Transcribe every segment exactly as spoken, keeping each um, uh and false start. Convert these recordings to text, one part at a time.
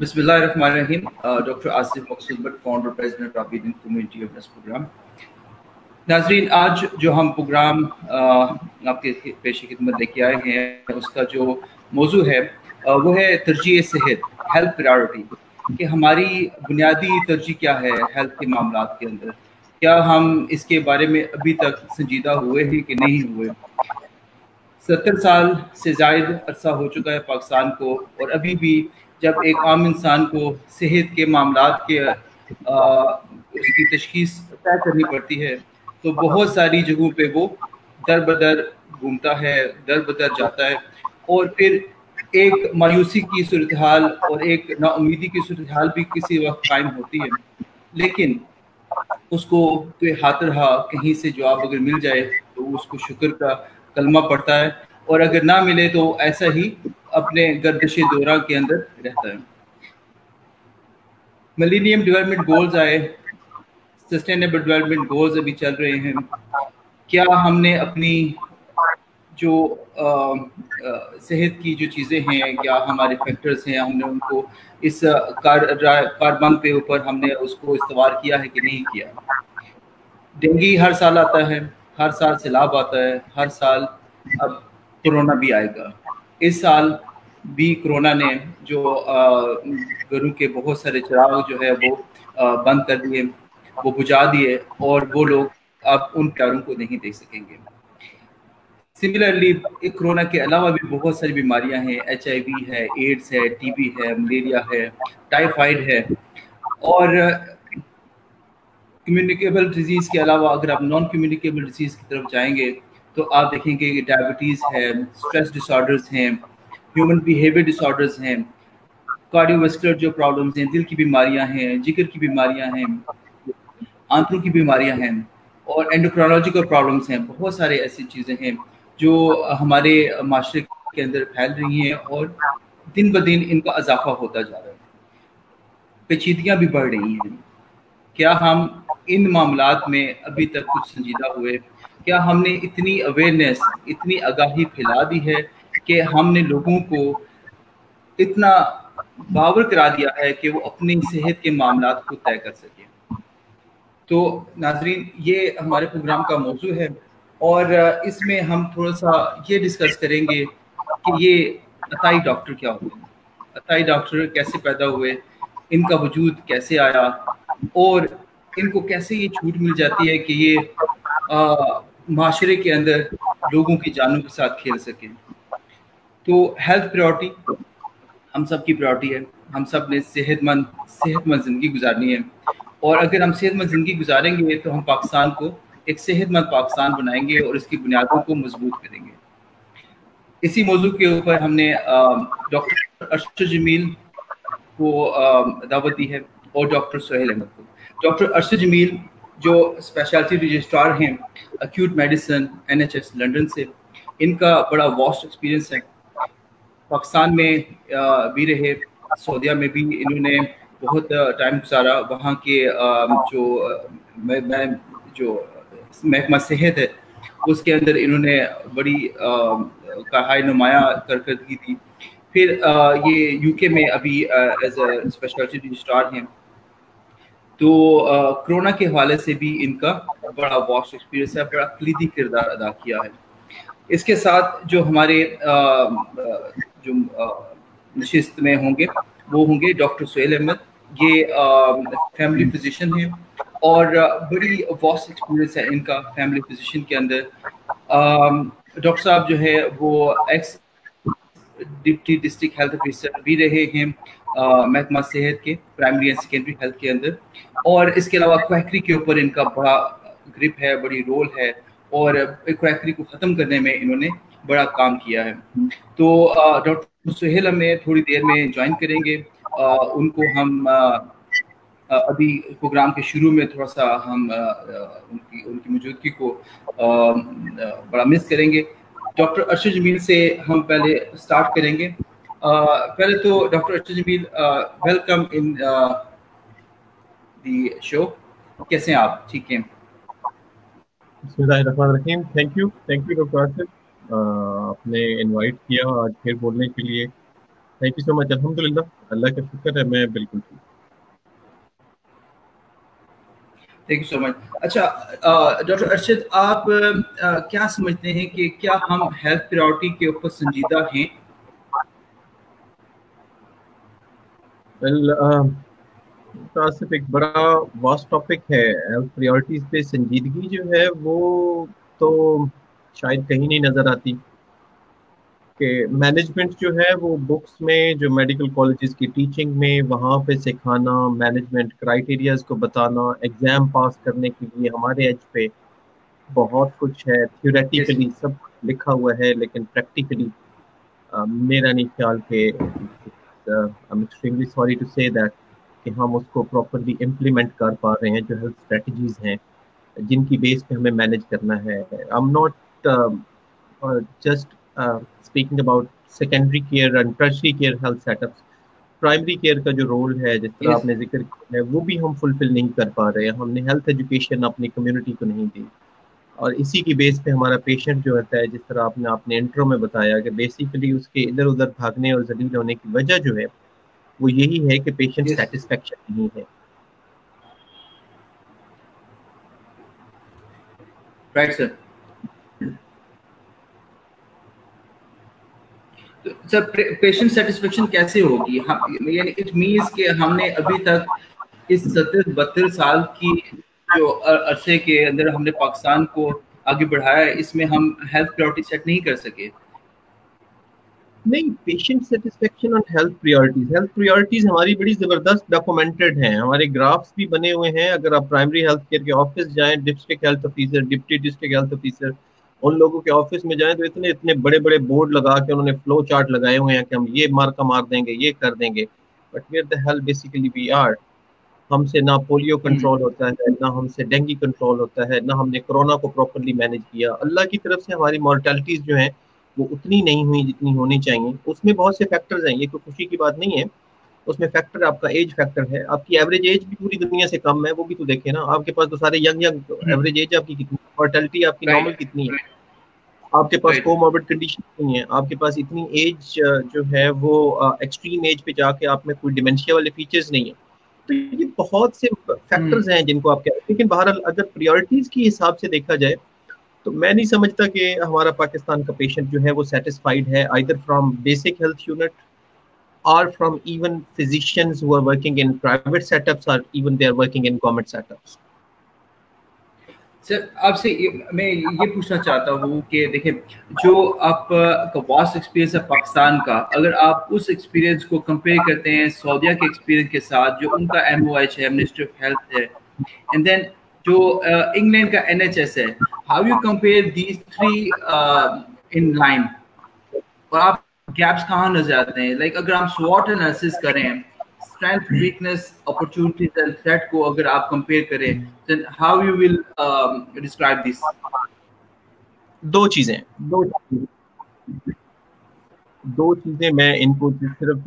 बिस्मिल्लाहिर्रहमानिर्रहीम। Doctor Asif Maqsood Butt, founder president of Indian community of programme. नाजरीन, आज जो हम प्रोग्राम आपके पेश खिदमत लेके आए हैं, उसका जो मौजू है वो है तरजीह सेहत, हेल्थ प्रायोरिटी। कि हमारी बुनियादी तरजीह क्या है हेल्थ के मामलात के अंदर, क्या हम इसके बारे में अभी तक संजीदा हुए हैं कि नहीं हुए। सत्तर साल से ज़ायद अरसा हो चुका है पाकिस्तान को, और अभी भी जब एक आम इंसान को सेहत के मामलात के आ, उसकी तशखीस तय करनी पड़ती है तो बहुत सारी जगहों पे वो दर बदर घूमता है, दर बदर जाता है, और फिर एक मायूसी की सूरत हाल और एक नाउमीदी की सूरत हाल भी किसी वक्त कायम होती है। लेकिन उसको कोई हाथ रहा कहीं से जवाब अगर मिल जाए तो उसको शुक्र का कलमा पड़ता है, और अगर ना मिले तो ऐसा ही अपने गर्दिश दौरा के अंदर रहता है। मिलेनियम डेवलपमेंट गोल्स आए, सस्टेनेबल डेवलपमेंट गोल्स अभी चल रहे हैं। क्या हमने अपनी जो आ, आ, सेहत की जो चीज़ें हैं, क्या हमारे फैक्टर्स हैं, हमने उनको इस कार कार्बन पे ऊपर हमने उसको इस्तेमाल किया है कि नहीं किया। डेंगू हर साल आता है, हर साल सैलाब आता है, हर साल अब कोरोना भी आएगा। इस साल भी कोरोना ने जो घरों के बहुत सारे चिराग जो है वो आ, बंद कर दिए, वो बुझा दिए, और वो लोग अब उन प्यारों को नहीं देख सकेंगे। सिमिलरली कोरोना के अलावा भी बहुत सारी बीमारियां हैं, एच आई वी है, एड्स है, टी बी है, मलेरिया है, टाइफाइड है, और कम्युनिकेबल डिजीज़ के अलावा अगर आप नॉन कम्युनिकेबल डिजीज़ की तरफ जाएंगे तो आप देखेंगे कि डायबिटीज़ है, स्ट्रेस डिसऑर्डर्स हैं, ह्यूमन बिहेवियर डिसऑर्डर्स हैं, कार्डियोवास्कुलर जो प्रॉब्लम्स हैं, दिल की बीमारियां हैं, जिगर की बीमारियां हैं, आंतों की बीमारियां हैं, और एंडोक्राइनोलॉजिकल प्रॉब्लम्स हैं। बहुत सारे ऐसी चीज़ें हैं जो हमारे माशरे के अंदर फैल रही हैं और दिन ब दिन इनका इजाफा होता जा रहा है, पेचीदगियाँ भी बढ़ रही हैं। क्या हम इन मामलात में अभी तक कुछ संजीदा हुए? क्या हमने इतनी अवेयरनेस, इतनी आगाही फैला दी है कि हमने लोगों को इतना बावर करा दिया है कि वो अपनी सेहत के मामलात को तय कर सकें? तो नाजरीन, ये हमारे प्रोग्राम का मौजू है, और इसमें हम थोड़ा सा ये डिस्कस करेंगे कि ये अताई डॉक्टर क्या होते हैं, अताई डॉक्टर कैसे पैदा हुए, इनका वजूद कैसे आया, और इनको कैसे ये छूट मिल जाती है कि ये माशरे के अंदर लोगों की जानों के साथ खेल सकें। तो हेल्थ प्रायोरिटी हम सब की प्रायोरिटी है। हम सब ने सेहतमंद सेहतमंद ज़िंदगी गुजारनी है, और अगर हम सेहतमंद ज़िंदगी गुजारेंगे तो हम पाकिस्तान को एक सेहतमंद पाकिस्तान बनाएंगे और इसकी बुनियादों को मजबूत करेंगे। इसी मौजू के ऊपर हमने डॉक्टर अरशद जमील को दावत दी है और डॉक्टर सोहेल अहमद को। डॉक्टर अरशद जमील जो स्पेशलिटी रजिस्ट्रार हैं acute medicine N H S London से, इनका बड़ा वास्ट एक्सपीरियंस है। पाकिस्तान में भी रहे, सऊदीया में भी इन्होंने बहुत टाइम गुजारा। वहाँ के जो मैं, मैं जो महकमा सेहत है उसके अंदर इन्होंने बड़ी कहाई नुमाया कारकर्दगी थी। फिर ये यूके में अभी एज ए स्पेशलिटी रजिस्ट्रार हैं। तो कोरोना के हवाले से भी इनका बड़ा वास्ट एक्सपीरियंस है, बड़ा कलीदी किरदार अदा किया है। इसके साथ जो हमारे जो नशिस्त में होंगे वो होंगे डॉक्टर सोहेल अहमद। ये फैमिली फिजिशियन हैं और बड़ी वास्ट एक्सपीरियंस है इनका फैमिली फिजिशियन के अंदर। डॉक्टर साहब जो है वो ex deputy district health officer भी रहे हैं महकमा सेहत के प्राइमरी एंड सेकेंडरी हेल्थ के अंदर, और इसके अलावा क्वैकरी के ऊपर इनका बड़ा ग्रिप है, बड़ी रोल है, और क्वैकरी को ख़त्म करने में इन्होंने बड़ा काम किया है। तो डॉक्टर सोहेल हमें थोड़ी देर में ज्वाइन करेंगे। आ, उनको हम आ, अभी प्रोग्राम के शुरू में थोड़ा सा हम आ, उनकी उनकी मौजूदगी को आ, बड़ा मिस करेंगे। डॉक्टर अरशद जमील से हम पहले स्टार्ट करेंगे। आ, पहले तो doctor Arshad Jameel, welcome in the show. कैसे हैं आप? ठीक हैं? बिस्मिल्लाहिर्रहमानिर्रहीम। Thank you thank you doctor Asif, आपने इनवाइट किया आज फिर बोलने के लिए। Thank you so much. अल्हम्दुलिल्लाह, अल्लाह का शुक्र है, मैं बिल्कुल ठीक। Thank you so much. अच्छा डॉक्टर अरशद, आप uh, क्या समझते हैं कि क्या हम हेल्थ प्रायोरिटी के ऊपर संजीदा हैं? वेल सिर्फ एक बड़ा वास्ट टॉपिक है। हेल्थ प्रायोरिटीज पे संजीदगी जो है वो तो शायद कहीं नहीं नजर आती कि मैनेजमेंट जो है वो बुक्स में, जो मेडिकल कॉलेजेस की टीचिंग में, वहाँ पे सिखाना, मैनेजमेंट क्राइटेरियाज को बताना, एग्जाम पास करने के लिए हमारे एज पे बहुत कुछ है। yes. थ्योरेटिकली सब लिखा हुआ है, लेकिन प्रैक्टिकली uh, मेरा नहीं ख्याल के I am extremely sorry to say that कि हम उसको प्रॉपरली इम्प्लीमेंट कर पा रहे हैं। जो हेल्थ स्ट्रेटजीज हैं जिनकी बेस पे हमें मैनेज करना है। I am not just speaking about secondary care and tertiary care health setups. Primary care का जो रोल है, जिस तरह yes. आपने जिक्र किया है, वो भी हम फुलफिल नहीं कर पा रहे हैं। हमने हेल्थ एजुकेशन अपनी कम्युनिटी को नहीं दी, और इसी की बेस पे हमारा पेशेंट जो होता है, जिस तरह आपने आपने इंट्रो में बताया कि बेसिकली उसके इधर उधर भागने और जलील होने की वजह जो है वो यही है कि पेशेंट yes. सेटिस्फेक्शन नहीं है। Right sir. तो सर पेशेंट सेटिस्फेक्शन कैसे होगी? हम यानी इट मींस कि हमने अभी तक इस सत्तर बहत्तर साल की जो अरसे के अंदर हमने पाकिस्तान को आगे बढ़ाया है, इसमें हम हेल्थ प्रायोरिटी सेट नहीं कर सके। नहीं, पेशेंट सेटिस्फेक्शन और हेल्थ प्रायोरिटीज हेल्थ प्रायोरिटीज हमारी बड़ी जबरदस्त डॉक्यूमेंटेड हैं। हमारे ग्राफ्स भी बने हुए हैं। अगर आप प्राइमरी हेल्थ केयर के ऑफिस जाएं, district health officer, deputy district health officer, उन लोगों के ऑफिस में जाएं तो इतने इतने बड़े बड़े बोर्ड लगा के उन्होंने फ्लो चार्ट लगाए हुए हैं कि हम ये मार्का मार देंगे, ये कर देंगे। But where the health basically we are, हमसे ना पोलियो कंट्रोल होता है, ना हमसे डेंगू कंट्रोल होता है, ना हमने कोरोना को प्रॉपरली मैनेज किया। अल्लाह की तरफ से हमारी मॉर्टेलिटीज जो है वो उतनी नहीं हुई जितनी होनी चाहिए। उसमें बहुत से फैक्टर्स हैं, ये कोई खुशी की बात नहीं है। उसमें फैक्टर आपका एज फैक्टर है। आपकी एवरेज एज भी पूरी दुनिया से कम है, वो भी तो देखे ना। आपके पास तो सारे यंग यंग, एवरेज एज आपकी कितनी, मॉर्टेलिटी आपकी नॉर्मल कितनी है, आपके पास कोमॉर्बिड कंडीशन नहीं है, आपके पास इतनी एज जो है वो एक्सट्रीम एज पे जाके आप में कोई डिमेंशिया वाले फीचर्स नहीं है। तो ये बहुत से फैक्टर्स हैं जिनको आप कह, लेकिन बहरहाल अगर प्रायोरिटीज के हिसाब से देखा जाए तो मैं नहीं समझता कि हमारा पाकिस्तान का पेशेंट जो है वो सेटिस्फाइड है, either from basic health unit or from even physicians who are working in private setups or even they are working in government setups. Sir आपसे मैं ये पूछना चाहता हूँ कि देखिए, जो आपका वास्ट एक्सपीरियंस है पाकिस्तान का, अगर आप उस एक्सपीरियंस को कंपेयर करते हैं सऊदीया के एक्सपीरियंस के साथ, जो उनका एम ओ एच है, मिनिस्ट्री ऑफ हेल्थ है, एंड देन जो इंग्लैंड uh, का एन एच एस है, how you compare these three in line, और आप गैप्स कहाँ नजर आते हैं? लाइक like, अगर हम स्वॉट एनालिसिस करें, strength, weakness, opportunities and threat को अगर आप कंपेयर करें, then how you will describe this? दो चीजें दो चीजें दो चीजें मैं इनको सिर्फ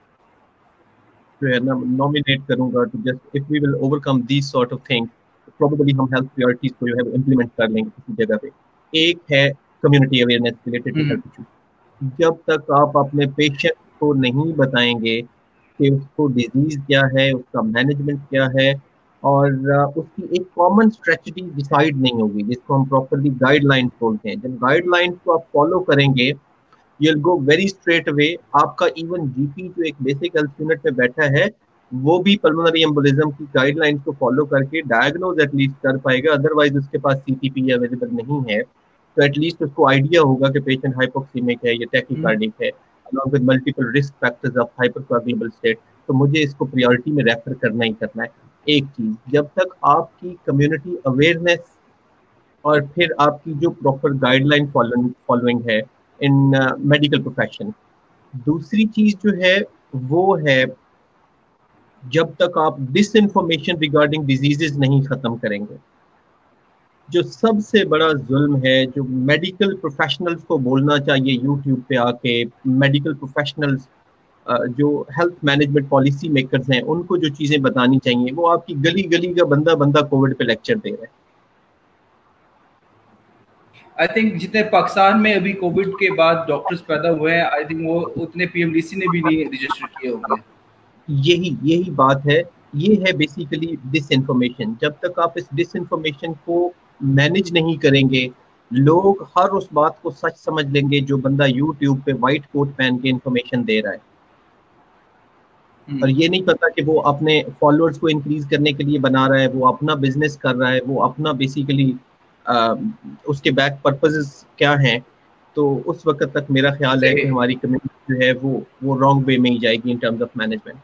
जो है ना नॉमिनेट करूंगा to just if we will overcome these sort of thing, probably हम हेल्थ प्रायोरिटीज को जो है इम्प्लीमेंट कर लेंगे किसी जगह पे। एक है community awareness related to health issues. जब तक आप अपने पेशेंट को नहीं बताएंगे कि उसको डिजीज क्या है, उसका मैनेजमेंट क्या है, और उसकी एक कॉमन स्ट्रेटजी डिसाइड नहीं होगी, जिसको हम प्रॉपरली गाइडलाइंस बोलते हैं। जब गाइडलाइंस को आप फॉलो करेंगे, you will go very straight away. आपका इवन जीपी जो एक बेसिक हेल्थ यूनिट में बैठा है, वो भी पल्मोनरी एम्बोलिज्म की गाइडलाइंस को फॉलो करके डायग्नोज एटलीस्ट कर पाएगा। अदरवाइज उसके पास सीटीपी अवेलेबल नहीं है तो एटलीस्ट उसको आइडिया होगा कि पेशेंट हाइपोक्सीमिक है या टैकीकार्डिक है, along with multiple risk factors of hypercoagulable state, तो मुझे इसको प्रायोरिटी में रेफर करना ही करना है। एक चीज, जब तक आपकी कम्युनिटी अवेयरनेस और फिर आपकी जो प्रॉपर गाइडलाइन फॉलोइंग है इन मेडिकल प्रोफेशन। दूसरी चीज जो है वो है, जब तक आप डिसइंफॉर्मेशन रिगार्डिंग डिजीजेस नहीं खत्म करेंगे। जो सबसे बड़ा जुल्म है, जो मेडिकल प्रोफेशनल्स को बोलना चाहिए यूट्यूब पे आके, मेडिकल प्रोफेशनल्स जो हेल्थ मैनेजमेंट पॉलिसी मेकर्स हैं, उनको जो चीज़ें बतानी चाहिए, वो आपकी गली गली का बंदा बंदा कोविड पे लेक्चर दे रहा है। आई थिंक जितने पाकिस्तान में अभी कोविड के बाद डॉक्टर्स पैदा हुए हैं, आई थिंक वो उतने पीएमडीसी ने भी नहीं रजिस्टर किए होंगे। यही यही बात है, ये है बेसिकली डिस इन्फॉर्मेशन। जब तक आप इस डिस इन्फॉर्मेशन को मैनेज नहीं करेंगे, लोग हर उस बात को सच समझ लेंगे जो बंदा यूट्यूब पे वाइट कोट पहन के इन्फॉर्मेशन दे रहा है, और ये नहीं पता कि वो अपने फॉलोअर्स को इंक्रीज करने के लिए बना रहा है, वो अपना बिजनेस कर रहा है, वो अपना बेसिकली उसके बैक पर्पसेस क्या हैं। तो उस वक्त तक मेरा ख्याल है कि हमारी कम्युनिटी जो है वो वो रॉन्ग वे में ही जाएगी in terms of management.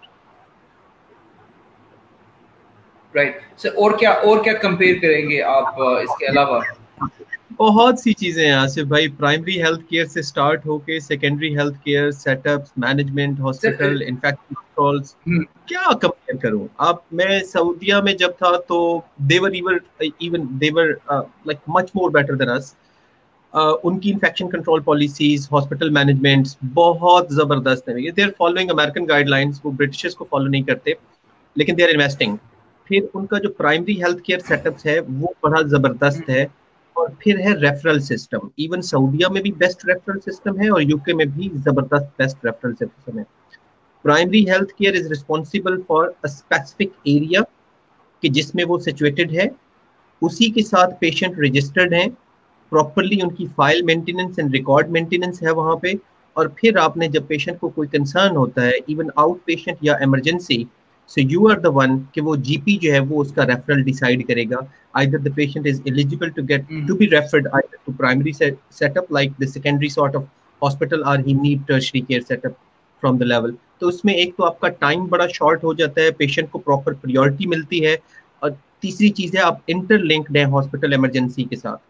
Right sir, और क्या और क्या कंपेयर करेंगे आप इसके अलावा? बहुत सी चीजें हैं आसिफ भाई, प्राइमरी हेल्थ केयर से स्टार्ट होके secondary health care setups, management, hospital, infection controls, क्या कंपेयर करूं आप। मैं सऊदीया में जब था तो there even there like much more better than us. उनकी infection control policies, hospital managements बहुत जबरदस्त है। They are following American guidelines, वो ब्रिटिशर्स को फॉलो नहीं करते, लेकिन दे आर इन्वेस्टिंग। फिर उनका जो प्राइमरी हेल्थ केयर सेटअप्स है वो बड़ा जबरदस्त है। और फिर है रेफरल सिस्टम, इवन सऊदीया में भी बेस्ट रेफरल सिस्टम है और यूके में भी जबरदस्त बेस्ट रेफरल सिस्टम है। Primary health care is responsible for a specific area कि जिसमें वो सिचुएटेड है, उसी के साथ पेशेंट रजिस्टर्ड हैं, प्रॉपरली उनकी file maintenance and record maintenance है वहाँ पे। और फिर आपने जब पेशेंट को कोई कंसर्न होता है, इवन आउट पेशेंट या emergency, so you are the one कि वो जीपी जो है वो उसका रेफरल डिसाइड करेगा, either the patient is eligible to get mm. to be referred either to primary set, setup like the secondary sort of hospital or he need tertiary care setup from the level। तो उसमें एक तो आपका time बड़ा short हो जाता है, patient को प्रॉपर प्रायोरिटी मिलती है, और तीसरी चीज है आप इंटरलिंक्ड हैं हॉस्पिटल इमरजेंसी के साथ।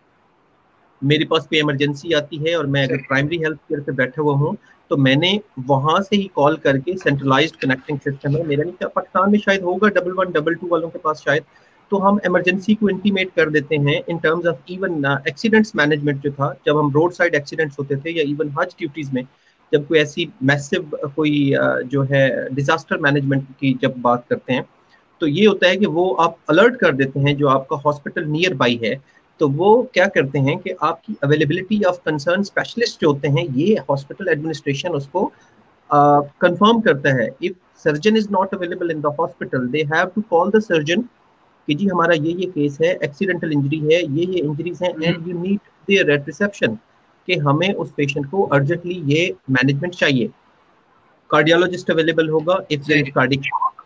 मेरे पास कोई इमरजेंसी आती है और मैं अगर प्राइमरी हेल्थ केयर पे बैठा हुआ हूँ तो मैंने वहां से ही कॉल करके, सेंट्रलाइज्ड कनेक्टिंग सिस्टम है, मेरा नहीं पाकिस्तान में शायद होगा डबल वन डबल टू वालों के पास शायद, तो हम इमरजेंसी को इंटीमेट कर देते हैं in terms of even accidents management. जो था जब हम रोड साइड एक्सीडेंट्स होते थे या इवन हज ड्यूटीज में जब कोई ऐसी मैसिव कोई जो है डिजास्टर मैनेजमेंट की जब बात करते हैं, तो ये होता है कि वो आप अलर्ट कर देते हैं जो आपका हॉस्पिटल नियर बाई है, तो वो क्या करते हैं कि आपकी अवेलेबिलिटी ऑफ कंसर्न स्पेशलिस्ट जो होते हैं, ये हॉस्पिटल एडमिनिस्ट्रेशन उसको कंफर्म uh, करता है। If surgeon is not available in the hospital, they have to call the surgeon कि जी हमारा ये ये केस है, एक्सीडेंटल इंजरी है, ये ये इंजरीज हैं, and you need there at reception कि हमें उस पेशेंट को अर्जेंटली ये मैनेजमेंट चाहिए। कार्डियोलॉजिस्ट अवेलेबल होगा if there is cardiac,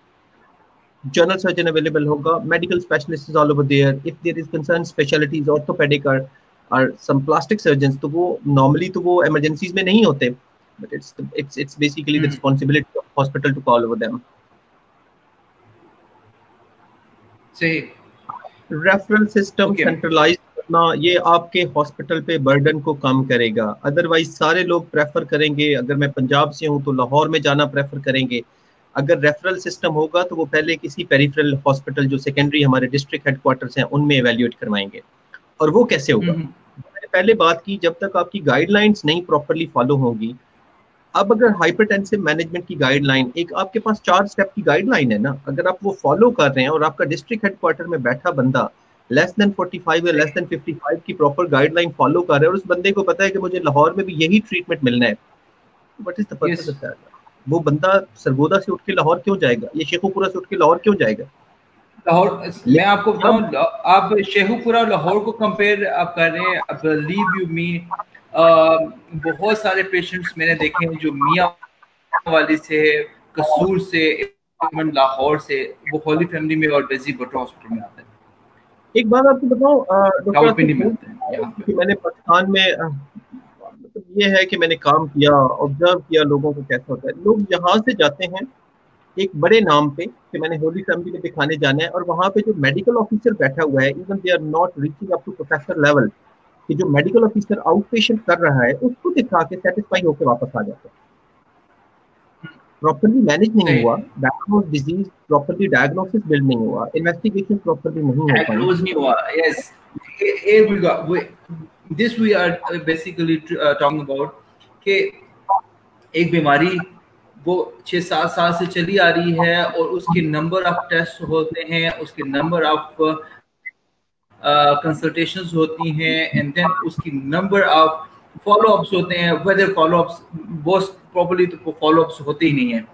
general surgeon available होगा, medical specialist is all over there, if there is concern specialities orthopaedic और और सम प्लास्टिक सर्जन्स, तो वो नॉर्मली तो वो इमरजेंसीज में नहीं होते, but it's it's it's basically the responsibility of hospital to call over them. सही। रेफरल सिस्टम सेंट्रलाइज करना, ये आपके हॉस्पिटल पे बर्डन को कम करेगा। अदरवाइज सारे लोग प्रेफर करेंगे, अगर मैं पंजाब से हूँ तो लाहौर में जाना प्रेफर करेंगे। अगर रेफरल सिस्टम होगा तो वो पहले किसी पेरिफेरल हॉस्पिटल जो सेकेंडरी हमारे डिस्ट्रिक्ट हेडक्वार्टर्स हैं उनमें एवेल्यूएट करवाएंगे। और वो कैसे होगा? मैंने पहले बात की, जब तक आपकी गाइडलाइंस नहीं प्रॉपरली फॉलो होगी। अब अगर हाइपरटेंसिव मैनेजमेंट की गाइडलाइन, एक आपके पास चार स्टेप की गाइडलाइन है ना, अगर आप वो फॉलो कर रहे हैं और आपका डिस्ट्रिक्ट हेडक्वार्टर में बैठा बंदा लेस देन पैंतालीस या लेस देन पचपन की प्रॉपर गाइडलाइन फॉलो कर रहा है और उस बंदे को पता है कि मुझे लाहौर में भी यही ट्रीटमेंट मिलना है, what is the purpose of that? वो बंदा सरगोदा से उठ के लाहौर क्यों जाएगा? ये शेखुपुरा से उठ के लाहौर क्यों जाएगा? लाहौर, मैं आपको बताऊं, आप शेखुपुरा और लाहौर को कंपेयर आप कर रहे हैं, अब लीव यू मी, बहुत सारे पेशेंट्स मैंने देखे हैं जो मियां वाली से, कसूर से, लाहौर से, वो होली फैमिली में और बेजी भुट्टो हॉस्पिटल में आते हैं। एक बात आपको बताऊं, मैंने पाकिस्तान में, ये है कि मैंने काम किया, ऑब्जर्व किया लोगों को कैसा होता है। लोग यहाँ से जाते हैं एक बड़े नाम पे कि मैंने होली फैमिली में दिखाने जाना है, और वहाँ पे जो मेडिकल ऑफिसर बैठा हुआ है, even they are not reaching up to professor level, कि जो मेडिकल ऑफिसर आउट पेशेंट कर रहा है उसको दिखा के सेटिस्फाई होकर वापस आ जाते हैं। प्रॉपर्ली मैनेज नहीं हुआ, diagnose disease properly diagnosis build नहीं हुआ, इन्वेस्टिगेशन प्रॉपर्ली नहीं हो पाई, नहीं हुआ। Yes, here we go. We, this we are basically uh, talking about कि एक बीमारी वो छः सात साल से चली आ रही है और उसके नंबर ऑफ टेस्ट होते हैं, उसके नंबर ऑफ कंसल्टेशंस होती हैं एंड देन उसकी नंबर ऑफ फॉलो अप्स होते हैं, whether follow ups most probably तो फॉलो अप्स होते ही नहीं है,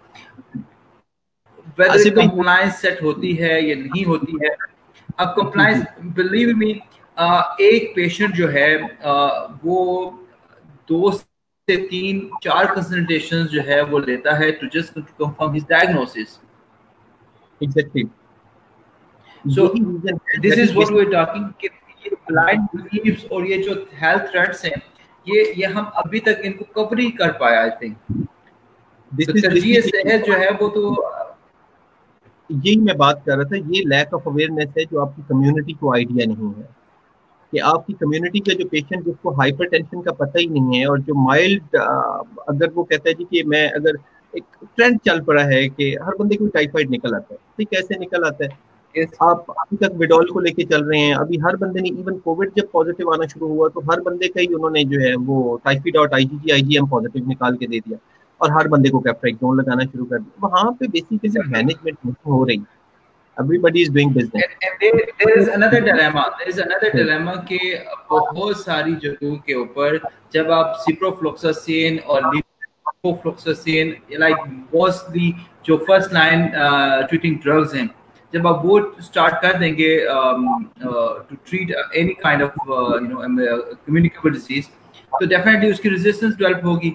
वेदर कंप्लायंस सेट होती है या नहीं होती है। अब कंप्लायंस बिलीव मी एक पेशेंट जो है uh, वो दो से तीन चार कंसल्टेशंस जो है वो लेता है to just confirm his diagnosis. Exactly, so this is what we are talking कि ये ब्लाइंड बिलीव्स और ये जो हेल्थ थ्रेट्स हैं ये ये हम अभी तक इनको कवर ही कर पाया। आई थिंक तरजीह सेहत जो है वो तो यही मैं बात कर रहा था, ये लैक ऑफ अवेयरनेस है जो आपकी कम्युनिटी को आइडिया नहीं है कि आपकी कम्युनिटी का जो पेशेंट जिसको हाइपरटेंशन का पता ही नहीं है और जो माइल्ड अगर वो कहता है जी कि मैं अगर एक ट्रेंड चल पड़ा है कि हर बंदे को टाइफाइड निकल आता है, ठीक कैसे निकल आता है? yes. आप अभी तक विडोल को लेके चल रहे हैं, अभी हर बंदे ने, इवन कोविड जब पॉजिटिव आना शुरू हुआ तो हर बंदे का ही उन्होंने जो है वो टाइफाइड और आईजीजी आईजीएम पॉजिटिव निकाल के दे दिया और हर बंदे को कैप्टाइजोन लगाना शुरू कर दिया। वहाँ पे बेसिकली मैनेजमेंट नहीं हो रही। Everybody is doing business. And, and there, there is another dilemma. There is another dilemma कि बहुत सारी जगहों के ऊपर जब आप ciprofloxacin और levofloxacin like mostly जो first line uh, treating drugs हैं, जब आप वो start कर देंगे um, uh, to treat any kind of uh, you know uh, communicable disease, तो definitely उसकी resistance develop होगी।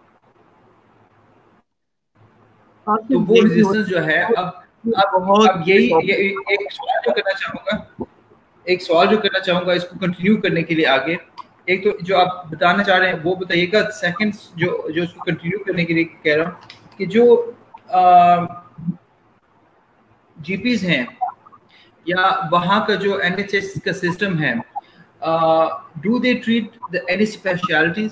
तो वो resistance जो है अब अब अब यही ये, एक सवाल जो करना चाहूँगा एक सवाल जो करना चाहूँगा इसको कंटिन्यू करने के लिए आगे, एक तो जो आप बताना चाह रहे हैं वो बताइएगा, सेकंड जो जो इसको कंटिन्यू करने के लिए कह रहा हूँ कि जो जीपीज हैं या वहाँ का जो एनएचएस का सिस्टम है, do they treat any specialities?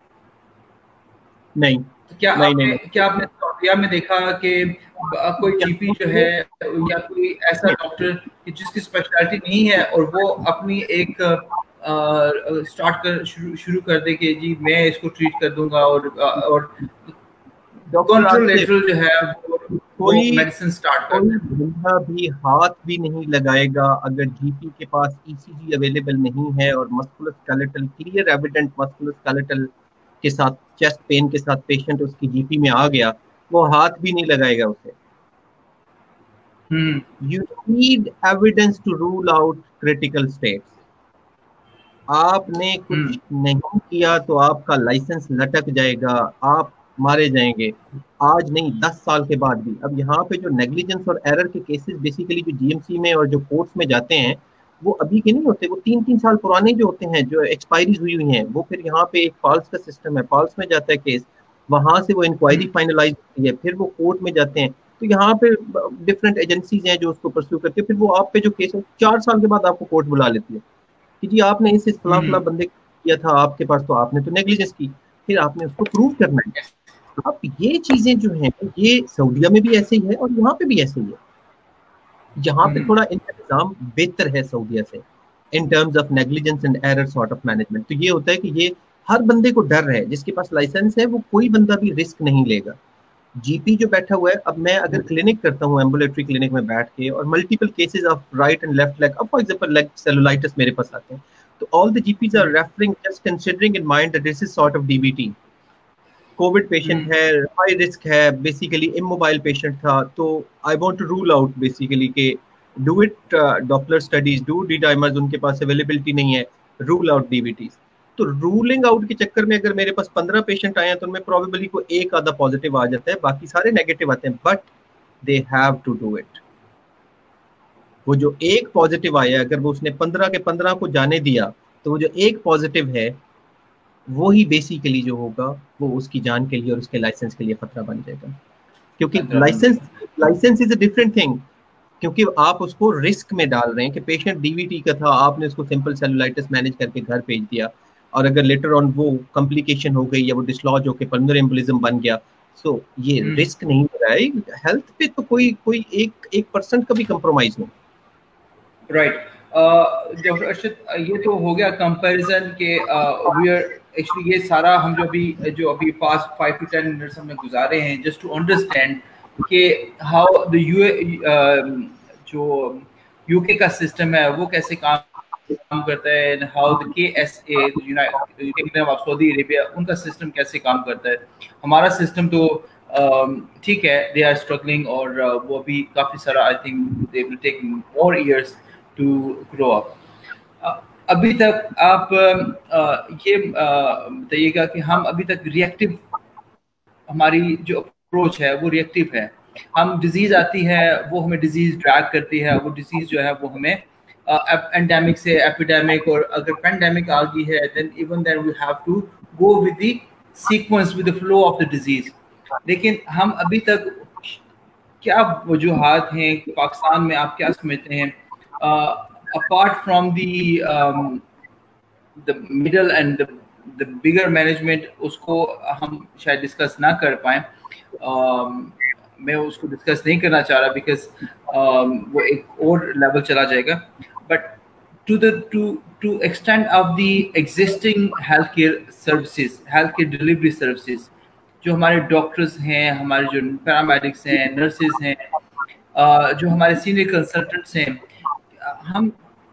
नहीं। क्या नहीं, आपने नहीं, क्या आपने सऊदीया में देखा कि कोई जीपी जो है या कोई ऐसा डॉक्टर कि जिसकी स्पेशलिटी नहीं है और वो अपनी एक स्टार्ट कर शुरू शुरू कर दे कि जी मैं इसको ट्रीट कर दूंगा और और कंट्रोलेटरल जो है वो कोई मेडिसिन स्टार्ट कर दे? बंदा भी हाथ भी नहीं लगाएगा अगर जीपी के पास ईसीजी अवेलेबल नहीं है और मस्कुलोस्केलेटल क्लियर एविडेंट मस्कुलोस्केलेटल के साथ चेस्ट पेन के साथ पेशेंट उसकी जीपी में आ गया, वो हाथ भी नहीं लगाएगा उसे। You need evidence to rule out critical states. आपने कुछ hmm. नहीं किया तो आपका लाइसेंस लटक जाएगा, आप मारे जाएंगे, आज नहीं दस साल के बाद भी। अब यहाँ पे जो नेग्लिजेंस और एरर के केसेस बेसिकली जो जीएमसी में और जो कोर्ट्स में जाते हैं वो अभी के नहीं होते, वो तीन तीन साल पुराने जो होते हैं जो एक्सपायरीज हुई हुई हैं, वो फिर यहाँ पे एक फॉल्स का सिस्टम है, फॉल्स में जाता है केस, वहां से वो इंक्वायरी फाइनलाइज होती है, फिर वो कोर्ट में जाते हैं। तो यहाँ पे डिफरेंट एजेंसीज हैं जो उसको परस्यू करती है, फिर वो आप पे जो केस है चार साल के बाद आपको कोर्ट बुला लेती है कि जी आपने इस फला फला बंदे किया था आपके पास, तो आपने तो नेग्लिजेंस की, फिर आपने उसको प्रूव करना है। अब ये चीजें जो हैं ये सऊदीया में भी ऐसे ही है और यहाँ पे भी ऐसे ही है। यहाँ पे थोड़ा इंतजाम बेहतर है सऊदीया से in terms of negligence and error sort of management. तो ये होता है कि ये हर बंदे को डर है, जिसके पास लाइसेंस है वो कोई बंदा भी रिस्क नहीं लेगा। जीपी जो बैठा हुआ है, अब मैं अगर क्लिनिक करता हूँ एम्बुलेटरी क्लिनिक में बैठ के और multiple cases of right and left leg, अब फॉर एग्जांपल लेग सेलुलाइटिस मेरे पास आते हैं, तो all the GPs are referring just considering in mind that this is sort of डीबीटी। कोविड पेशेंट है, हाई रिस्क है, बेसिकली इमोबाइल पेशेंट था, तो I want to rule out basically के do it Doppler studies, do D dimers, उनके पास availability नहीं है, रूल आउट डीबीटीज। तो रूलिंग आउट के चक्कर में अगर मेरे पास पंद्रह पेशेंट आए हैं तो उनमें प्रोबेबली को एक आधा पॉजिटिव आ जाता है, बाकी सारे नेगेटिव आते हैं, but they have to do it. वो जो एक पॉजिटिव आया, अगर वो उसने पंद्रह के पंद्रह को जाने दिया तो वो जो एक पॉजिटिव है वो ही बेसिकली जो होगा वो उसकी जान के लिए और उसके लाइसेंस के लिए खतरा बन जाएगा, क्योंकि licence licence is a different thing, क्योंकि आप उसको रिस्क में डाल रहे हैं कि पेशेंट डीवीटी का था, आपने उसको सिंपल सेलुलाइटिस मैनेज करके घर भेज दिया और अगर लेटर ऑन वो कॉम्प्लिकेशन हो गई या वो डिसलॉज होकर पल्मोनरी एम्बोलिज्म बन गया, सो ये रिस्क नहीं हो रहा है हेल्थ पे, तो कोई कोई एक एक परसेंट का भी कंप्रोमाइज नहीं। राइट डॉक्टर अर्शद, ये तो हो गया कंपैरिजन के वी आर एक्चुअली ये सारा हम जो अभी जो अभी past five to ten minutes हमने गुजारे हैं जस्ट टू अंडरस्टैंड कि हाउ द यूए जो यूके का सिस्टम है वो कैसे काम काम करता है, and how the K S A, United Kingdom of Saudi Arabia, उनका सिस्टम कैसे काम करता है. हमारा सिस्टम तो ठीक है, दे आर स्ट्रगलिंग, और वो अभी काफ़ी सारा, I think they will take more years to grow up. अभी तक आप ये बताइएगा कि हम अभी तक रिएक्टिव, हमारी जो अप्रोच है वो रिएक्टिव है. हम डिजीज आती है वो हमें डिजीज ड्रैग करती है, वो डिजीज जो है वो हमें एंडेमिक से एपिडेमिक, और अगर पेंडेमिक आ गई है then even then we have to go with the sequence, with the flow of the disease. लेकिन हम अभी तक क्या वजूहात हैं पाकिस्तान में, आप क्या समझते हैं, apart from the the middle and the bigger management, उसको हम शायद डिस्कस ना कर पाएँ. uh, मैं उसको डिस्कस नहीं करना चाह रहा बिकॉज um, वो एक और लेवल चला जाएगा. But to the to to extend of the existing health care services, health care delivery services, जो हमारे डॉक्टर्स हैं, हमारे जो पैरामेडिक्स हैं, नर्सेज हैं, uh, जो हमारे सीनियर कंसल्टेंट्स हैं, हम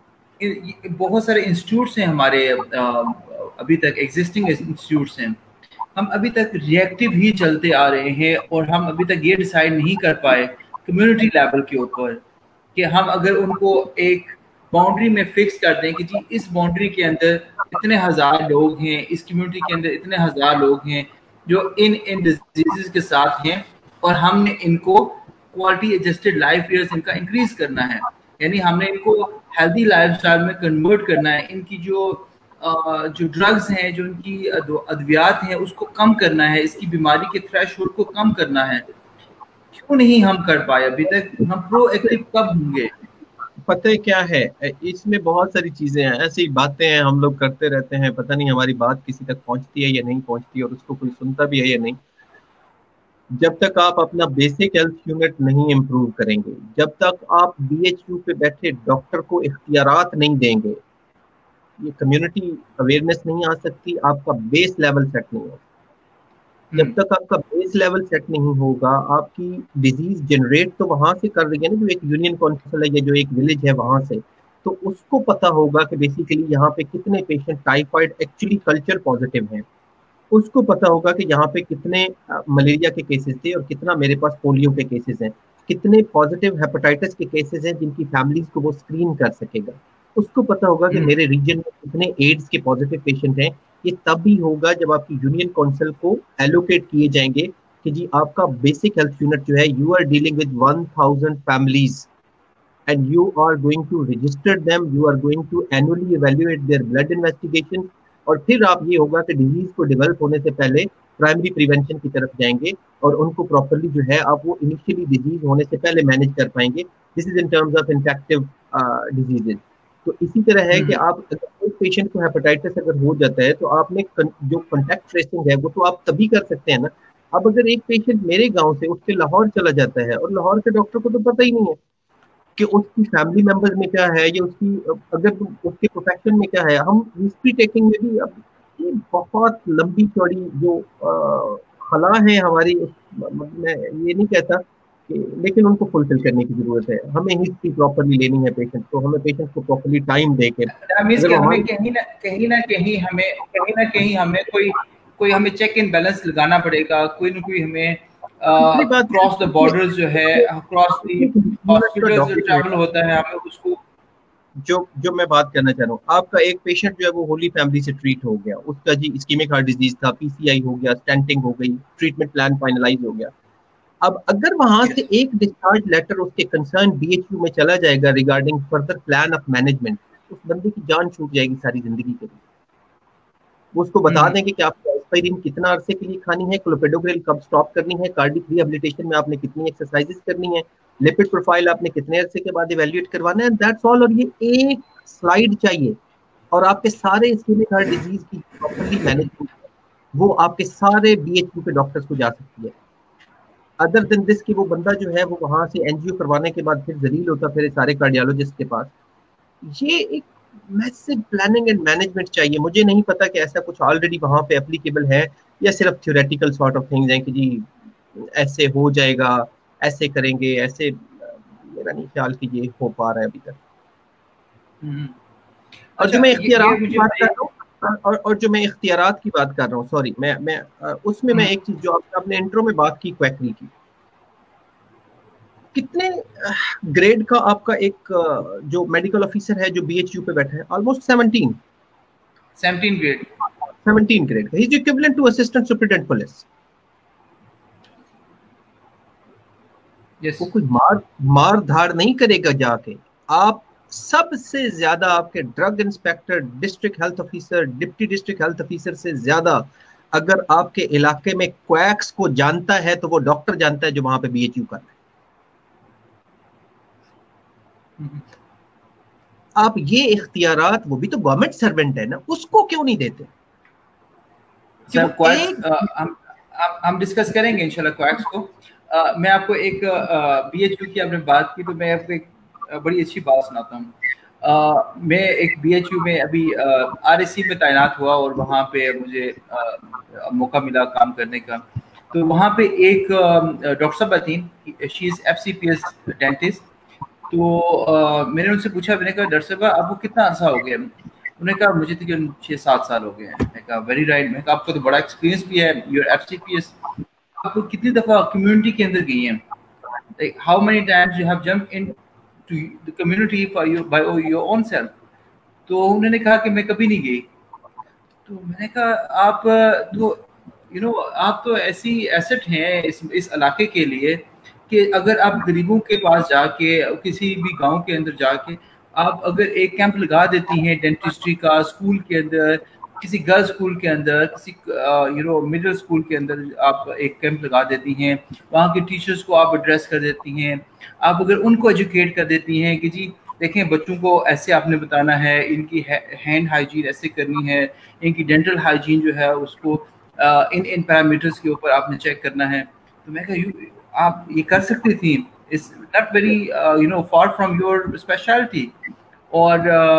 बहुत सारे इंस्टीट्यूट्स हैं हमारे, uh, अभी तक एग्जिस्टिंग इंस्टीट्यूट्स हैं, हम अभी तक रिएक्टिव ही चलते आ रहे हैं. और हम अभी तक ये डिसाइड नहीं कर पाए कम्युनिटी लेवल के ऊपर कि हम अगर उनको एक बाउंड्री में फिक्स कर दें कि जी इस बाउंड्री के अंदर इतने हज़ार लोग हैं, इस कम्युनिटी के अंदर इतने हज़ार लोग हैं जो इन इन डिजीज़ के साथ हैं, और हमने इनको क्वालिटी एडजस्टेड लाइफ ईयर्स इनका इंक्रीज करना है, यानी हमने इनको हेल्दी लाइफस्टाइल में कन्वर्ट करना है. इनकी जो जो ड्रग्स हैं, जो उनकी अद्वियात हैं, उसको कम करना है, इसकी बीमारी के थ्रेशोल्ड को कम करना है. क्यों नहीं हम कर पाए अभी तक? हम प्रोएक्टिव कब होंगे? पता है क्या है, इसमें बहुत सारी चीजें हैं, ऐसी बातें हैं हम लोग करते रहते हैं, पता नहीं हमारी बात किसी तक पहुंचती है या नहीं पहुंचती, और उसको कोई सुनता भी है या नहीं. जब तक आप अपना बेसिक हेल्थ यूनिट नहीं इम्प्रूव करेंगे, जब तक आप बी एच यू पे बैठे डॉक्टर को इख्तियारात नहीं देंगे, ये कम्युनिटी अवेयरनेस नहीं आ सकती, आपका बेस लेवल सेट नहीं होगा. जब तक आपका बेस लेवल सेट नहीं होगा, आपकी डिजीज जनरेट तो वहां से कर रही है ना, जो एक यूनियन काउंसिल है या जो एक विलेज है वहां से, तो उसको पता होगा कि बेसिकली यहाँ पे कितने patient typhoid actually culture positive हैं, उसको पता होगा कि यहाँ पे कितने मलेरिया के केसेस थे और कितना मेरे पास पोलियो के केसेस हैं, कितने पॉजिटिव हेपेटाइटिस के केसेस हैं जिनकी फैमिलीज को वो स्क्रीन कर सकेगा. उसको पता होगा कि मेरे रीजन में कितने एड्स के पॉजिटिव पेशेंट हैं. ये तब भी होगा जब आपकी यूनियन काउंसिल को एलोकेट किए जाएंगे कि जी आपका बेसिक हेल्थ यूनिट जो है, you are dealing with one thousand families and you are going to register them, you are going to annually evaluate their blood investigation, और फिर आप ये होगा कि डिजीज को डेवलप होने से पहले प्राइमरी प्रिवेंशन की तरफ जाएंगे और उनको प्रॉपरली जो है आप वो इनिशियली डिजीज होने से पहले मैनेज कर पाएंगे. This is in terms of infective diseases. तो इसी तरह है कि आप अगर एक पेशेंट को हेपेटाइटिस अगर हो जाता है तो आपने जो कॉन्टैक्ट ट्रेसिंग है वो तो आप तभी कर सकते हैं ना. अब अगर एक पेशेंट मेरे गांव से उठ के लाहौर चला जाता है और लाहौर के डॉक्टर को तो पता ही नहीं है कि उसकी फैमिली मेंबर्स में क्या है या उसकी अगर उसके प्रोफेशन में क्या है. हम हिस्ट्री टेकिंग में भी अब ये बहुत लंबी चौड़ी जो खला है हमारी, मैं ये नहीं कहता कि, लेकिन उनको फुलफिल करने की जरूरत है. हमें हिस्ट्री प्रॉपर्ली लेनी है पेशेंट को, हमें पेशेंट को प्रॉपर्ली टाइम दे के, हमें कहीं ना कहीं ना कहीं हमें कहीं ना कहीं हमें कोई कोई हमें चेक एंड बैलेंस लगाना पड़ेगा. कोई ना कोई हमें क्रॉस द बॉर्डर्स जो है, क्रॉस द हॉस्पिटल्स जो ट्रैवल होता है, हमें उसको जो जो मैं बात करना चाह रहा हूँ, आपका एक पेशेंट जो है वो होली फैमिली से ट्रीट हो गया, उसका जी इस्कीमिक हार्ट डिजीज था, पीसीआई हो गया, स्टेंटिंग हो गई, ट्रीटमेंट प्लान फाइनलाइज हो गया. अब अगर वहां से एक डिस्चार्ज लेटर उसके कंसर्न बीएचयू में चला जाएगा regarding further plan of management, उस बंदे की जान छूट जाएगी सारी जिंदगी के लिए. वो उसको बता देंगे कि आपको एस्पाइरिन कितना अरसे के लिए खानी है, क्लोपेडोग्रेल कब स्टॉप करनी है, कार्डिक रिहेबिलिटेशन में आपने कितनी एक्सरसाइजेस करनी है, लिपिड प्रोफाइल आपने कितने अरसे के बाद इवैल्यूएट करवाना है, दैट्स ऑल. और ये एक स्लाइड चाहिए और आपके सारे इस्कीमिक हार्ट डिजीज की प्रॉपर्ली मैनेजमेंट वो आपके सारे बीएचयू के डॉक्टर्स को जा सकती है. अदर देन दिस कि वो बंदा जो है वो वहां से एनजीओ करवाने के बाद फिर जलील होता फिर सारे कार्डियोलॉजिस्ट के पास. ये एक मैसिव प्लानिंग एंड मैनेजमेंट चाहिए. मुझे नहीं पता कि ऐसा कुछ ऑलरेडी वहां पे एप्लीकेबल है या सिर्फ थ्योरेटिकल सॉर्ट ऑफ थिंग्स हैं कि जी ऐसे हो जाएगा, ऐसे करेंगे, ऐसे. मेरा नहीं ख्याल कि ये हो पा रहा है अभी तक. اور جو میں اختیارات کی بات کر رہا ہوں اور اور جو میں اختیارات کی بات کر رہا ہوں سوری میں میں اس میں میں ایک چیز جو آپ نے انٹرو میں بات کی کویکری کی، کتنے گریڈ کا آپ کا ایک جو میڈیکل آفیسر ہے جو بی ایچ یو پہ بیٹھا ہے almost seventeen seventeen grade seventeen grade کا، he is equivalent to assistant superintendent police. وہ کوئی مار مار دھاڑ نہیں کرے گا جا کے. آپ سب سے زیادہ آپ کے drug inspector, district health officer, deputy district health officer سے زیادہ اگر آپ کے علاقے میں کویکس کو جانتا ہے تو وہ ڈاکٹر جانتا ہے جو وہاں پہ بی ایچ یو کر رہا ہے. آپ یہ اختیارات، وہ بھی تو گورنمنٹ سروینٹ ہے نا، اس کو کیوں نہیں دیتے؟ ہم ڈسکس کریں گے انشاءاللہ کویکس کو. میں آپ کو ایک بی ایچ یو کی آپ نے بات کی تو میں آپ کو ایک بڑی اچھی بات سناتا ہوں. میں ایک بی ایچ یو میں ابھی آر ایس سی میں تعینات ہوا اور وہاں پہ مجھے موقع ملا کام کرنے کا. تو وہاں پہ ایک ڈاکٹر صاحبہ تھیں، she is F C P S dentist. تو میں نے ان سے پوچھا، میں نے کہا ڈاکٹر صاحبہ آپ کو کتنا عرصہ ہو گیا؟ انہوں نے کہا مجھے تقریباً چھ سات سال ہو گئے ہیں. میں نے کہا ویری رائٹ. میں نے کہا آپ کو تو بڑا ایکسپیرینس بھی ہے، you are F C P S. آپ کو کتنی دفعہ کمیونٹی کے اندر گئی ہیں؟ How many times you have jump into the community for your by your own self? تو انہوں نے کہا کہ میں کبھی نہیں گئی. تو میں نے کہا آپ تو یو نو آپ تو ایسی ایسٹ ہیں اس اس علاقے کے لیے کہ اگر آپ غریبوں کے پاس جا کے کسی بھی گاؤں کے اندر جا کے آپ اگر ایک کیمپ لگا دیتی ہیں ڈینٹسٹری کا، اسکول کے اندر، کسی گرلز اسکول کے اندر، کسی یو نو مڈل اسکول کے اندر آپ ایک کیمپ لگا دیتی ہیں، وہاں کے ٹیچرز کو آپ ایڈریس کر دیتی ہیں، آپ اگر ان کو ایجوکیٹ کر دیتی ہیں کہ جی دیکھیں بچوں کو ایسے آپ نے بتانا ہے، ان کی ہینڈ ہائیجین ایسے کرنی ہے، ان کی ڈینٹل ہائیجین جو ہے اس کو ان ان پیرامیٹرز کے اوپر آپ نے چیک کرنا ہے. تو میں کہا آپ یہ کر سکتی تھیں، it's not very you know for from your speciality. اور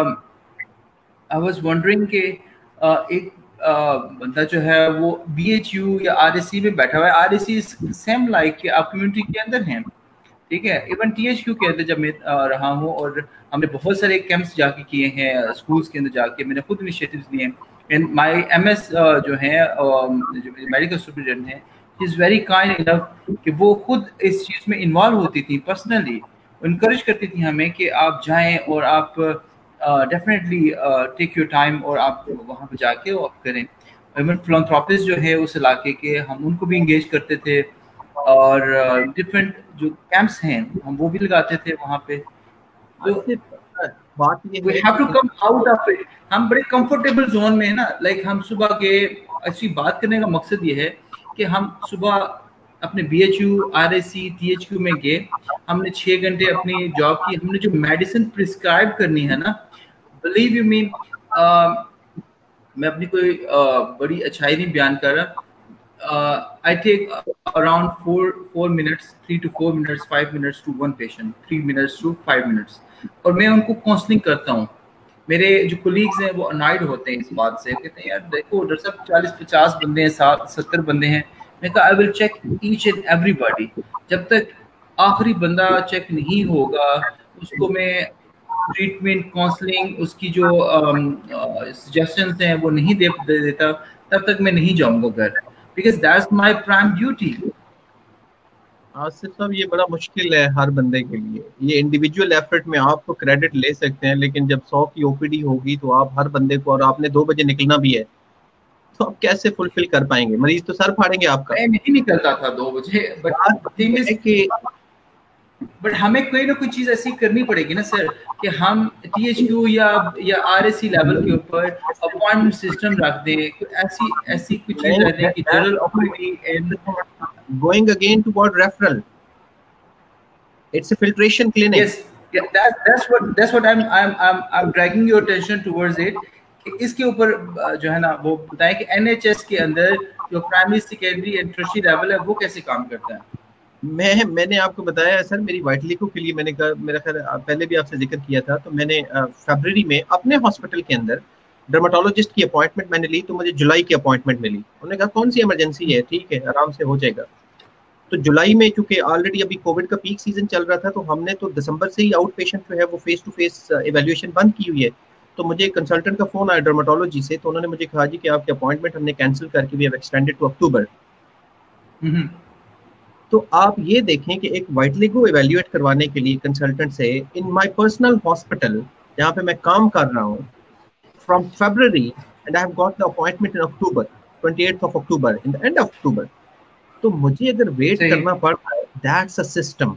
آئی واز ونڈرنگ کہ ایک بندہ جو ہے وہ بی ایچ یو یا آر ایس سی میں بیٹھا ہوا ہے. R S C same like کہ آپ کمیونٹی کے اندر ہیں، ٹھیک ہے. ایون ٹی ایچ کیو کے اندر جب میں رہا ہوں اور ہم نے بہت سارے کیمپس جا کے کیے ہیں اسکولس کے اندر جا کے، میں نے خود انیشیٹوز لیے ہیں. اینڈ مائی ایم ایس جو ہیں جو میڈیکل سپرنٹینڈنٹ ہیں، ہی از ویری کائنڈ انف کہ وہ خود اس چیز میں انوالو ہوتی تھیں، پرسنلی انکریج کرتی تھیں ہمیں کہ آپ جائیں اور آپ ڈیفینیٹلی ٹیک یور ٹائم اور آپ وہاں پہ جا کے آپ کریں. ایون فلانتھراپسٹ جو ہے اس علاقے کے، ہم ان کو بھی انگیج کرتے تھے اور ڈفرینٹ جو کیمپس ہیں ہم وہ بھی لگاتے تھے وہاں پہ. تو بات یہ we have to come out of it. ہم بڑے کمفرٹیبل زون میں ہیں نا. لائک ہم صبح کے ایسی بات کرنے کا مقصد یہ ہے کہ ہم صبح اپنے B H U, R S C, T H Q میں گئے، ہم نے چھ گھنٹے اپنی جاب کی، ہم نے جو میڈیسن پرسکرائب کرنی ہے نا، بلیو یو می، میں اپنی کوئی بڑی اچھائی نہیں بیان کر رہا. I take around four four minutes, three to four minutes, five minutes to one patient, three minutes to five minutes. اور میں ان کو کاؤنسلنگ کرتا ہوں. میرے جو کولیگز ہیں وہ انائڈ ہوتے ہیں اس بات سے، کہتے ہیں یار دیکھو ڈاکٹر صاحب چالیس پچاس بندے ہیں، سات ستر بندے ہیں. میں کہا I will check each and every body. جب تک آخری بندہ چیک نہیں ہوگا اس کو میں ٹریٹمنٹ، کاؤنسلنگ، اس کی جو سجیشنز ہیں وہ نہیں دے دیتا، تب تک میں نہیں جاؤں گا گھر. Because that's my prime duty. Asif صاحب یہ بڑا مشکل ہے ہر بندے کے لیے. یہ انڈیویجول ایفرٹ میں آپ کو کریڈٹ لے سکتے ہیں، لیکن جب سو کی او پی ڈی ہوگی تو آپ ہر بندے کو، اور آپ نے دو بجے نکلنا بھی ہے، تو آپ کیسے فلفل کر پائیں گے؟ مریض تو سر پھاڑیں گے آپ کا. میں نہیں نکلتا تھا دو بجے، بٹ ہمیں کوئی نہ کوئی چیز ایسی کرنی پڑے گی نا سر کہ ہم ٹی ایچ کیو یا یا آر ایس سی لیول کے اوپر اپوائنٹمنٹ سسٹم رکھ دیں، ایسی ایسی کوئی چیز رکھ دیں کہ general operating and going again toward referral, it's a filtration clinic. Yes, yeah, that, that's what that's what I'm I'm I'm I'm dragging your attention towards it. اس کے اوپر جو ہے نا وہ بتائیں کہ این ایچ ایس کے اندر جو primary, secondary and tertiary level ہے وہ کیسے کام کرتا ہے. میں میں نے آپ کو بتایا سر، میری وائٹلیکو کے لیے میں نے کہا، میرا خیال پہلے بھی آپ سے ذکر کیا تھا، تو میں نے فیبرری میں اپنے ہاسپٹل کے اندر ڈرماٹولوجسٹ کی اپوائنٹمنٹ میں نے لی، تو مجھے جولائی کی اپوائنٹمنٹ ملی. انہوں نے کہا کون سی ایمرجنسی ہے، ٹھیک ہے آرام سے ہو جائے گا. تو جولائی میں چونکہ آلریڈی ابھی کووڈ کا پیک سیزن چل رہا تھا، تو ہم نے تو دسمبر سے ہی آؤٹ پیشنٹ جو ہے وہ فیس ٹو فیس ایویلویشن بند کی ہوئی ہے. تو مجھے کنسلٹنٹ کا فون آیا ڈرماٹولوجی سے, تو انہوں نے مجھے کہا جی کہ آپ کی اپوائنٹمنٹ ہم نے کینسل کر کے we have extended to October. تو آپ یہ دیکھیں کہ ایک وائٹلیگو ایویلیویٹ کروانے کے لیے کنسلٹنٹ سے ان مائی پرسنل ہاسپٹل جہاں پہ میں کام کر رہا ہوں from February and I have got the appointment in October twenty eighth of October in the end of October, تو مجھے اگر ویٹ کرنا پڑ رہا ہے, دیٹس اے سسٹم.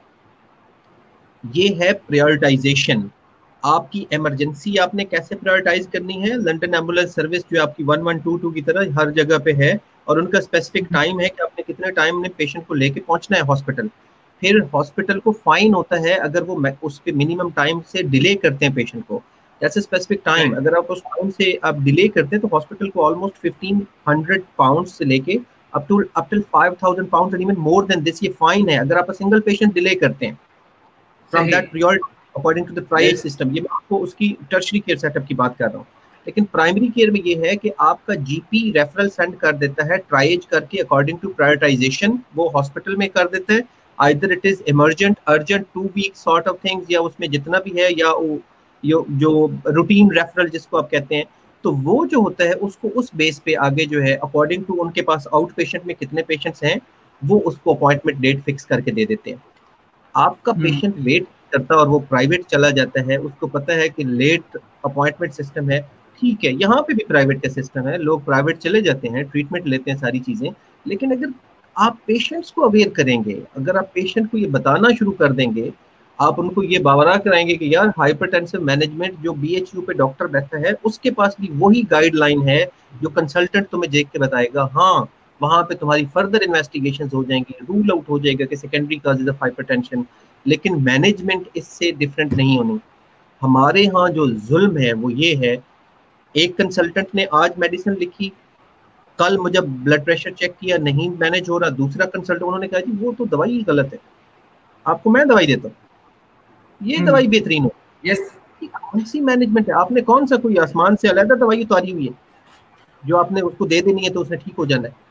یہ ہے پریورٹائزیشن. آپ کی ایمرجنسی آپ نے کیسے پریورٹائز کرنی ہے. لنڈن ایمبولینس سروس جو آپ کی ون ون ٹو ٹو کی طرح ہر جگہ پہ ہے, اور ان کا اسپیسیفک ٹائم ہے کہ آپ نے کتنے ٹائم میں پیشنٹ کو لے کے پہنچنا ہے ہاسپٹل. پھر ہاسپٹل کو فائن ہوتا ہے اگر وہ اس پہ منیمم ٹائم سے ڈیلے کرتے ہیں پیشنٹ کو. جیسے اسپیسیفک ٹائم اگر آپ اس ٹائم سے آپ ڈیلے کرتے ہیں تو ہاسپٹل کو آلموسٹ ففٹین ہنڈریڈ پاؤنڈ سے لے کے up to up till five thousand pound and even more than this, یہ فائن ہے اگر آپ سنگل پیشنٹ ڈیلے کرتے ہیں from that priority according to the triage system. یہ میں آپ کو اس کی ٹرشری کیئر سیٹ اپ کی بات کر رہا ہوں. لیکن پرائمری کیئر میں یہ ہے کہ آپ کا جی پی ریفرل سینڈ کر دیتا ہے ٹرائیج کر کے اکارڈنگ ٹو پرائرٹائزیشن, وہ ہاسپٹل میں کر دیتا ہے either it is emergent, urgent, two week sort of things, یا اس میں جتنا بھی ہے, یا جو روٹین ریفرل جس کو آپ کہتے ہیں, تو وہ جو ہوتا ہے اس کو اس بیس پہ آگے جو ہے اکارڈنگ ٹو ان کے پاس آؤٹ پیشنٹ میں کتنے پیشنٹس ہیں وہ اس کو اپوائنٹمنٹ ڈیٹ فکس کر کے دے دیتے ہیں. آپ کا پیشنٹ ویٹ کرتا اور وہ پرائیویٹ چلا جاتا ہے, اس کو پتا ہے کہ لیٹ اپوائنٹمنٹ سسٹم ہے, ٹھیک ہے, یہاں پہ بھی پرائیویٹ کا سسٹم ہے, لوگ پرائیویٹ چلے جاتے ہیں, ٹریٹمنٹ لیتے ہیں, ساری چیزیں. لیکن اگر آپ پیشنٹس کو اویئر کریں گے, اگر آپ پیشنٹ کو یہ بتانا شروع کر دیں گے, آپ ان کو یہ باورا کرائیں گے کہ یار ہائپر ٹینسو مینجمنٹ جو بی ایچ یو پہ ڈاکٹر بیٹھا ہے اس کے پاس بھی وہی گائیڈ لائن ہے جو کنسلٹنٹ تمہیں دیکھ کے بتائے گا, ہاں وہاں پہ تمہاری فردر انویسٹیگیشنز ہو جائیں گی, رول آؤٹ ہو جائے گا کہ secondary causes of hypertension. لیکن مینجمنٹ اس سے ڈفرینٹ نہیں ہونی. ہمارے ہاں جو ظلم ہے وہ یہ ہے, ایک کنسلٹنٹ نے آج میڈیسن لکھی, کل مجھے بلڈ پریشر چیک کیا نہیں مینج ہو رہا, دوسرا کنسلٹنٹ انہوں نے کہا جی وہ تو دوائی غلط ہے, آپ کو میں دوائی دیتا ہوں, یہ دوائی بہترین ہو. یس, کون سی مینجمنٹ ہے؟ آپ نے کون سا کوئی آسمان سے علیحدہ دوائی اتاری ہوئی ہے جو آپ نے اس کو دے دینی ہے تو اس نے ٹھیک ہو جانا ہے؟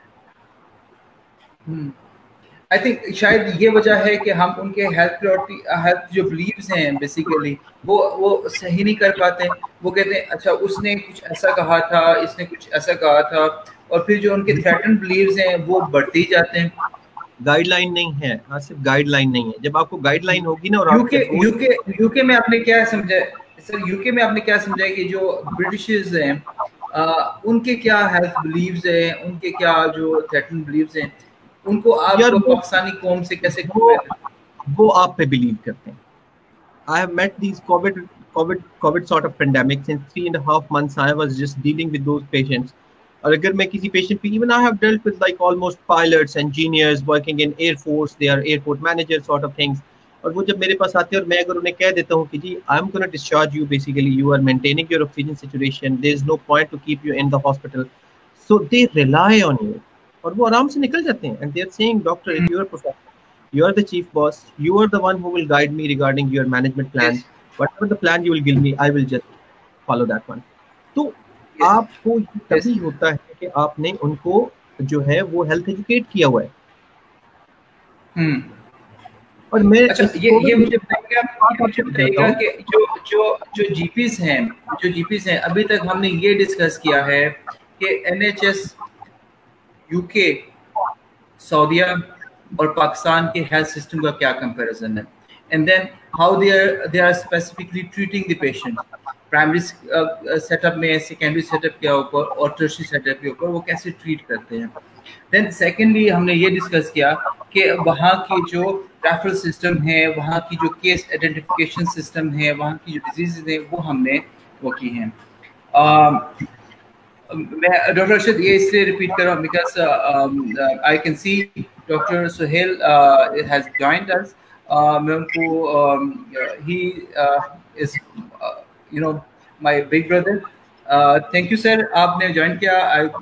آئی تھنک شاید یہ وجہ ہے کہ ہم ان کے ہیلتھ پریورٹی ہیلتھ جو بلیفز ہیں بیسیکلی وہ وہ صحیح نہیں کر پاتے. وہ کہتے ہیں اچھا اس نے کچھ ایسا کہا تھا, اس نے کچھ ایسا کہا تھا, اور پھر جو ان کے تھریٹن بلیفز ہیں وہ بڑھتے ہی جاتے ہیں. گائیڈ لائن نہیں ہے, صرف گائیڈ لائن نہیں ہے. جب آپ کو گائیڈ لائن ہوگی نا, اور یو کے یو کے یو کے میں آپ نے کیا سمجھا سر, یو کے میں آپ نے کیا سمجھا کہ جو برٹشز ہیں ان کے کیا ہیلتھ بلیفز ہیں, ان کے کیا جو تھریٹن بلیفز ہیں, ان کو آپ پاکستانی قوم سے کیسے وہ آپ پہ بلیو کرتے ہیں. I have met these COVID COVID COVID sort of pandemics in three and a half months. I was just dealing with those patients. اور اگر میں کسی پیشنٹ پہ, even I have dealt with like almost pilots, engineers working in air force, they are airport managers sort of things. اور وہ جب میرے پاس آتے ہیں اور میں اگر انہیں کہہ دیتا ہوں کہ جی I'm going to discharge you, basically you are maintaining your oxygen situation, there is no point to keep you in the hospital, so they rely on you. اور وہ آرام سے نکل جاتے ہیں, and they are saying doctor if you are professional, you are the chief boss, you are the one who will guide me regarding your management plan, yes. Whatever the plan you will give me, I will just follow that one. تو yes. آپ کو تبھی yes. ہوتا ہے کہ آپ نے ان کو جو ہے وہ ہیلتھ ایجوکیٹ کیا ہوا ہے. hmm. اور میں یہ یہ مجھے بتائیے گا کہ جو جو جو جی پیز ہیں جو جی پیز ہیں ابھی تک ہم نے یہ ڈسکس کیا ہے کہ این ایچ ایس یو کے, سعودیہ اور پاکستان کے ہیلتھ سسٹم کا کیا کمپیریزن ہے, and then how they are they are specifically treating the patient, primary setup میں, سیکنڈری سیٹ اپ کے اوپر اور ٹرشری سیٹ اپ کے اوپر وہ کیسے ٹریٹ کرتے ہیں. دین سیکنڈلی ہم نے یہ ڈسکس کیا کہ وہاں کی جو ریفرل سسٹم ہے, وہاں کی جو کیس آئیڈینٹیفیکیشن سسٹم ہے, وہاں کی جو ڈیزیزز ہیں وہ ہم نے وہ کی ہیں. میں ڈاکٹر ارشد یہ اس لیے ریپیٹ کر رہا ہوں because I can see doctor Sohail has joined us. میں ان کو he is you know my big brother. Thank you sir, آپ نے جوائن کیا.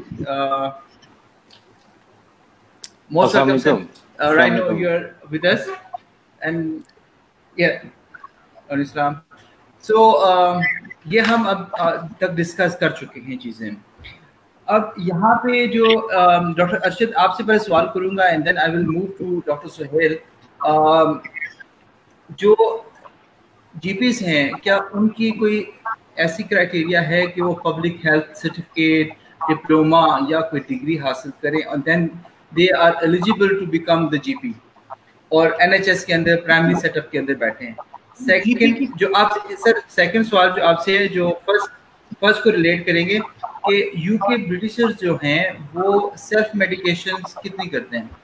Most welcome sir. Right now you are with us and yeah, علیکم السلام. So یہ ہم اب تک ڈسکس کر چکے ہیں چیزیں. اب یہاں پہ جو ڈاکٹر ارشد آپ سے پہلے سوال کروں گا and then I will move to doctor Sohail. جو جی پیز ہیں کیا ان کی کوئی ایسی کرائٹیریا ہے کہ وہ پبلک ہیلتھ سرٹیفکیٹ, ڈپلوما یا کوئی ڈگری حاصل کریں, اور then they are eligible to become the G P, اور این ایچ ایس کے اندر پرائمری سیٹ اپ کے اندر بیٹھے ہیں. سیکنڈ جو آپ سر سیکنڈ سوال جو آپ سے ہے, جو فرسٹ فرسٹ کو ریلیٹ کریں گے کہ یو کے برٹشرز جو ہیں وہ سیلف میڈیکیشن کتنی کرتے ہیں؟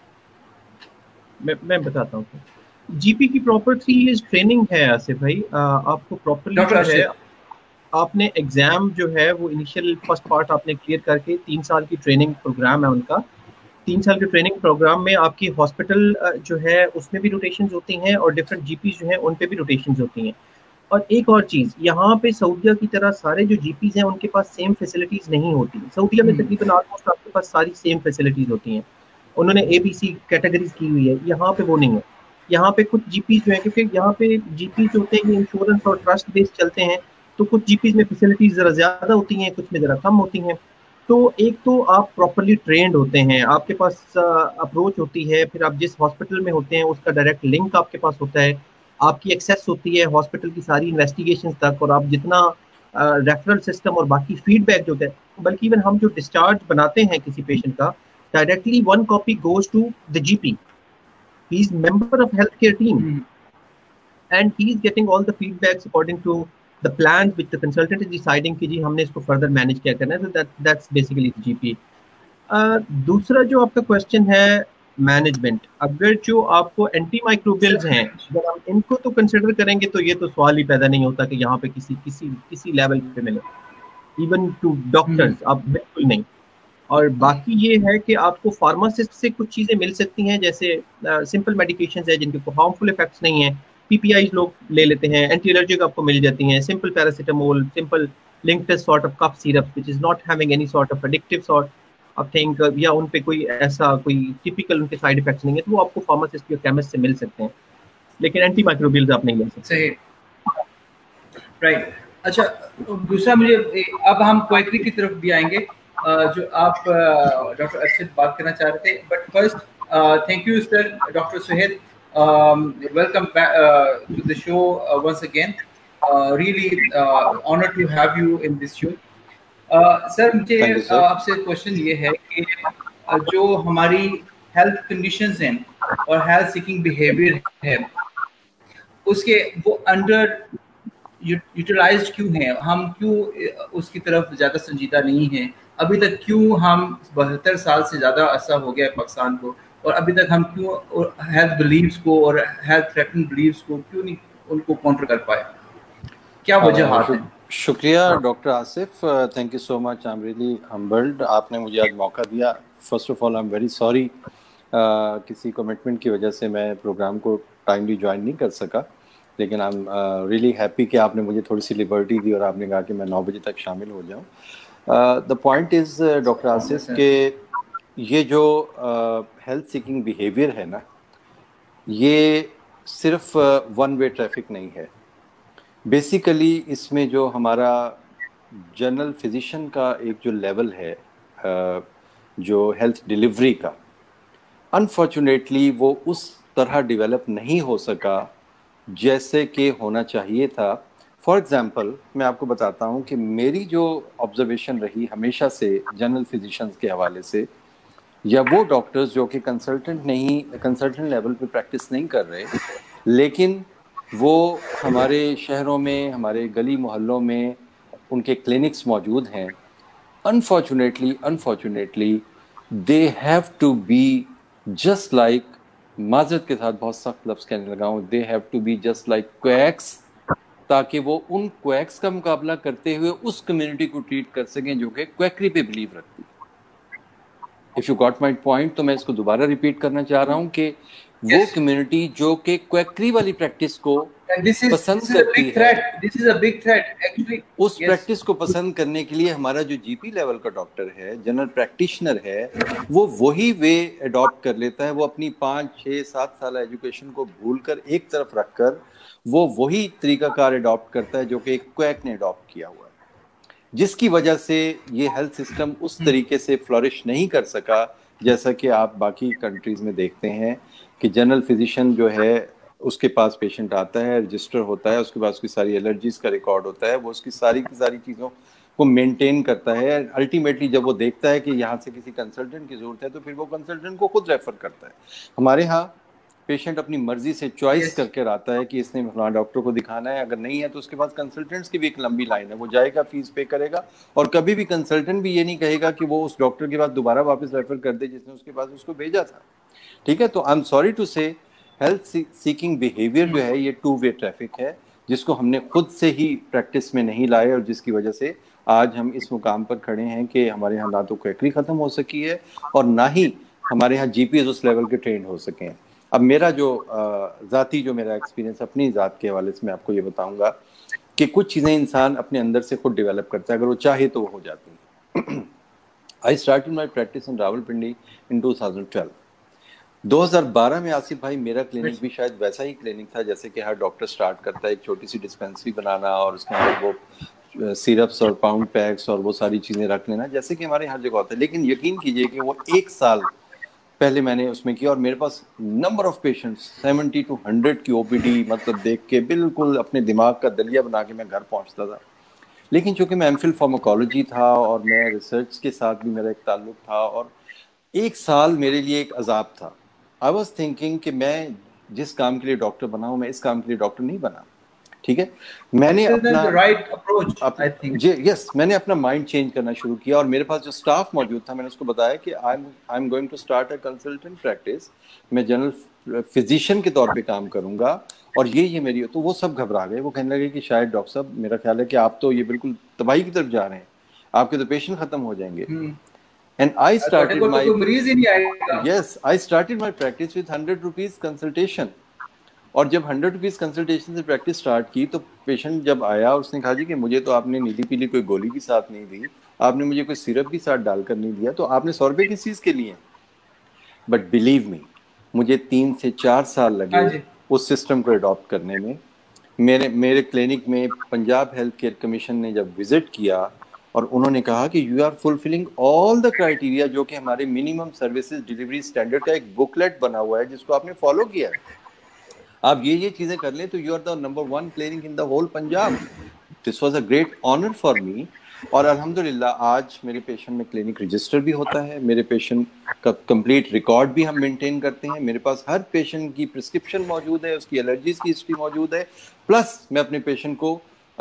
میں میں بتاتا ہوں. جی پی کی پراپر تھری ایئرز ٹریننگ ہے آصف بھائی. آپ کو پراپرلی جو ہے آپ نے ایگزام جو ہے وہ انیشیل فرسٹ پارٹ آپ نے کلیئر کر کے تین سال کی ٹریننگ پروگرام ہے ان کا. تین سال کے ٹریننگ پروگرام میں آپ کی ہاسپٹل جو ہے اس میں بھی روٹیشنز ہوتی ہیں اور ڈفرینٹ جی پیز جو ہیں ان پہ بھی روٹیشنز ہوتی ہیں. اور ایک اور چیز, یہاں پہ سعودیہ کی طرح سارے جو جی پیز ہیں ان کے پاس سیم فیسلٹیز نہیں ہوتی. سعودیہ میں تقریباً آلموسٹ آپ کے پاس ساری سیم فیسلٹیز ہوتی ہیں, انہوں نے اے بی سی کیٹیگریز کی ہوئی ہے. یہاں پہ وہ نہیں ہے. یہاں پہ کچھ جی پیز جو ہیں, کیونکہ یہاں پہ جی پیز جو ہوتے ہیں یہ انشورنس اور ٹرسٹ بیس چلتے ہیں, تو کچھ جی پیز میں فیسلٹیز ذرا زیادہ ہوتی ہیں, کچھ میں ذرا کم ہوتی ہیں. تو ایک تو آپ پراپرلی ٹرینڈ ہوتے ہیں, آپ کے پاس اپروچ ہوتی ہے, پھر آپ جس ہاسپٹل میں ہوتے ہیں اس کا ڈائریکٹ لنک آپ کے پاس ہوتا ہے, آپ کی ایکسیس ہوتی ہے ہاسپٹل کی ساری انویسٹیگیشن تک, اور آپ جتنا ریفرل سسٹم اور باقی فیڈ بیک جو ہے, بلکہ ایون ہم جو ڈسچارج بناتے ہیں کسی پیشنٹ کا, directly one copy goes to the G P. He is member of health care team and he is getting all the feedbacks according to the plans which the consultant is deciding کہ جی ہم نے اس کو further manage کیا کرنا ہے. so that that's basically the جی پی. دوسرا جو آپ کا کوشچن ہے مینجمنٹ, اگر جو آپ کو اینٹی مائکروبیلز ہیں اگر ہم ان کو تو کنسیڈر کریں گے تو یہ تو سوال ہی پیدا نہیں ہوتا کہ یہاں پہ کسی کسی کسی لیول پہ ملے, ایون ٹو ڈاکٹرز آپ بالکل نہیں. اور باقی یہ ہے کہ آپ کو فارماسسٹ سے کچھ چیزیں مل سکتی ہیں, جیسے سمپل میڈیکیشنز ہیں جن کے کوئی ہارمفل افیکٹس نہیں ہیں, پی پی آئیز لوگ لے لیتے ہیں, اینٹی الرجک آپ کو مل جاتی ہیں, simple paracetamol, simple linctus sort of cough syrup which is not having any sort of addictive sort of thing, یا ان پہ کوئی ایسا کوئی ٹیپیکل ان کے سائیڈ افیکٹس نہیں ہیں, تو وہ آپ کو فارماسسٹ یا کیمسٹ سے مل سکتے ہیں, لیکن اینٹی مائکروبیلز آپ نہیں لے سکتے. صحیح, رائٹ. اچھا, دوسرا مجھے اب ہم کوئکری کی طرف بھی آئیں گے جو آپ ڈاکٹر ارشد بات کرنا چاہ رہے تھے, but first thank you sir doctor Sohail. Um, welcome back uh, to the show uh, once again. Uh, really uh, honored to have you in this show. Uh, sir, مجھے آپ سے کوشچن یہ ہے کہ جو ہماری ہیلتھ کنڈیشنز ہیں اور ہیلتھ سیکنگ بیہیویئر ہے اس کے وہ انڈر یوٹیلائزڈ کیوں ہیں, ہم کیوں اس کی طرف زیادہ سنجیدہ نہیں ہیں ابھی تک, کیوں ہم بہتر سال سے زیادہ عرصہ ہو گیا پاکستان کو, اور ابھی تک ہم کیوں ہیلتھ بلیفس کو اور ہیلتھ تھریٹنگ بلیفس کو کیوں نہیں ان کو کاؤنٹر کر پائے, کیا وجوہات ہیں؟ شکریہ doctor Asif, thank you so much, I am really humbled. آپ نے مجھے آج موقع دیا. First of all I am very sorry, کسی کمٹمنٹ کی وجہ سے میں پروگرام کو ٹائملی جوائن نہیں کر سکا, لیکن آئی ایم ریئلی ہیپی کہ آپ نے مجھے تھوڑی سی لبرٹی دی اور آپ نے کہا کہ میں نو بجے تک شامل ہو جاؤں. The point is doctor Asif کہ یہ جو ہیلتھ سیکنگ بیہیویئر ہے نا, یہ صرف ون وے ٹریفک نہیں ہے. بیسیکلی اس میں جو ہمارا جنرل فزیشین کا ایک جو لیول ہے جو ہیلتھ ڈیلیوری کا, انفارچونیٹلی وہ اس طرح ڈیولپ نہیں ہو سکا جیسے کہ ہونا چاہیے تھا. فار ایگزامپل میں آپ کو بتاتا ہوں کہ میری جو آبزرویشن رہی ہمیشہ سے جنرل فزیشنز کے حوالے سے, یا وہ ڈاکٹرز جو کہ کنسلٹنٹ نہیں کنسلٹنٹ لیول پہ پریکٹس نہیں کر رہے لیکن وہ ہمارے شہروں میں ہمارے گلی محلوں میں ان کے کلینکس موجود ہیں, unfortunately unfortunately they have to be just like, معذرت کے ساتھ بہت سخت لفظ کہنے لگا ہوں, they have to be just like quacks, تاکہ وہ ان کویکس کا مقابلہ کرتے ہوئے اس کمیونٹی کو ٹریٹ کر سکیں جو کہ کویکری پہ بلیو رکھتی ہے. If you got my point, تو میں اس کو دوبارہ ریپیٹ کرنا چاہ رہا ہوں کہ وہ کمیونٹی جو کہ کویکری والی پریکٹس کو پسند کرتی ہے, اس پریکٹس کو پسند کرنے کے لیے ہمارا جو جی پی لیول کا ڈاکٹر ہے, جنرل پریکٹیشنر ہے, وہ وہی وے اڈاپٹ کر لیتا ہے. وہ اپنی پانچ چھ سات سالہ ایجوکیشن کو بھول کر ایک طرف رکھ کر وہ وہی طریقہ کار اڈاپٹ کرتا ہے جو کہ ایک کویک نے اڈاپٹ کیا ہوا ہے, جس کی وجہ سے یہ ہیلتھ سسٹم اس طریقے سے فلورش نہیں کر سکا جیسا کہ آپ باقی کنٹریز میں دیکھتے ہیں کہ جنرل فزیشین جو ہے اس کے پاس پیشنٹ آتا ہے, رجسٹر ہوتا ہے, اس کے بعد اس کی ساری الرجیز کا ریکارڈ ہوتا ہے, وہ اس کی ساری کی ساری چیزوں کو مینٹین کرتا ہے. الٹیمیٹلی جب وہ دیکھتا ہے کہ یہاں سے کسی کنسلٹنٹ کی ضرورت ہے تو پھر وہ کنسلٹنٹ کو خود ریفر کرتا ہے. ہمارے ہاں پیشنٹ اپنی مرضی سے چوائس کر کے آتا ہے کہ اس نے فلاں ڈاکٹر کو دکھانا ہے, اگر نہیں ہے تو اس کے پاس کنسلٹنٹس کی بھی ایک لمبی لائن ہے, وہ جائے گا, فیس پے کرے گا, اور کبھی بھی کنسلٹنٹ بھی یہ نہیں کہے گا کہ وہ اس ڈاکٹر کے پاس دوبارہ واپس ریفر کر دے جس نے اس کے پاس اس کو بھیجا تھا. ٹھیک ہے, تو I am sorry to say health seeking behaviour جو ہے یہ ٹو وے ٹریفک ہے, جس کو ہم نے خود سے ہی پریکٹس میں نہیں لائے, اور جس کی وجہ سے آج ہم اس مقام پر کھڑے ہیں کہ ہمارے یہاں نہ تو کوئیکری ختم ہو سکی ہے اور نہ ہی ہمارے یہاں جی پی ایس اس لیول کے ٹرینڈ ہو سکے ہیں. اب میرا جو ذاتی جو میرا ایکسپیرینس اپنی ذات کے حوالے سے میں آپ کو یہ بتاؤں گا کہ کچھ چیزیں انسان اپنے اندر سے خود ڈیولپ کرتا ہے, اگر وہ چاہے تو وہ ہو جاتی ہیں. I started my practice in Rawalpindi in two thousand twelve. دو ہزار بارہ میں آصف بھائی میرا کلینک بھی شاید ویسا ہی کلینک تھا جیسے کہ ہر ڈاکٹر سٹارٹ کرتا ہے, ایک چھوٹی سی ڈسپینسری بنانا اور اس کے اندر وہ سیرپس اور پاؤنڈ پیکس اور وہ ساری چیزیں رکھ لینا جیسے کہ ہمارے ہر جگہ ہوتا ہے. لیکن یقین کیجئے کہ وہ ایک سال پہلے میں نے اس میں کیا, اور میرے پاس number of patients seventy to hundred کی او پی ڈی مطلب دیکھ کے بالکل اپنے دماغ کا دلیا بنا کے میں گھر پہنچتا تھا. لیکن چونکہ میں ایم فل فارماکالوجی تھا اور میں ریسرچ کے ساتھ بھی میرا ایک تعلق تھا, اور ایک سال میرے لیے ایک عذاب تھا. آئی واز تھنکنگ کہ میں جس کام کے لیے ڈاکٹر بنا ہوں میں اس کام کے لیے ڈاکٹر نہیں بنا. ٹھیک ہے, میں نے اپنا جی یس میں نے اپنا مائنڈ چینج کرنا شروع کیا, اور میرے پاس جو اسٹاف موجود تھا میں نے اس کو بتایا کہ I am going to start a consultant practice, میں جنرل فزیشین کے طور پہ کام کروں گا, اور یہ یہ میری. تو وہ سب گھبرا گئے, وہ کہنے لگے کہ شاید ڈاکٹر صاحب میرا خیال ہے کہ آپ تو یہ بالکل تباہی کی طرف جا رہے ہیں, آپ کے تو پیشنٹ ختم ہو جائیں گے. And I started my yes I started my practice with hundred rupees consultation. اور جب ہنڈریڈ روپیز کنسلٹیشن سے پریکٹس اسٹارٹ کی تو پیشنٹ جب آیا اس نے کہا جی کہ مجھے تو آپ نے نیلی پیلی کوئی گولی بھی ساتھ نہیں دی, آپ نے مجھے کوئی سیرپ بھی ساتھ ڈال کر نہیں دیا, تو آپ نے سو روپے کس چیز کے لیے. بٹ بلیو می مجھے تین سے چار سال لگے اس سسٹم کو اڈاپٹ کرنے میں. میرے میرے کلینک میں پنجاب ہیلتھ کیئر کمیشن نے جب وزٹ کیا اور انہوں نے کہا کہ you are fulfilling all the criteria, جو کہ ہمارے منیمم سروسز ڈیلیوری اسٹینڈرڈ کا ایک بکلیٹ بنا ہوا ہے جس کو آپ نے فالو کیا ہے, آپ یہ یہ چیزیں کر لیں تو you are the number one clinic in the whole Punjab. This was a great honour for me. اور الحمدللہ آج میرے پیشنٹ میں کلینک رجسٹر بھی ہوتا ہے, میرے پیشنٹ کا کمپلیٹ ریکارڈ بھی ہم مینٹین کرتے ہیں, میرے پاس ہر پیشنٹ کی پرسکرپشن موجود ہے, اس کی الرجیز کی ہسٹری موجود ہے, پلس میں اپنے پیشنٹ کو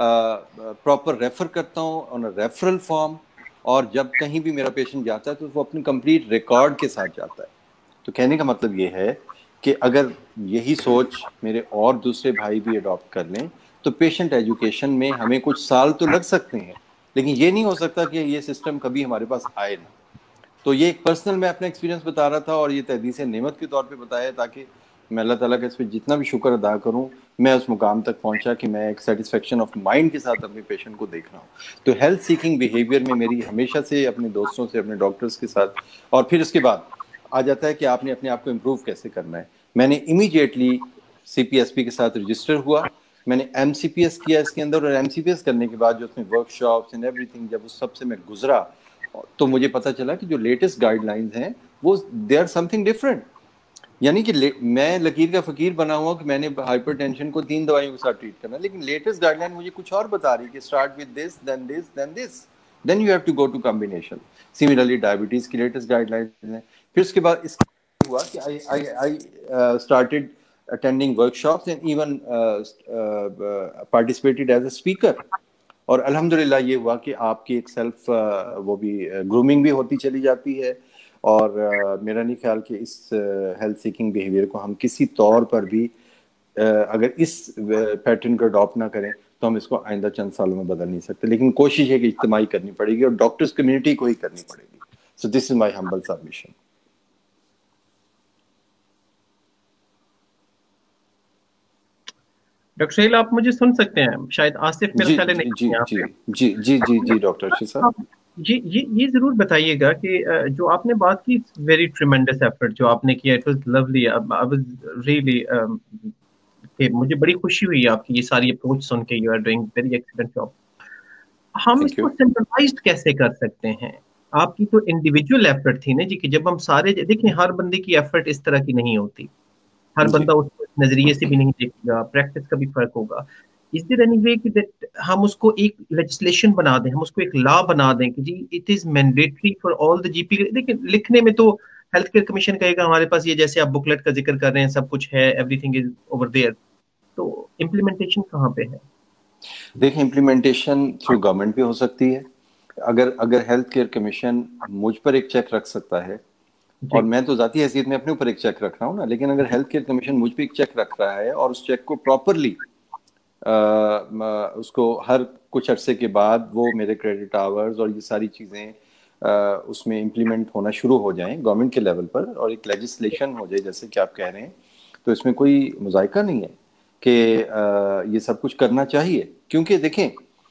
پراپر ریفر کرتا ہوں آن اے ریفرل فارم, اور جب کہیں بھی میرا پیشنٹ جاتا ہے تو وہ اپنی کمپلیٹ ریکارڈ کے ساتھ جاتا ہے. تو کہنے کا مطلب یہ ہے کہ اگر یہی سوچ میرے اور دوسرے بھائی بھی اڈاپٹ کر لیں تو پیشنٹ ایجوکیشن میں ہمیں کچھ سال تو لگ سکتے ہیں, لیکن یہ نہیں ہو سکتا کہ یہ سسٹم کبھی ہمارے پاس آئے نہ. تو یہ ایک پرسنل میں اپنا ایکسپیرینس بتا رہا تھا, اور یہ تحدیث نعمت کے طور پہ بتایا تاکہ میں اللہ تعالیٰ کا اس پہ جتنا بھی شکر ادا کروں میں اس مقام تک پہنچا کہ میں ایک سیٹسفیکشن آف مائنڈ کے ساتھ اپنے پیشنٹ کو دیکھ رہا ہوں. تو ہیلتھ سیکنگ بیہیویئر میں میری ہمیشہ سے اپنے دوستوں سے, اپنے ڈاکٹرز کے ساتھ, اور پھر اس کے بعد آ جاتا ہے کہ آپ نے اپنے آپ کو امپروو کیسے کرنا ہے. میں نے امیڈیٹلی سی پی ایس پی کے ساتھ رجسٹر ہوا, میں نے ایم سی پی ایس کیا اس کے اندر, اور ایم سی پی ایس کرنے کے بعد جو اس میں workshops and everything جب اس سب سے میں گزرا تو مجھے پتہ چلا کہ جو لیٹسٹ گائیڈ لائنز ہیں وہ they are something different. یعنی کہ میں لکیر کا فقیر بنا ہوا کہ میں نے ہائپر ٹینشن کو تین دوائیوں کے ساتھ ٹریٹ کرنا, لیکن لیٹسٹ گائیڈ لائن مجھے کچھ اور بتا رہی کہ start with this then this then this then you have to go to combination. Similarly diabetes کی لیٹسٹ گائیڈ لائنز ہیں. پھر اس کے بعد اس ہوا کہ I I I started attending workshops and even participated as a speaker, اور الحمدللہ یہ ہوا کہ آپ کی ایک سیلف وہ بھی گرومنگ بھی ہوتی چلی جاتی ہے. اور میرا نہیں خیال کہ اس ہیلتھ سیکنگ بیہیویئر کو ہم کسی طور پر بھی اگر اس پیٹرن کو اڈاپٹ نہ کریں تو ہم اس کو آئندہ چند سالوں میں بدل نہیں سکتے, لیکن کوشش ہے کہ اجتماعی کرنی پڑے گی اور ڈاکٹرز کمیونٹی کو ہی کرنی پڑے گی. سو this is my humble submission. Doctor شہیل آپ مجھے سن سکتے ہیں؟ شاید آصف میرے خیال نہیں. جی جی جی جی جی جی ڈاکٹر ارشد صاحب جی یہ یہ ضرور بتائیے گا کہ جو آپ نے بات کی ویری ٹریمنڈس ایفرٹ جو آپ نے کیا, it was lovely, I was really کہ مجھے بڑی خوشی ہوئی آپ کی یہ ساری اپروچ سن کے. You are doing very excellent job. ہم اس کو سینٹرلائزڈ کیسے کر سکتے ہیں؟ آپ کی تو انڈیویجول ایفرٹ تھی نا جی, کہ جب ہم سارے دیکھیں ہر بندے کی ایفرٹ اس طرح کی نہیں ہوتی, ہر بندہ اس کو نظریے سے بھی نہیں دیکھے گا, پریکٹس کا بھی فرق ہوگا. Is there any way کہ ہم اس کو ایک لیجسلیشن بنا دیں, ہم اس کو ایک لا بنا دیں کہ جی it is mandatory for all the G P. دیکھیں لکھنے میں تو ہیلتھ کیئر کمیشن کہے گا ہمارے پاس یہ جیسے آپ بکلیٹ کا ذکر کر رہے ہیں سب کچھ ہے, everything is over there, تو امپلیمنٹیشن کہاں پہ ہے؟ دیکھیں امپلیمنٹیشن تھرو گورنمنٹ بھی ہو سکتی ہے. اگر اگر ہیلتھ کیئر کمیشن مجھ پر ایک چیک رکھ سکتا ہے, اور میں تو ذاتی حیثیت میں اپنے اوپر ایک چیک رکھ رہا ہوں نا, لیکن اگر ہیلتھ کیئر کمیشن مجھ پہ ایک چیک رکھ رہا ہے اور اس چیک کو پراپرلی اس کو ہر کچھ عرصے کے بعد وہ میرے کریڈٹ آورز اور یہ ساری چیزیں اس میں امپلیمنٹ ہونا شروع ہو جائیں گورنمنٹ کے لیول پر, اور ایک لیجسلیشن ہو جائے جیسے کہ آپ کہہ رہے ہیں, تو اس میں کوئی مذائقہ نہیں ہے کہ یہ سب کچھ کرنا چاہیے. کیونکہ دیکھیں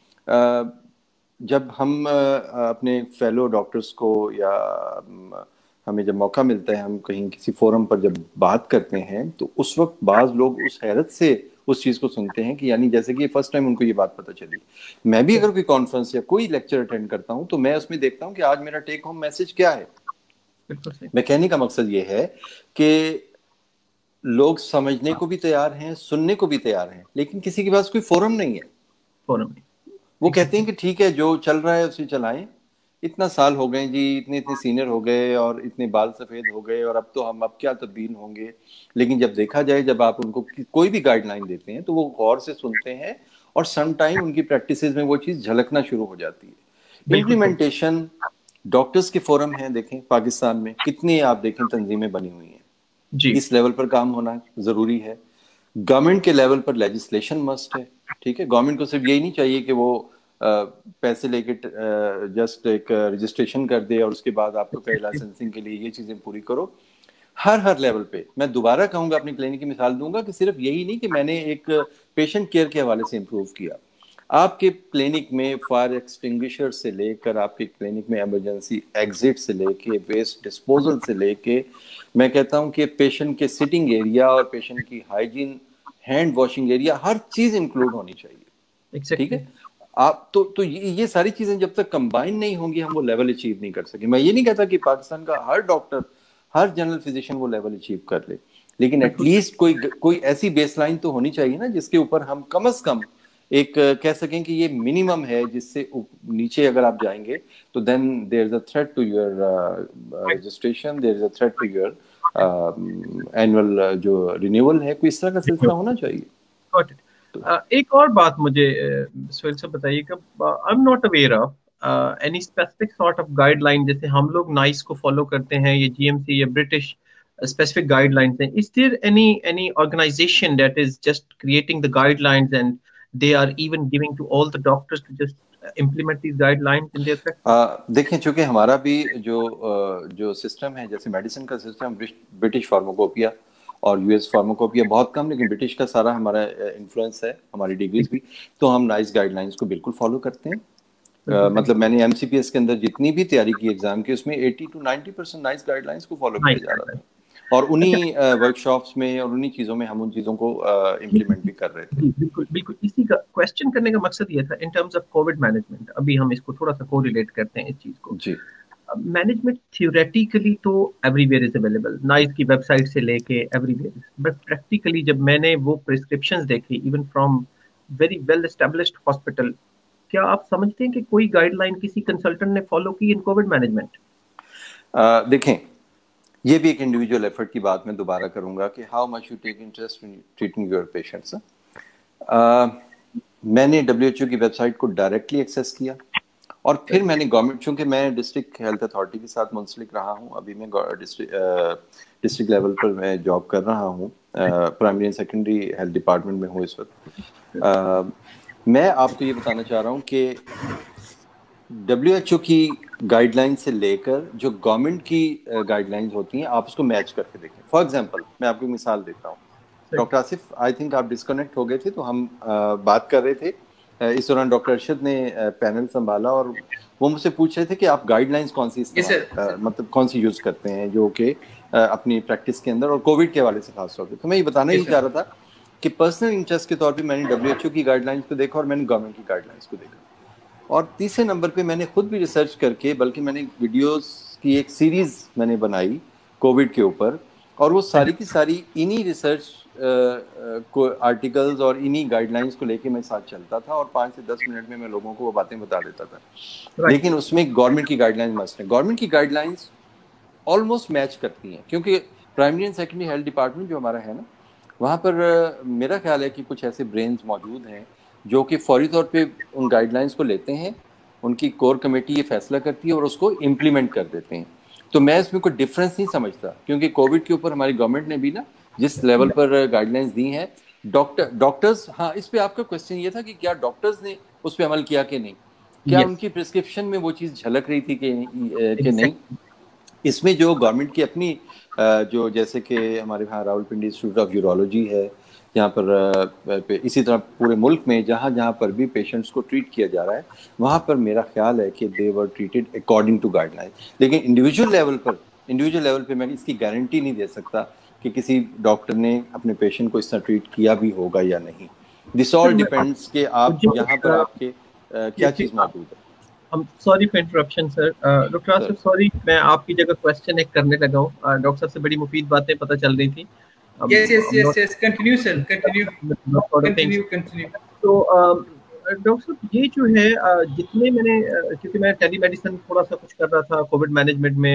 جب ہم اپنے فیلو ڈاکٹرز کو یا ہمیں جب موقع ملتا ہے ہم کہیں کسی فورم پر جب بات کرتے ہیں تو اس وقت بعض لوگ اس حیرت سے اس چیز کو سنتے ہیں کہ یعنی جیسے کہ فرسٹ ٹائم ان کو یہ بات پتہ چلی. میں بھی اگر کوئی کانفرنس یا کوئی لیکچر اٹینڈ کرتا ہوں تو میں اس میں دیکھتا ہوں کہ آج میرا ٹیک ہوم میسج کیا ہے. میں کہنے کا مقصد یہ ہے کہ لوگ سمجھنے کو بھی تیار ہیں, سننے کو بھی تیار ہیں, لیکن کسی کے پاس کوئی فورم نہیں ہے. فورم نہیں, وہ کہتے ہیں کہ ٹھیک ہے جو چل رہا ہے اسے چلائیں, اتنا سال ہو گئے جی, اتنے اتنے سینئر ہو گئے اور اتنے بال سفید ہو گئے اور اب تو ہم اب کیا تبدیل ہوں گے. لیکن جب دیکھا جائے جب آپ ان کو کوئی بھی گائیڈ لائن دیتے ہیں تو وہ غور سے سنتے ہیں اور سم ٹائم ان کی پریکٹسز میں وہ چیز جھلکنا شروع ہو جاتی ہے. امپلیمنٹیشن ڈاکٹرز کے فورم ہیں, دیکھیں پاکستان میں کتنی آپ دیکھیں تنظیمیں بنی ہوئی ہیں, جی اس لیول پر کام ہونا ضروری ہے. گورنمنٹ کے لیول پر لیجسلیشن مسٹ ہے. ٹھیک ہے, گورنمنٹ کو صرف یہی نہیں چاہیے کہ وہ پیسے لے کے جسٹ ایک رجسٹریشن کر دے اور اس کے بعد آپ کو کہے لائسنسنگ کے لیے یہ چیزیں پوری کرو. ہر ہر لیول پہ میں دوبارہ کہوں گا, اپنی کلینک کی مثال دوں گا کہ صرف یہی نہیں کہ میں نے ایک پیشنٹ کیئر کے حوالے سے امپروو کیا. آپ کے کلینک میں فائر ایکسٹنگوشر سے لے کر آپ کے کلینک میں ایمرجنسی ایگزٹ سے لے کے ویسٹ ڈسپوزل سے لے کے میں کہتا ہوں کہ پیشنٹ کے سٹنگ ایریا اور پیشنٹ کی ہائیجین, ہینڈ واشنگ ایریا, ہر چیز انکلوڈ ہونی چاہیے. ٹھیک ہے, آپ تو تو یہ ساری چیزیں جب تک کمبائن نہیں ہوں گی ہم وہ لیول اچیو نہیں کر سکیں. میں یہ نہیں کہتا کہ پاکستان کا ہر ڈاکٹر ہر جنرل فزیشین وہ لیول اچیو کر لے, لیکن ایٹ لیسٹ کوئی کوئی ایسی بیس لائن تو ہونی چاہیے نا جس کے اوپر ہم کم از کم ایک کہہ سکیں کہ یہ منیمم ہے, جس سے نیچے اگر آپ جائیں گے تو then there is a threat to your registration, there is a threat to your annual جو رینیول ہے. کوئی اس طرح کا سلسلہ ہونا چاہیے. ایک اور بات مجھے سہیل صاحب بتائیے کہ I am not aware of any specific sort of guideline, جیسے ہم لوگ نائس کو فالو کرتے ہیں, یہ جی ایم سی یا برٹش اسپیسیفک گائیڈ لائنس ہیں. Is there any any organization that is just creating the guidelines and they are even giving to all the doctors to just implement these guidelines in their practice? دیکھیں چونکہ ہمارا بھی جو جو system ہے, جیسے medicine کا system British pharmacopoeia اور یو ایس فارماکوپیا بہت کم, لیکن برٹش کا سارا ہمارا انفلوئنس ہے, ہماری ڈگریز بھی, تو ہم نائس گائیڈ لائنس کو بالکل فالو کرتے ہیں. مطلب میں نے ایم سی پی ایس کے اندر جتنی بھی تیاری کی ایگزام کی اس میں eighty to ninety percent NICE guidelines کو فالو کیا جا رہا تھا, اور انہی ورک شاپس میں اور انہی چیزوں میں ہم ان چیزوں کو امپلیمنٹ بھی کر رہے تھے. بالکل بالکل اسی کا کوشچن کرنے کا مقصد یہ تھا in terms of COVID management. ابھی ہم اس کو تھوڑا سا کو ریلیٹ کرتے ہیں اس چیز کو. جی, مینجمنٹ تھیوریٹیکلی تو everywhere is available, NICE کی ویب سائٹ سے لے کے ایوری ویئر, بٹ پریکٹیکلی جب میں نے وہ پرسکرپشنز دیکھی even from very well established hospital, کیا آپ سمجھتے ہیں کہ کوئی گائیڈ لائن کسی کنسلٹنٹ نے فالو کی ان کووڈ مینجمنٹ؟ دیکھیں یہ بھی ایک انڈیویجول ایفرٹ کی بات میں دوبارہ کروں گا کہ how much you take interest in treating your patients. میں نے ڈبلیو ایچ او کی ویب سائٹ کو ڈائریکٹلی ایکسیس کیا, اور پھر میں نے گورنمنٹ, چونکہ میں ڈسٹرکٹ ہیلتھ اتھارٹی کے ساتھ منسلک رہا ہوں, ابھی میں ڈسٹرکٹ لیول پر میں جاب کر رہا ہوں, primary and secondary health department میں ہوں اس وقت. میں آپ کو یہ بتانا چاہ رہا ہوں کہ ڈبلیو ایچ او کی گائیڈ لائن سے لے کر جو گورنمنٹ کی گائیڈ لائنز ہوتی ہیں آپ اس کو میچ کر کے دیکھیں. فار ایگزامپل میں آپ کو مثال دیتا ہوں. ڈاکٹر آصف, آئی تھنک آپ ڈسکنیکٹ ہو گئے تھے, تو ہم بات کر رہے تھے اس دوران. ڈاکٹر ارشد نے پینل سنبھالا اور وہ مجھ سے پوچھ رہے تھے کہ آپ گائیڈ لائنز کون سی استعمال مطلب کون سی یوز کرتے ہیں جو کہ اپنی پریکٹس کے اندر, اور کووڈ کے حوالے سے خاص طور پہ. تو میں یہ بتانا ہی چاہ رہا تھا کہ پرسنل انٹرسٹ کے طور پہ میں نے ڈبلیو ایچ او کی گائیڈ لائنس کو دیکھا اور میں نے گورنمنٹ کی گائیڈ لائنس کو دیکھا, اور تیسرے نمبر پہ میں نے خود بھی ریسرچ کر کے, بلکہ میں نے ویڈیوز کی ایک سیریز میں نے بنائی کووڈ کے اوپر, اور وہ ساری کی ساری انہی ریسرچ کو آرٹیکلز اور انہی گائیڈ لائنس کو لے کے میں ساتھ چلتا تھا اور پانچ سے دس منٹ میں میں لوگوں کو وہ باتیں بتا دیتا تھا. لیکن اس میں گورنمنٹ کی گائیڈ لائنس مسٹ ہیں. گورنمنٹ کی گائیڈ لائنس آلموسٹ میچ کرتی ہیں, کیونکہ primary and secondary health department جو ہمارا ہے نا, وہاں پر میرا خیال ہے کہ کچھ ایسے برینز موجود ہیں جو کہ فوری طور پہ ان گائیڈ لائنس کو لیتے ہیں, ان کی کور کمیٹی یہ فیصلہ کرتی ہے اور اس کو امپلیمنٹ کر دیتے ہیں. تو میں اس میں کوئی ڈفرینس نہیں سمجھتا, کیونکہ کووڈ کے اوپر ہماری گورنمنٹ نے بھی نا جس لیول پر گائیڈ لائنس دی ہیں, ڈاکٹر ڈاکٹرز ہاں اس پہ آپ کا کوشچن یہ تھا کہ کیا ڈاکٹرز نے اس پہ عمل کیا کہ نہیں, کیا ان کی پرسکرپشن میں وہ چیز جھلک رہی تھی کہ کہ نہیں. اس میں جو گورنمنٹ کی اپنی جو جیسے کہ ہمارے یہاں Rawalpindi institute of urology ہے, یہاں پر اسی طرح پورے ملک میں جہاں جہاں پر بھی پیشنٹس کو ٹریٹ کیا جا رہا ہے وہاں پر میرا خیال ہے کہ they were treated according to guideline لائن. لیکن انڈیویجول لیول پر انڈیویجول لیول پہ میں اس کی گارنٹی نہیں دے سکتا کہ کسی ڈاکٹر نے اپنے پیشنٹ کو اس طرح ٹریٹ کیا بھی ہوگا یا نہیں. دس آل ڈیپینڈس کہ آپ یہاں پر آپ کے کیا چیز موجود ہے. Sorry for interruption sir. Doctor Asif sorry, میں آپ کی جگہ کوشچن ایک کرنے لگا ہوں. ڈاکٹر صاحب سے بڑی مفید باتیں پتہ چل رہی تھی. Yes, yes, yes, yes. Continue, sir. Continue. Continue, continue. تو ڈاکٹر صاحب یہ جو ہے جتنے میں نے, کیونکہ میں ٹیلی میڈیسن تھوڑا سا کچھ کر رہا تھا کووڈ مینجمنٹ میں,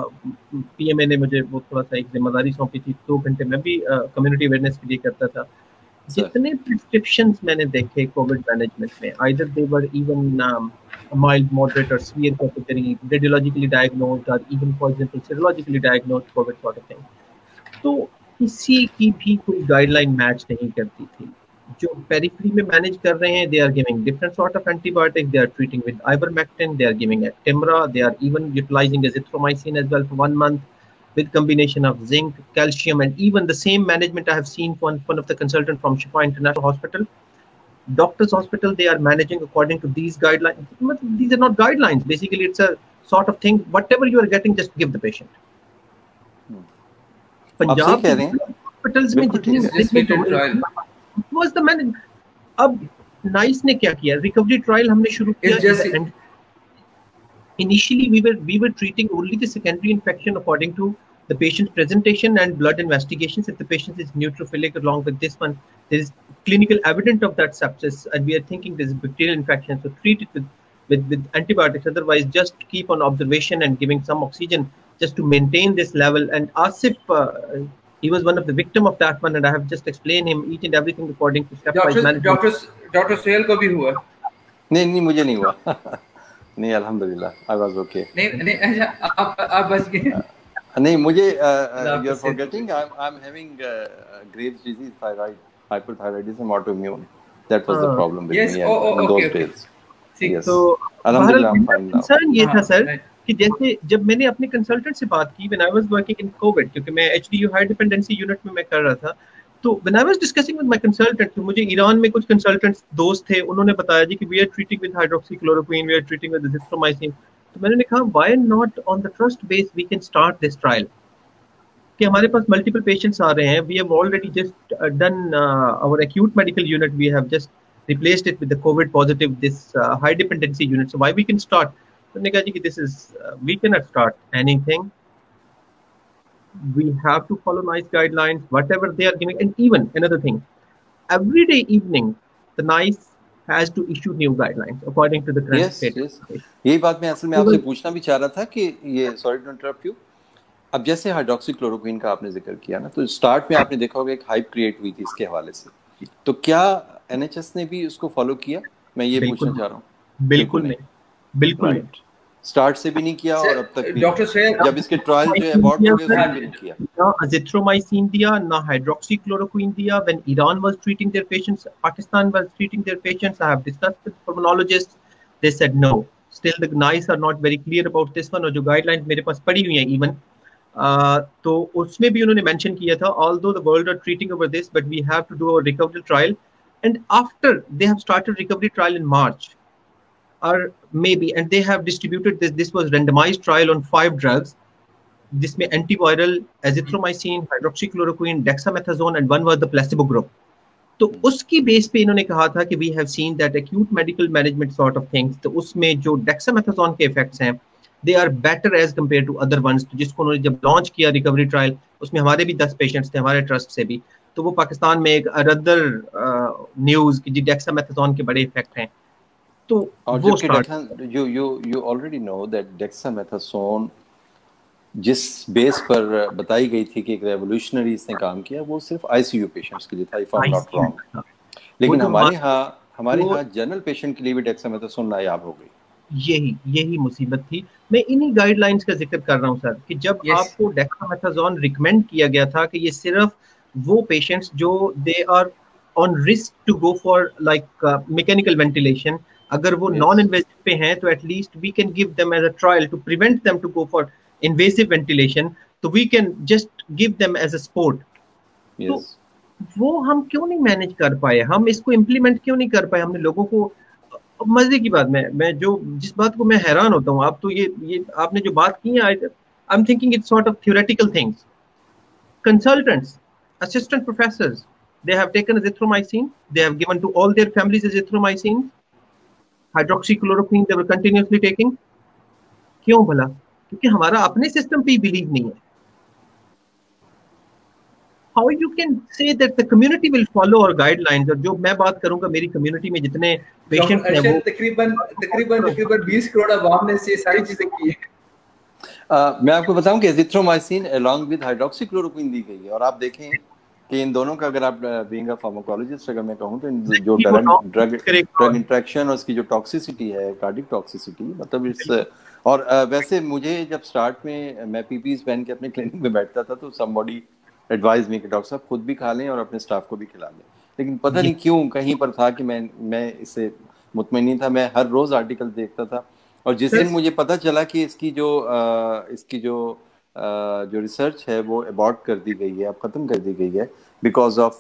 پی ایم اے نے مجھے وہ تھوڑا سا ایک ذمہ داری سونپی تھی, دو گھنٹے میں بھی کمیونٹی اویئرنیس کے لیے کرتا تھا. جتنے پرسکرپشنز میں نے دیکھے کووڈ مینجمنٹ میں, either they were even um, mild, moderate or severe category, radiologically diagnosed or even for example serologically diagnosed COVID sort of thing, تو کسی کی بھی کوئی گائیڈ لائن میچ نہیں کرتی تھی. جو پیریفری میں مینیج کر رہے ہیں, they are giving different sort of antibiotics, they are treating with ivermectin, they are giving Actemra, they are even utilizing azithromycin as well for one month with combination of zinc, calcium, and even the same management I have seen from one of the consultant from Shifa International Hospital, Doctors Hospital, they are managing according to these guidelines. These are not guidelines, basically it's a sort of thing, whatever you are getting just give the patient. Punjab hospitals میں جتنے was the مین. اب nice نے کیا کیا, recovery trial ہم نے شروع کیا. Initially we were we were treating only the secondary infection according to the patient's presentation and blood investigations. If the patient is neutrophilic along with this one, there is clinical evidence of that sepsis and we are thinking this is bacterial infection, so treat it with with, with antibiotics. Otherwise just keep on observation and giving some oxygen just to maintain this level. And Asif, uh, he was one of the victim of that one, and I have just explained him each and everything according to stepwise management. Doctor Doctor Sohail ko bhi hua? نہیں نہیں مجھے نہیں ہوا. نہیں الحمدللہ I was okay. نہیں نہیں آپ آپ بچ گئے. نہیں مجھے you are forgetting I'm I'm having Graves' disease, thyroid, hyperthyroidism, autoimmune. That was the problem with me in those days. Yes. So الحمدللہ I'm fine now. Concern یہ تھا سر کہ جیسے جب میں نے اپنے کنسلٹنٹ سے بات کی when I was working in COVID, کیونکہ میں H D U high dependency unit میں میں کر رہا تھا, تو when I was discussing with my consultant, تو مجھے ایران میں کچھ کنسلٹنٹس دوست تھے, انہوں نے بتایا جی کہ we are treating with hydroxychloroquine, we are treating with azithromycin. تو میں نے کہا why not on the trust base we can start this trial, کہ ہمارے پاس ملٹیپل پیشنٹس آ رہے ہیں. We have already just uh, done uh, our acute medical unit, we have just replaced it with the COVID positive, this uh, high dependency unit, so why we can start. تو نے کہا جی کہ this is uh, we cannot start anything, we have to follow nice guidelines whatever they are giving. And even another thing, every day evening the NICE has to issue new guidelines according to the current yes, state. Yes. یہی بات میں اصل میں آپ سے پوچھنا بھی چاہ رہا تھا کہ یہ سوری ٹو انٹرپٹ یو, اب جیسے ہائیڈروکسی کلوروکوئن کا آپ نے ذکر کیا نا, تو اسٹارٹ میں آپ نے دیکھا ہوگا ایک ہائپ کریٹ ہوئی تھی اس کے حوالے سے, تو کیا این ایچ ایس نے بھی اس کو فالو کیا؟ میں یہ پوچھنا چاہ رہا ہوں. بالکل نہیں, بالکل نہیں, اسٹارٹ سے بھی نہیں کیا اور اب تک ڈاکٹر سہیل جب اس کے ٹرائل جو ہے ابارٹ ہو گئے اس نے بھی نہیں کیا. نہ azithromycin دیا, نہ hydroxychloroquine دیا. When Iran was treating their patients, Pakistan was treating their patients, I have discussed with pulmonologists, they said no. Still the NICE are not very clear about this one. اور جو guide lines میرے پاس پڑی ہوئی ہیں even, تو اس میں بھی انہوں نے مینشن کیا تھا although the world are treating over this, but we have to do a recovery trial. And after they have started recovery trial in March, or maybe, and they have distributed this, this was randomized trial on five drugs, جس میں antiviral, azithromycin, hydroxychloroquine, dexamethasone, and one was the placebo group. تو اس کی بیس پہ انہوں نے کہا تھا کہ we have seen that acute medical management sort of things, تو اس میں جو dexamethasone کے effects ہیں they are better as compared to other ones. जिसको उन्होंने जब लॉन्च किया रिकवरी ट्रायल, उसमें हमारे भी दस पेशेंट्स थे हमारे ट्रस्ट से भी, तो वो पाकिस्तान में एक अदर न्यूज़ कि डेक्सामेथासोन के बड़े इफेक्ट हैं. तो वो you you you already know that dexamethasone जिस बेस पर बताई गई थी कि एक रेवोल्यूशनरी इसने काम किया, वो सिर्फ आईसीयू पेशेंट्स के लिए था, if I am not wrong. लेकिन हमारे यहाँ हमारे यहाँ जनरल पेशेंट के लिए भी डेक्सामेथासोन नायाब हो गई. यही यही मुसीबत थी. मैं इन्हीं गाइडलाइंस का जिक्र कर रहा हूँ सर, कि जब yes. आपको डेक्सामेथासोन रिकमेंड किया गया था कि ये सिर्फ वो पेशेंट्स जो they are on risk to go for like mechanical ventilation, अगर वो नॉन इन्वेसिव पे हैं तो at least we can give them as a trial to prevent them to go for invasive ventilation, तो we can just give them as a support. तो वो हम क्यों नहीं मैनेज कर पाए, हम इसको इम्प्लीमेंट क्यों नहीं कर पाए. हमने लोगों को, मजे की बात, मैं मैं जो जिस बात को मैं हैरान होता हूँ, आप तो ये ये आपने जो बात की है, I am thinking it's sort of theoretical things. Consultants, assistant professors, they have taken azithromycin, they have given to all their families azithromycin, hydroxychloroquine they were continuously taking. क्यों भला? क्योंकि हमारा अपने सिस्टम पे ही बिलीव नहीं है. How you can say that the community will follow our guidelines? और जो मैं बात करूंगा, मेरी कम्युनिटी में जितने पेशेंट हैं वो तकरीबन तकरीबन तकरीबन बीस करोड़ आवाम ने से सारी चीजें की है. uh, मैं आपको बताऊं कि एजिथ्रोमाइसिन अलोंग विद हाइड्रोक्सीक्लोरोक्विन दी गई है, और आप देखें कि इन दोनों का, अगर आप बीइंग अ फार्माकोलॉजिस्ट अगर मैं कहूं, तो जो ड्रग ड्रग इंटरेक्शन और उसकी जो टॉक्सिसिटी है, कार्डिक टॉक्सिसिटी, मतलब इस, और uh, वैसे मुझे जब स्टार्ट में मैं पीपीज पहन के अपने क्लिनिक में बैठता था तो समबॉडी एडवाइज मी कि डॉक्टर साहब खुद भी खा लें और अपने स्टाफ को भी खिला लें. लेकिन पता नहीं क्यों कहीं पर था कि मैं मैं इससे मुतमईन नहीं था. मैं हर रोज आर्टिकल देखता था, और जिस दिन मुझे पता चला कि इसकी जो आ, इसकी जो आ, जो रिसर्च है वो अबॉर्ट कर दी गई है, अब ख़त्म कर दी गई है, बिकॉज ऑफ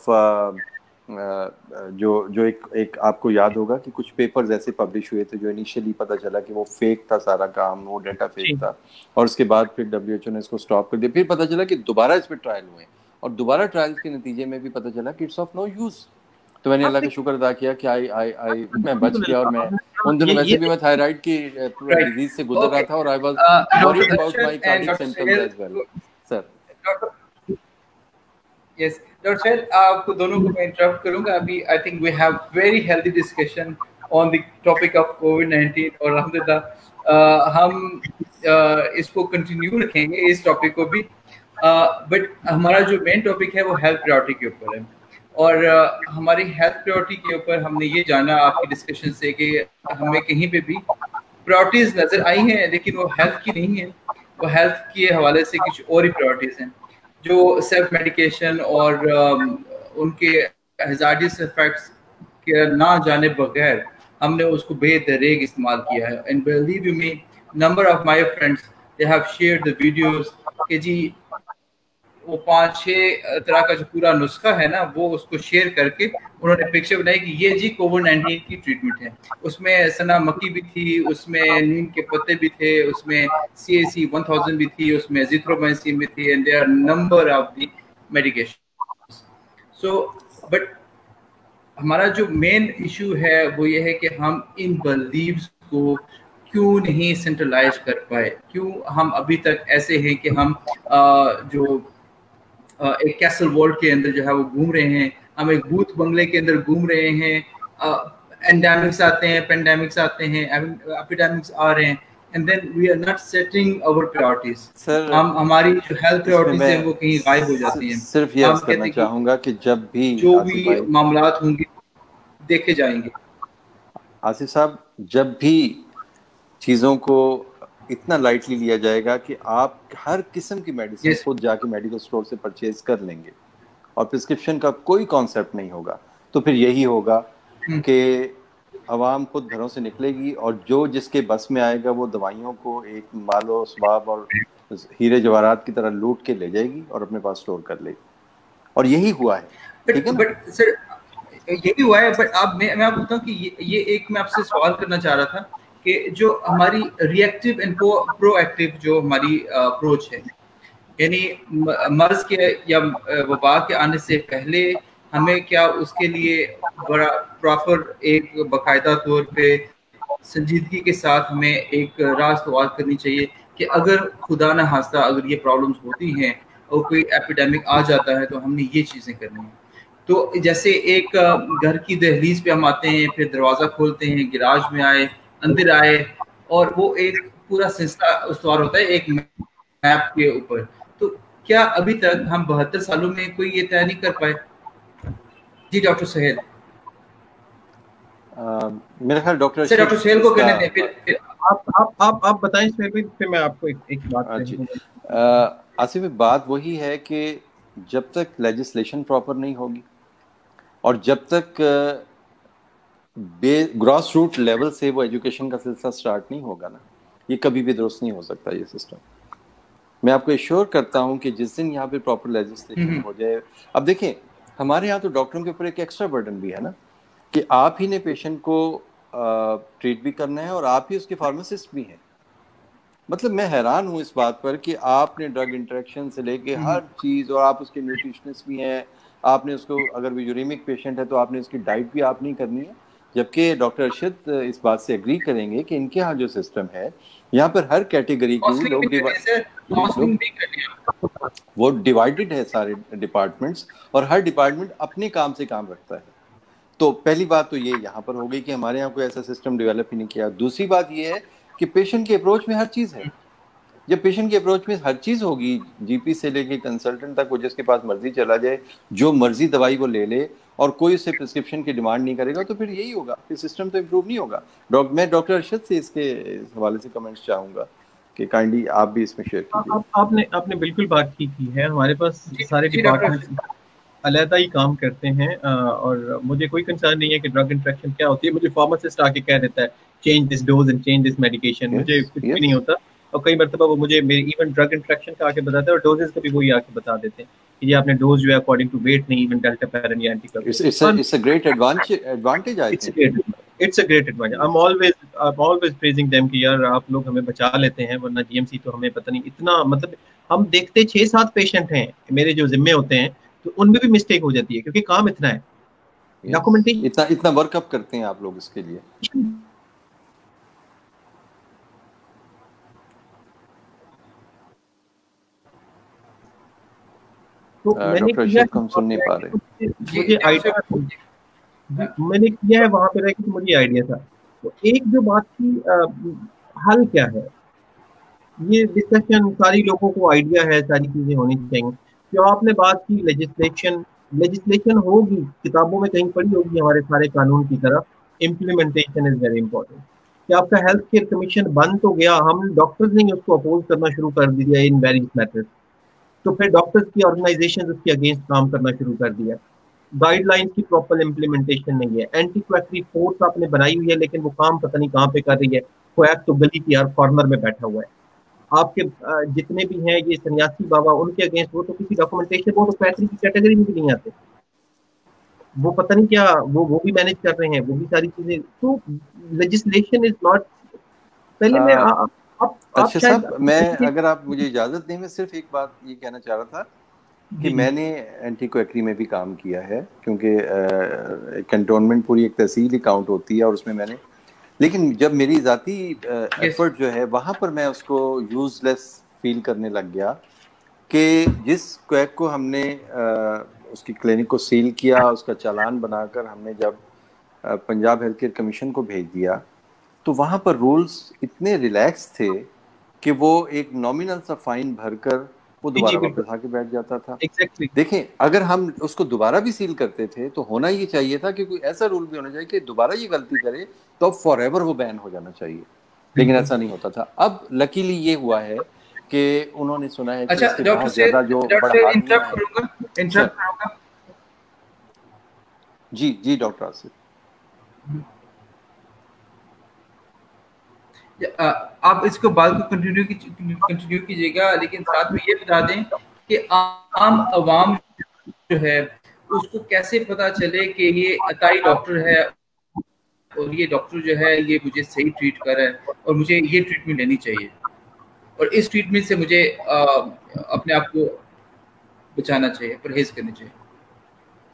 जो जो एक एक आपको याद होगा कि कुछ पेपर्स ऐसे पब्लिश हुए थे जो इनिशियली पता चला कि वो फेक था, सारा काम वो डाटा फेक था, और उसके बाद फिर डब्ल्यू एच ओ ने इसको स्टॉप कर दिया. फिर पता चला कि दोबारा इस पर ट्रायल हुए, और दोबारा ट्रायल्स के नतीजे में भी पता चला कि इट्स ऑफ नो यूज. तो मैंने अल्लाह का शुक्र अदा किया कि आई आई आई मैं बच गया, और मैं उन दिनों वैसे भी मैं थायराइड की डिजीज से गुजर रहा था, और I was worried about my cardiac symptoms as well. Sir yes doctor sir, आपको दोनों को मैं इंटरप्ट करूंगा. अभी I think we have very healthy discussion on the topic of COVID nineteen, और अल्हम्दुलिल्लाह हम uh, इसको कंटिन्यू रखेंगे, इस टॉपिक को भी. बट uh, हमारा जो मेन टॉपिक है वो हेल्थ प्रायोरिटी के ऊपर है, और uh, हमारी हेल्थ प्रायोरिटी के ऊपर हमने ये जाना आपकी डिस्कशन से कि हमें कहीं पे भी प्रायोरिटीज नज़र आई हैं, लेकिन वो हेल्थ की नहीं है, वो हेल्थ के हवाले से कुछ और ही प्रायोरिटीज हैं, जो सेल्फ मेडिकेशन और um, उनके हैजार्डियस इफेक्ट्स के ना जाने बगैर हमने उसको बेदरेग इस्तेमाल किया है. And believe you me, number of my friends they have shared the videos कि जी वो पाँच छः तरह का जो पूरा नुस्खा है ना, वो उसको शेयर करके उन्होंने पिक्चर बनाई कि ये जी कोविड नाइनटीन की ट्रीटमेंट है. उसमें सना मक्की भी थी, उसमें नीम के पत्ते भी थे, उसमें सी ए सी वन थाउजेंड भी थी, उसमें एजिथ्रोमाइसिन भी थी, and there are number of the medication. So but हमारा जो मेन इशू है वो ये है कि हम इन बिलीव्स को क्यों नहीं सेंट्रलाइज कर पाए, क्यों हम अभी तक ऐसे हैं कि हम आ, जो आ, एक कैसल वर्ल्ड के अंदर जो है वो घूम रहे हैं, हम एक भूत बंगले के अंदर घूम रहे हैं. एंडेमिक्स आते हैं, पेंडेमिक्स आते हैं, एपिडेमिक्स आ रहे हैं, and then we are not setting our priorities. हम हमारी जो हेल्थ प्रायोरिटीज है वो कहीं गायब हो जाती हैं. सिर्फ ये अर्ज करना चाहूंगा कि जब भी जो भी मामलात होंगे देखे जाएंगे. आसिफ साहब, जब भी चीज़ों को इतना लाइटली लिया जाएगा कि आप हर किस्म की मेडिसिन yes. खुद जाके मेडिकल स्टोर से परचेज कर लेंगे और प्रिस्क्रिप्शन का कोई कॉन्सेप्ट नहीं होगा, तो फिर यही होगा hmm. कि आवाम खुद घरों से निकलेगी और जो जिसके बस में आएगा वो दवाइयों को एक मालो सबाब और हीरे जवाहरात की तरह लूट के ले जाएगी और अपने पास स्टोर कर लेगी, और यही हुआ है. ठीक है, बट सर यही हुआ है. बट आप मैं मैं आपको बताऊं कि ये, ये एक मैं आपसे सवाल करना चाह रहा था कि जो हमारी रिएक्टिव एंड प्रोएक्टिव जो हमारी अप्रोच है, यानी मर्ज के या वबा के आने से पहले हमें क्या उसके लिए बड़ा प्रॉपर एक बाकायदा तौर पे سنجیدگی کے ساتھ ہمیں ایک راہ استوار کرنی چاہیے کہ اگر خدا نہ خواستہ اگر یہ پرابلمس ہوتی ہیں اور کوئی ایپیڈیمک آ جاتا ہے تو ہم نے یہ چیزیں کرنی ہیں. تو جیسے ایک گھر کی دہلیز پہ ہم آتے ہیں, پھر دروازہ کھولتے ہیں, گراج میں آئے, اندر آئے, اور وہ ایک پورا سلسلہ استوار ہوتا ہے ایک میپ کے اوپر. تو کیا ابھی تک ہم بہتر سالوں میں کوئی یہ طے نہیں کر پائے؟ جی ڈاکٹر سہیل. میرا خیال ڈاکٹر سر ڈاکٹر سہیل کو کہنے دیں, پھر پھر آپ آپ آپ آپ بتائیں پھر میں آپ کو ایک ایک بات آصف. بات وہی ہے کہ جب تک لیجسلیشن پراپر نہیں ہوگی اور جب تک بے گراس روٹ لیول سے وہ ایجوکیشن کا سلسلہ سٹارٹ نہیں ہوگا نا, یہ کبھی بھی درست نہیں ہو سکتا یہ سسٹم. میں آپ کو ایشور کرتا ہوں کہ جس دن یہاں پہ پراپر لیجسلیشن ہو جائے. اب دیکھیں ہمارے یہاں تو ڈاکٹروں کے اوپر ایک ایکسٹرا برڈن بھی ہے نا کہ آپ ہی نے پیشنٹ کو ٹریٹ بھی کرنا ہے اور آپ ہی اس کے فارماسسٹ بھی ہیں. مطلب میں حیران ہوں اس بات پر کہ آپ نے ڈرگ انٹریکشن سے لے کے ہر چیز, اور آپ اس کے نیوٹریشنسٹ بھی ہیں, آپ نے اس کو اگر وہ یوریمک پیشنٹ ہے تو آپ نے اس کی ڈائٹ بھی آپ نہیں کرنی ہے. جبکہ ڈاکٹر ارشد اس بات سے اگری کریں گے کہ ان کے ہاں جو سسٹم ہے یہاں پر ہر کیٹیگری کی لوگ وہ ڈیوائیڈڈ ہے سارے ڈپارٹمنٹس, اور ہر ڈپارٹمنٹ اپنے کام سے کام رکھتا ہے. تو پہلی بات تو یہ یہاں پر ہو گئی کہ ہمارے یہاں کوئی ایسا سسٹم ڈیولپ ہی نہیں کیا. دوسری بات یہ ہے کہ پیشنٹ کے اپروچ میں ہر چیز ہے. جب پیشنٹ کے اپروچ میں ہر چیز ہوگی, جی پی سے لے کے کنسلٹنٹ تک, وہ جس کے پاس مرضی چلا جائے, جو مرضی دوائی وہ لے لے, اور کوئی اس سے پرسکرپشن کی ڈیمانڈ نہیں کرے گا, تو پھر یہی ہوگا, پھر سسٹم تو امپروو نہیں ہوگا. میں ڈاکٹر ارشد سے اس کے حوالے سے کمنٹس چاہوں گا کہ کائنڈلی آپ بھی اس میں شیئر کیجیے. آپ نے آپ نے بالکل بات کی کی ہے. ہمارے پاس سارے ڈپارٹمنٹ علیحدہ ہی کام کرتے ہیں, اور مجھے کوئی کنسرن نہیں ہے کہ ڈرگ انٹریکشن کیا ہوتی ہے. مجھے فارماسسٹ آ کے کہہ دیتا ہے change this dose and change this medication, مجھے کچھ بھی نہیں ہوتا. اور کئی مرتبہ وہ مجھے ایون ڈرگ انٹریکشن کا آ کے بتاتے ہیں, اور ڈوزز کا بھی وہی آ کے بتا دیتے ہیں کہ یہ آپ نے ڈوز جو ہے اکارڈنگ ٹو ویٹ نہیں, ایون ڈیلٹا پیرن یا anti it's a great advantage I think. It's a great advantage. I'm always I'm always praising them کہ یار آپ لوگ ہمیں بچا لیتے ہیں, ورنہ جی ایم سی تو ہمیں پتہ نہیں اتنا, مطلب ہم دیکھتے چھ سات پیشنٹ ہیں میرے جو ذمے ہوتے ہیں, تو ان میں بھی مسٹیک ہو جاتی ہے کیونکہ کام اتنا ہے, ڈاکومنٹیشن اتنا اتنا ورک اپ کرتے ہیں آپ لوگ اس کے لیے. تو میں نے کیا ہم سن نہیں پا رہے. مجھے آئیڈیا میں نے کیا ہے وہاں پہ رہ کے مجھے آئیڈیا تھا. تو ایک جو بات کی حل کیا ہے, یہ ڈسکشن ساری لوگوں کو آئیڈیا ہے, ساری چیزیں ہونی چاہیے. جو آپ نے بات کی لیجسلیشن لیجسلیشن ہوگی, کتابوں میں کہیں پڑھی ہوگی ہمارے سارے قانون کی طرف, امپلیمنٹیشن از ویری امپورٹنٹ. کہ آپ کا ہیلتھ کیئر کمیشن بند تو گیا, ہم ڈاکٹرز نے اس کو اپوز کرنا شروع کر دیا ان ویریس میتھڈ, تو پھر ڈاکٹرز کی آرگنائزیشن اس کے اگینسٹ کام کرنا شروع کر دیا. گائیڈ لائنس کی پراپر امپلیمنٹیشن نہیں ہے. اینٹی کویکٹری فورس آپ نے بنائی ہوئی ہے, لیکن وہ کام پتہ نہیں کہاں پہ کر رہی ہے. کویک تو گلی کی ہر کارنر میں بیٹھا ہوا ہے. آپ کے جتنے بھی ہیں یہ سنیاسی بابا, ان کے اگینسٹ وہ تو کسی ڈاکومنٹیشن, وہ تو کویکٹری کی کیٹیگری میں بھی نہیں آتے, وہ پتہ نہیں کیا وہ وہ بھی مینج کر رہے ہیں, وہ بھی ساری چیزیں. تو لیجسلیشن از ناٹ. پہلے میں اچھا صاحب, میں اگر آپ مجھے اجازت دیں, میں صرف ایک بات یہ کہنا چاہ رہا تھا کہ میں نے اینٹی کویکٹری میں بھی کام کیا ہے, کیونکہ کنٹونمنٹ پوری ایک تحصیل ہی کاؤنٹ ہوتی ہے, اور اس میں میں نے, لیکن جب میری ذاتی ایفرٹ جو ہے وہاں پر میں اس کو یوز لیس فیل کرنے لگ گیا کہ جس کویک کو ہم نے اس کی کلینک کو سیل کیا, اس کا چالان بنا کر ہم نے جب پنجاب ہیلتھ کیئر کمیشن کو بھیج دیا, تو وہاں پر رولز اتنے ریلیکس تھے کہ وہ ایک نامینل سا فائن بھر کر وہ دوبارہ واپس آ کے بیٹھ جاتا تھا. دیکھیں اگر ہم اس کو دوبارہ بھی سیل کرتے تھے تو ہونا یہ چاہیے تھا کہ کوئی ایسا رول بھی ہونا چاہیے کہ دوبارہ یہ غلطی کرے تو فار ایور وہ بین ہو جانا چاہیے, لیکن ایسا نہیں ہوتا تھا. اب لکیلی یہ ہوا ہے کہ انہوں نے سنا ہے کہ اس کے بہت زیادہ جو بڑا آدمی ہے. جی جی ڈاکٹر آصف, آپ اس کو بات کو کنٹینیو کنٹینیو کیجیے گا, لیکن ساتھ میں یہ بتا دیں کہ عام عوام جو ہے اس کو کیسے پتا چلے کہ یہ عطائی ڈاکٹر ہے اور یہ ڈاکٹر جو ہے یہ مجھے صحیح ٹریٹ کر رہا ہے اور مجھے یہ ٹریٹمنٹ لینی چاہیے, اور اس ٹریٹمنٹ سے مجھے اپنے آپ کو بچانا چاہیے, پرہیز کرنی چاہیے.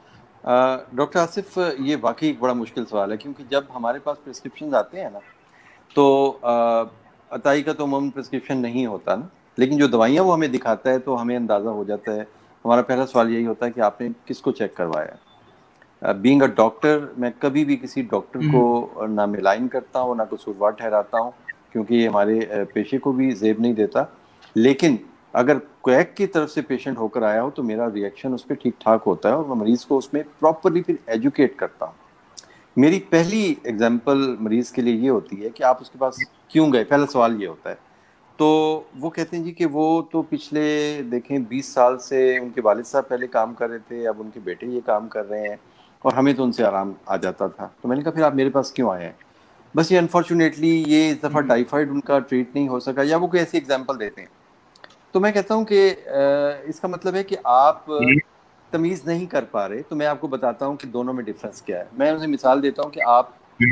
ڈاکٹر آصف, یہ واقعی ایک بڑا مشکل سوال ہے, کیونکہ جب ہمارے پاس پرسکرپشنز آتے ہیں نا, تو عطائی کا تو عموماً پرسکرپشن نہیں ہوتا نا، لیکن جو دوائیاں وہ ہمیں دکھاتا ہے تو ہمیں اندازہ ہو جاتا ہے. ہمارا پہلا سوال یہی ہوتا ہے کہ آپ نے کس کو چیک کروایا. بینگ اے ڈاکٹر میں کبھی بھی کسی ڈاکٹر کو نہ ملائن کرتا ہوں نہ قصوروار ٹھہراتا ہوں، کیونکہ یہ ہمارے پیشے کو بھی زیب نہیں دیتا. لیکن اگر کویک کی طرف سے پیشنٹ ہو کر آیا ہو تو میرا ریئیکشن اس پہ ٹھیک ٹھاک ہوتا ہے اور میں مریض کو اس میں پراپرلی پھر ایجوکیٹ کرتا ہوں. میری پہلی ایگزامپل مریض کے لیے یہ ہوتی ہے کہ آپ اس کے پاس کیوں گئے، پہلا سوال یہ ہوتا ہے. تو وہ کہتے ہیں جی کہ وہ تو پچھلے دیکھیں بیس سال سے ان کے والد صاحب پہلے کام کر رہے تھے، اب ان کے بیٹے یہ کام کر رہے ہیں اور ہمیں تو ان سے آرام آ جاتا تھا. تو میں نے کہا پھر آپ میرے پاس کیوں آئے ہیں؟ بس یہ انفارچونیٹلی یہ اس دفعہ ٹائیفائڈ ان کا ٹریٹ نہیں ہو سکا، یا وہ کوئی ایسی ایگزامپل دیتے ہیں. تو میں کہتا ہوں کہ اس کا مطلب ہے کہ آپ تمیز نہیں کر پا رہے. تو میں آپ کو بتاتا ہوں کہ دونوں میں ڈفرینس کیا ہے. میں انہیں مثال دیتا ہوں کہ آپ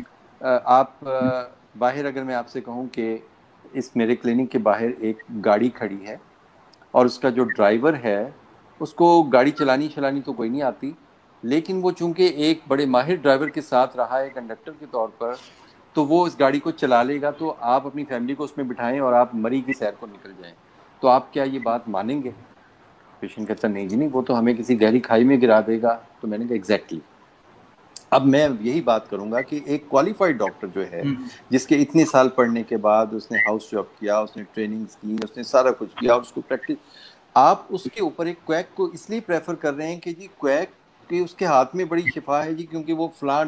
آپ باہر، اگر میں آپ سے کہوں کہ اس میرے کلینک کے باہر ایک گاڑی کھڑی ہے اور اس کا جو ڈرائیور ہے اس کو گاڑی چلانی چلانی تو کوئی نہیں آتی، لیکن وہ چونکہ ایک بڑے ماہر ڈرائیور کے ساتھ رہا ہے کنڈکٹر کے طور پر، تو وہ اس گاڑی کو چلا لے گا. تو آپ اپنی فیملی کو اس میں بٹھائیں اور آپ مری کی سیر کو نکل جائیں، تو آپ کیا یہ بات مانیں گے؟ پیشنٹ کہتا نہیں جی نہیں، وہ تو ہمیں کسی گہری کھائی میں گرا دے گا. تو میں نے کہا ایگزیکٹلی. اب میں یہی بات کروں گا کہ ایک کوالیفائڈ ڈاکٹر جو ہے، جس کے اتنے سال پڑھنے کے بعد اس نے ہاؤس جاب کیا، اس نے ٹریننگ کی، اس نے سارا کچھ کیا اور اس کو پریکٹس، آپ اس کے اوپر ایک کویک کو اس لیے پریفر کر رہے ہیں کہ جی کویک کہ اس کے ہاتھ میں بڑی شفا ہے جی، کیونکہ وہ فلاں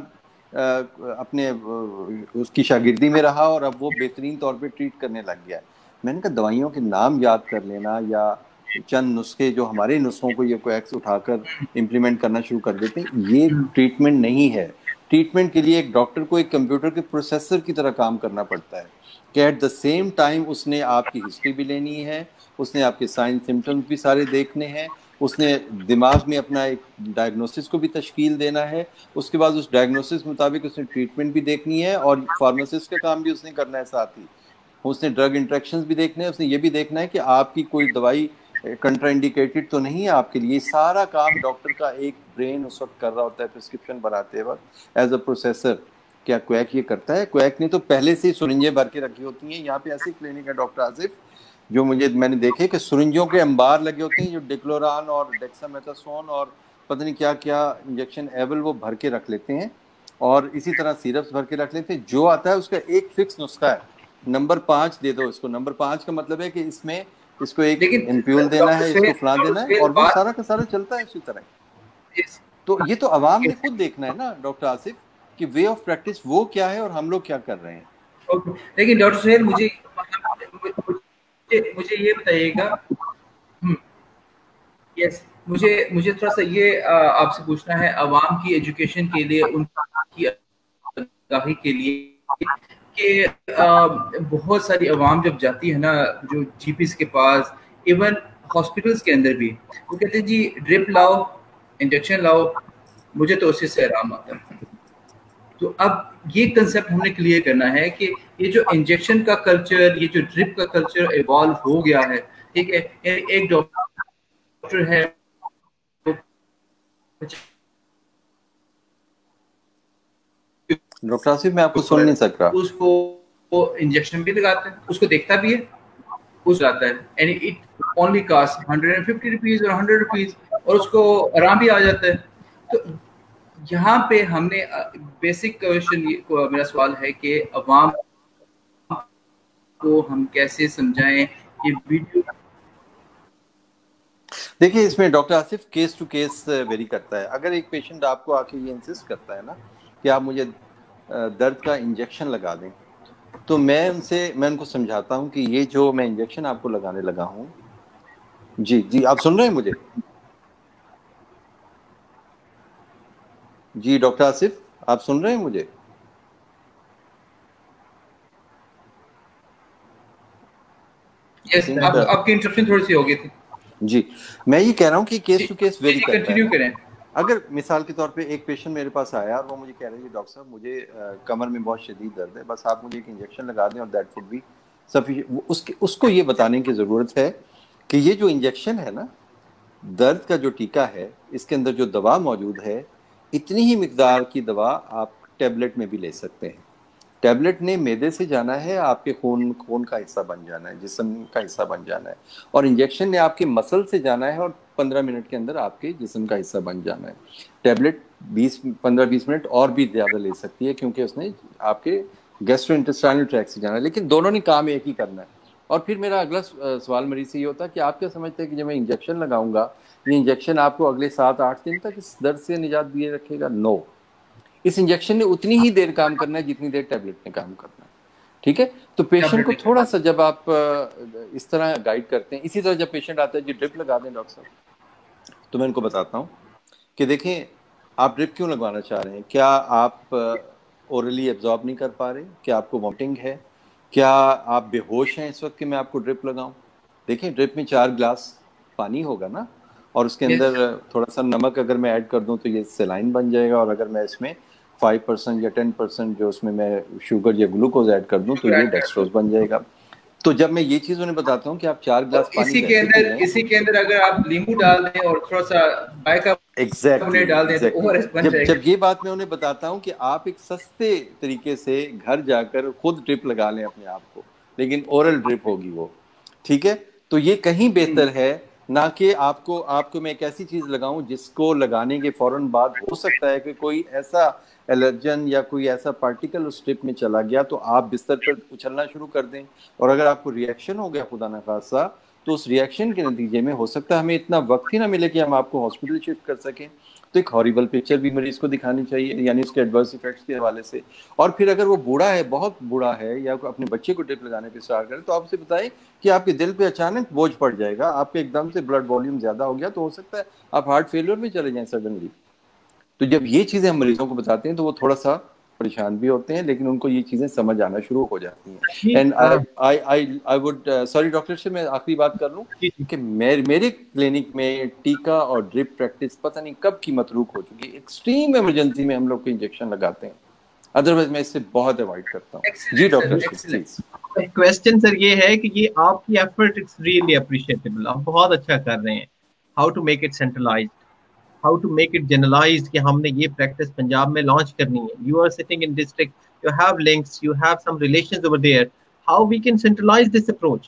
اپنے اس کی شاگردی میں رہا اور اب وہ بہترین طور پہ ٹریٹ کرنے لگ گیا. میں نے کہا دوائیوں کے نام یاد کر لینا یا چند نسخے جو ہمارے نسخوں کو یہ کویکس اٹھا کر امپلیمنٹ کرنا شروع کر دیتے ہیں، یہ ٹریٹمنٹ نہیں ہے. ٹریٹمنٹ کے لیے ایک ڈاکٹر کو ایک کمپیوٹر کے پروسیسر کی طرح کام کرنا پڑتا ہے کہ ایٹ دا سیم ٹائم اس نے آپ کی ہسٹری بھی لینی ہے، اس نے آپ کے سائن سمٹمز بھی سارے دیکھنے ہیں، اس نے دماغ میں اپنا ایک ڈائگنوسس کو بھی تشکیل دینا ہے، اس کے بعد اس ڈائگنوسس کے مطابق اس نے ٹریٹمنٹ بھی دیکھنی ہے اور فارماسسٹ کا کام بھی اس نے کرنا ہے ساتھ ہی. اس نے ڈرگ انٹریکشنز بھی دیکھنے ہیں، اس نے یہ بھی دیکھنا ہے کہ آپ کی کوئی دوائی کنٹرا انڈیکیٹڈ تو نہیں ہے آپ کے لیے. سارا کام ڈاکٹر کا ایک برین اس وقت کر رہا ہوتا ہے پرسکرپشن بناتے وقت ایز اے پروسیسر. کیا کویک یہ کرتا ہے؟ کویک نے تو پہلے سے ہی سرنجیں بھر کے رکھی ہوتی ہیں. یہاں پہ ایسی کلینک ہے ڈاکٹر آصف جو مجھے میں نے دیکھے کہ سرنجوں کے انبار لگے ہوتے ہیں جو ڈیکلوران اور ڈیکسامیتھاسون اور پتہ نہیں کیا کیا انجیکشن ایبل وہ بھر کے رکھ لیتے ہیں، اور اسی طرح سیرپس بھر کے رکھ لیتے ہیں. جو آتا ہے اس کا ایک فکس نسخہ ہے، نمبر پانچ دے دو اس کو. نمبر پانچ کا مطلب ہے کہ اس میں اس کو ایک امپیول دینا ہے، اس کو فلاں دینا ہے، اور وہ سارا کا سارا چلتا ہے اسی طرح. تو یہ تو عوام نے خود دیکھنا ہے نا ڈاکٹر آصف کہ وے آف پریکٹس وہ کیا ہے اور ہم لوگ کیا کر رہے ہیں. لیکن ڈاکٹر سہیل مجھے مجھے یہ بتائیے گا، یس مجھے مجھے تھوڑا سا یہ آپ سے پوچھنا ہے عوام کی ایجوکیشن کے لیے، ان کی آگاہی کے لیے، کہ بہت ساری عوام جب جاتی ہے نا جو جی پیز کے پاس، ایون ہاسپٹلس کے اندر بھی، وہ کہتے ہیں جی ڈرپ لاؤ، انجیکشن لاؤ، مجھے تو اسی سے آرام آتا ہے. تو اب یہ کنسیپٹ ہم نے کلیئر کرنا ہے کہ یہ جو انجیکشن کا کلچر، یہ جو ڈرپ کا کلچر ایوالو ہو گیا ہے، ٹھیک ہے. ایک ڈاکٹر ہے ڈاکٹر آصف میں آپ کو سن نہیں سک رہا. اس کو انجیکشن بھی لگاتے ہیں، اس کو دیکھتا بھی ہے، اس جاتا ہے، and it only cost hundred and fifty rupees اور ہنڈریڈ روپیز، اور اس کو آرام بھی آ جاتا ہے. تو یہاں پہ ہم نے بیسک کویشچن، میرا سوال ہے کہ عوام کو ہم کیسے سمجھائیں یہ ویڈیو. دیکھیے اس میں doctor Asif case to case vary کرتا ہے. اگر ایک پیشنٹ آپ کو آ کے یہ انسسٹ کرتا ہے نا کہ آپ مجھے درد کا انجیکشن لگا دیں، تو میں ان سے میں ان کو سمجھاتا ہوں کہ یہ جو میں انجیکشن آپ کو لگانے لگا ہوں، جی جی آپ سن رہے ہیں مجھے؟ جی ڈاکٹر آصف آپ سن رہے ہیں مجھے؟ یس آپ کی انٹرپشن تھوڑی سی ہو گئی تھی. جی میں یہ کہہ رہا ہوں کہ کیس ٹو کیس ویری کرتا ہے. کنٹینیو کریں. اگر مثال کے طور پہ ایک پیشنٹ میرے پاس آیا اور وہ مجھے کہہ رہا ہے ڈاکٹر صاحب مجھے کمر میں بہت شدید درد ہے، بس آپ مجھے ایک انجیکشن لگا دیں اور دیٹ وڈ بی سفیشینٹ. اس کے اس کو یہ بتانے کی ضرورت ہے کہ یہ جو انجیکشن ہے نا، درد کا جو ٹیکا ہے، اس کے اندر جو دوا موجود ہے، اتنی ہی مقدار کی دوا آپ ٹیبلٹ میں بھی لے سکتے ہیں. ٹیبلٹ نے میدے سے جانا ہے, آپ کے خون خون کا حصہ بن جانا ہے, جسم کا حصہ بن جانا ہے, اور انجیکشن نے آپ کے مسل سے جانا ہے اور پندرہ منٹ کے اندر آپ کے جسم کا حصہ بن جانا ہے. ٹیبلٹ بیس پندرہ بیس منٹ اور بھی زیادہ لے سکتی ہے کیونکہ اس نے آپ کے گیسٹرو انٹسٹائنل ٹریک سے جانا ہے, لیکن دونوں نے کام ایک ہی کرنا ہے. اور پھر میرا اگلا سوال مریض سے یہ ہوتا ہے کہ آپ کیا سمجھتے ہیں کہ جب میں انجیکشن لگاؤں گا یہ انجیکشن آپ کو اگلے سات آٹھ دن تک اس درد سے نجات دیے رکھے گا؟ نو, اس انجیکشن نے اتنی ہی دیر کام کرنا ہے جتنی دیر ٹیبلٹ نے کام کرنا ہے. ٹھیک ہے, تو پیشنٹ کو تھوڑا سا جب آپ اس طرح گائیڈ کرتے ہیں, اسی طرح جب پیشنٹ آتا ہے جی ڈرپ لگا دیں ڈاکٹر صاحب, تو میں ان کو بتاتا ہوں کہ دیکھیں آپ ڈرپ کیوں لگوانا چاہ رہے ہیں, کیا آپ اورلی ایبزارب نہیں کر پا رہے, کیا آپ کو وامٹنگ ہے, کیا آپ بے ہوش ہیں اس وقت کہ میں آپ کو ڈرپ لگاؤں؟ دیکھیں ڈرپ میں چار گلاس پانی ہوگا نا, اور اس کے اندر تھوڑا سا نمک اگر میں ایڈ کر دوں تو یہ سیلائن بن جائے گا, اور اگر میں اس میں فائیو پرسینٹ یا ٹین پرسینٹ جو اس میں میں شوگر یا گلوکوز ایڈ کر دوں تو یہ ڈیکسٹروز بن جائے گا. تو جب میں یہ چیز انہیں بتاتا ہوں کہ آپ چار گلاس پانی اسی کے اندر اسی کے اندر اگر آپ لیمو ڈال دیں اور تھوڑا سا بائیکاربونیٹ ڈال دیں تو او آر ایس بن جائے گا. جب یہ بات میں انہیں بتاتا ہوں کہ آپ ایک سستے طریقے سے گھر جا کر خود ڈرپ لگا لیں اپنے آپ کو, لیکن اورل ڈرپ ہوگی وہ, ٹھیک ہے, تو یہ کہیں بہتر ہے نہ کہ آپ کو آپ کو میں ایک ایسی چیز لگاؤں جس کو لگانے کے فوراً بعد ہو سکتا ہے کہ کوئی ایسا الرجن یا کوئی ایسا پارٹیکل اس ٹرپ میں چلا گیا تو آپ بستر پر اچھلنا شروع کر دیں, اور اگر آپ کو ریئیکشن ہو گیا خدا نخواستہ تو اس ریئیکشن کے نتیجے میں ہو سکتا ہے ہمیں اتنا وقت ہی نہ ملے کہ ہم آپ کو ہاسپٹل شفٹ کر سکیں. تو ایک ہاریبل پکچر بھی مریض کو دکھانی چاہیے, یعنی اس کے ایڈورس ایفیکٹس کے حوالے سے. اور پھر اگر وہ بوڑھا ہے, بہت بوڑھا ہے, یا اپنے بچے کو ڈرپ لگانے پہ اسٹارٹ کرے تو آپ اسے بتائیں کہ آپ کے دل پہ اچانک بوجھ پڑ جائے گا, آپ کے ایک دم سے بلڈ والیوم زیادہ ہو گیا تو ہو سکتا ہے آپ ہارٹ فیلئر میں چلے جائیں سڈنلی. تو جب یہ چیزیں ہم مریضوں کو بتاتے ہیں تو وہ تھوڑا سا پریشان بھی ہوتے ہیں, لیکن ان کو یہ چیزیں سمجھ آنا شروع ہو جاتی ہیں. And I I would sorry doctor سے میں آخری بات کر لوں کہ میرے کلینک میں ٹیکا اور ڈرپ پریکٹس پتہ نہیں کب کی متروک ہو چکی ہے. ایکسٹریم ایمرجنسی میں ہم لوگ کو انجیکشن لگاتے ہیں, ادروائز میں اس سے بہت اوائڈ کرتا ہوں. جی ڈاکٹر کوسچن سر یہ ہے کہ یہ آپ کی ایفرٹ اٹس ریئلی اپریشیٹیبل, آپ بہت اچھا کر رہے ہیں. How to make it centralized, how to make it generalized کہ ہم نے یہ پریکٹس پنجاب میں لانچ کرنی ہے. You are sitting in district, you have links, you have some relations over there. How we can centralize this approach?